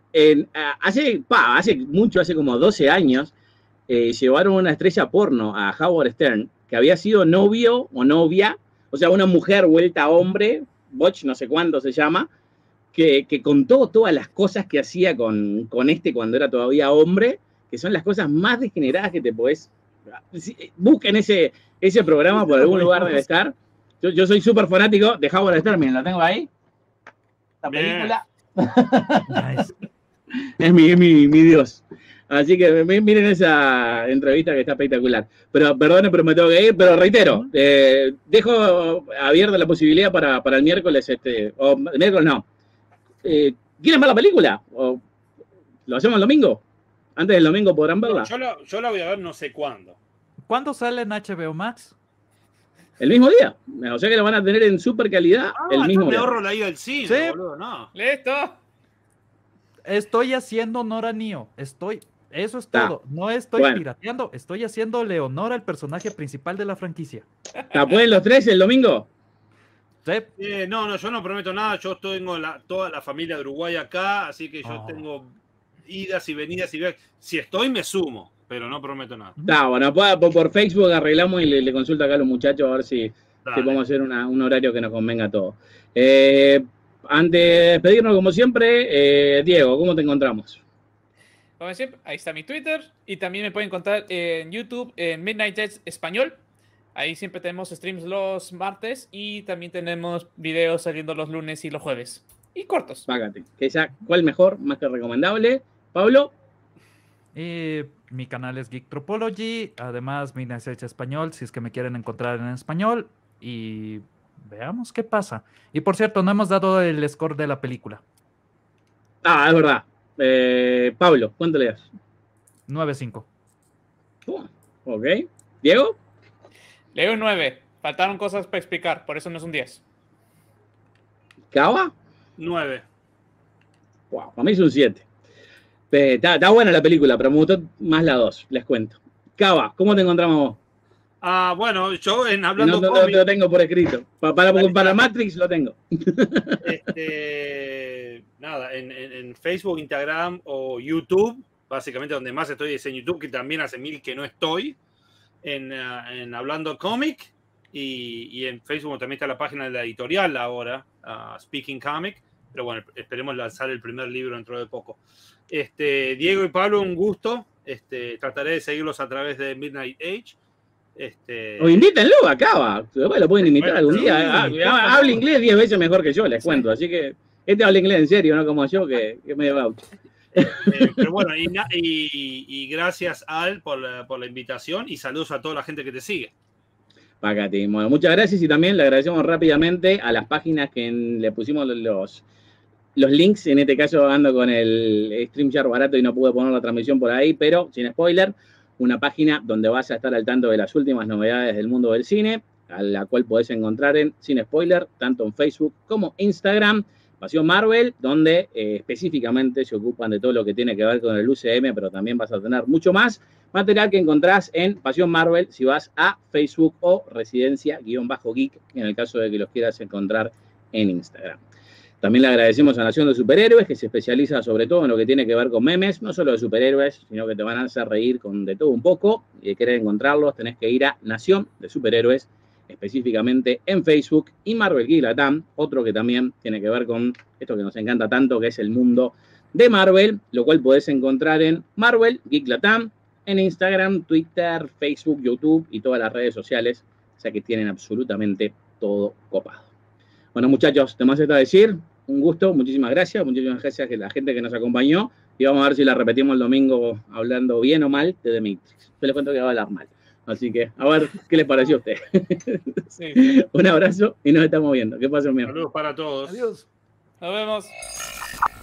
hace como 12 años llevaron una estrella porno a Howard Stern, que había sido novio o novia, o sea, una mujer vuelta a hombre, Butch, no sé cuánto se llama, que contó todas las cosas que hacía con cuando era todavía hombre, que son las cosas más degeneradas que te podés... Busquen ese programa, por algún lugar debe estar. Yo soy súper fanático de Howard Stern, miren, lo tengo ahí. La película. Nice. Es mi Dios. Así que miren esa entrevista que está espectacular. Pero perdone, pero me tengo que ir. Pero reitero, dejo abierta la posibilidad para el miércoles, o el miércoles no. ¿Quieren ver la película? ¿O lo hacemos el domingo? Antes del domingo podrán verla. Yo la voy a ver no sé cuándo. ¿Cuándo sale en HBO Max? El mismo día. O sea que lo van a tener en super calidad el mismo día. Me ahorro la ida al cine, ¿Sí? boludo, no. ¡Listo! Estoy haciendo honor a Neo. Eso es todo. No estoy pirateando. Estoy haciéndole honor al personaje principal de la franquicia. ¿La pueden los 3 el domingo? Sí. No, yo no prometo nada. Yo tengo toda la familia de Uruguay acá, así que yo tengo idas y venidas y viajes. Si estoy, me sumo, pero no prometo nada. Bueno, por Facebook arreglamos y le consulto acá a los muchachos a ver si podemos hacer un horario que nos convenga a todos. Antes de despedirnos, como siempre, Diego, ¿cómo te encontramos? Como siempre, ahí está mi Twitter y también me pueden encontrar en YouTube en Midnight Jets Español. Ahí siempre tenemos streams los martes y también tenemos videos saliendo los lunes y los jueves. Y cortos. Págate. ¿Cuál mejor? Más que recomendable. Pablo. Mi canal es Geek Tropology. Además, Midnight Jets Español, si es que me quieren encontrar en español. Y veamos qué pasa. Y por cierto, no hemos dado el score de la película. Es verdad. Pablo, ¿cuánto le das? 9.5. Ok. ¿Diego? Le doy un 9. Faltaron cosas para explicar, por eso no es un 10. ¿Cava? 9. Wow, para mí es un 7. Está buena la película, pero me gustó más la 2, les cuento. Cava, ¿cómo te encontramos vos? Bueno, yo en No, Hablando no Cómic, lo tengo por escrito. Para Matrix lo tengo. nada, en Facebook, Instagram o YouTube, básicamente donde más estoy es en YouTube, que también hace 1000 que no estoy, en Hablando Cómic, y en Facebook también está la página de la editorial ahora, Speaking Comic, pero bueno, esperemos lanzar el primer libro dentro de poco. Diego y Pablo, un gusto. Trataré de seguirlos a través de Midnight Age. O invítenlo a Cava. Lo pueden invitar Bueno, algún sí, día. Habla inglés 10 veces mejor que yo, les cuento. Así que habla inglés en serio, no como yo, que es medio gaucho. Pero bueno, y gracias, Al, por la invitación, y saludos a toda la gente que te sigue. Pacati. Bueno, muchas gracias, y también le agradecemos rápidamente a las páginas que le pusimos los links. En este caso ando con el StreamYard barato y no pude poner la transmisión por ahí, pero sin spoiler, una página donde vas a estar al tanto de las últimas novedades del mundo del cine, a la cual podés encontrar en Sin Spoiler, tanto en Facebook como Instagram. Pasión Marvel, donde específicamente se ocupan de todo lo que tiene que ver con el UCM, pero también vas a tener mucho más material que encontrás en Pasión Marvel si vas a Facebook o Residencia-Geek, en el caso de que los quieras encontrar en Instagram. También le agradecemos a Nación de Superhéroes, que se especializa sobre todo en lo que tiene que ver con memes, no solo de superhéroes, sino que te van a hacer reír con de todo un poco, y de querer encontrarlos tenés que ir a Nación de Superhéroes, específicamente en Facebook, y Marvel Geek Latam, otro que también tiene que ver con esto que nos encanta tanto, que es el mundo de Marvel, lo cual podés encontrar en Marvel Geek Latam, en Instagram, Twitter, Facebook, YouTube y todas las redes sociales, o sea que tienen absolutamente todo copado. Bueno, muchachos, ¿te más está decir? Un gusto, muchísimas gracias a la gente que nos acompañó, y vamos a ver si la repetimos el domingo hablando bien o mal de The Matrix. Yo les cuento que va a hablar mal. Así que, a ver, ¿qué les pareció a ustedes? Sí. Un abrazo y nos estamos viendo. ¿Qué pasa, mi Saludos para todos. Adiós. Nos vemos.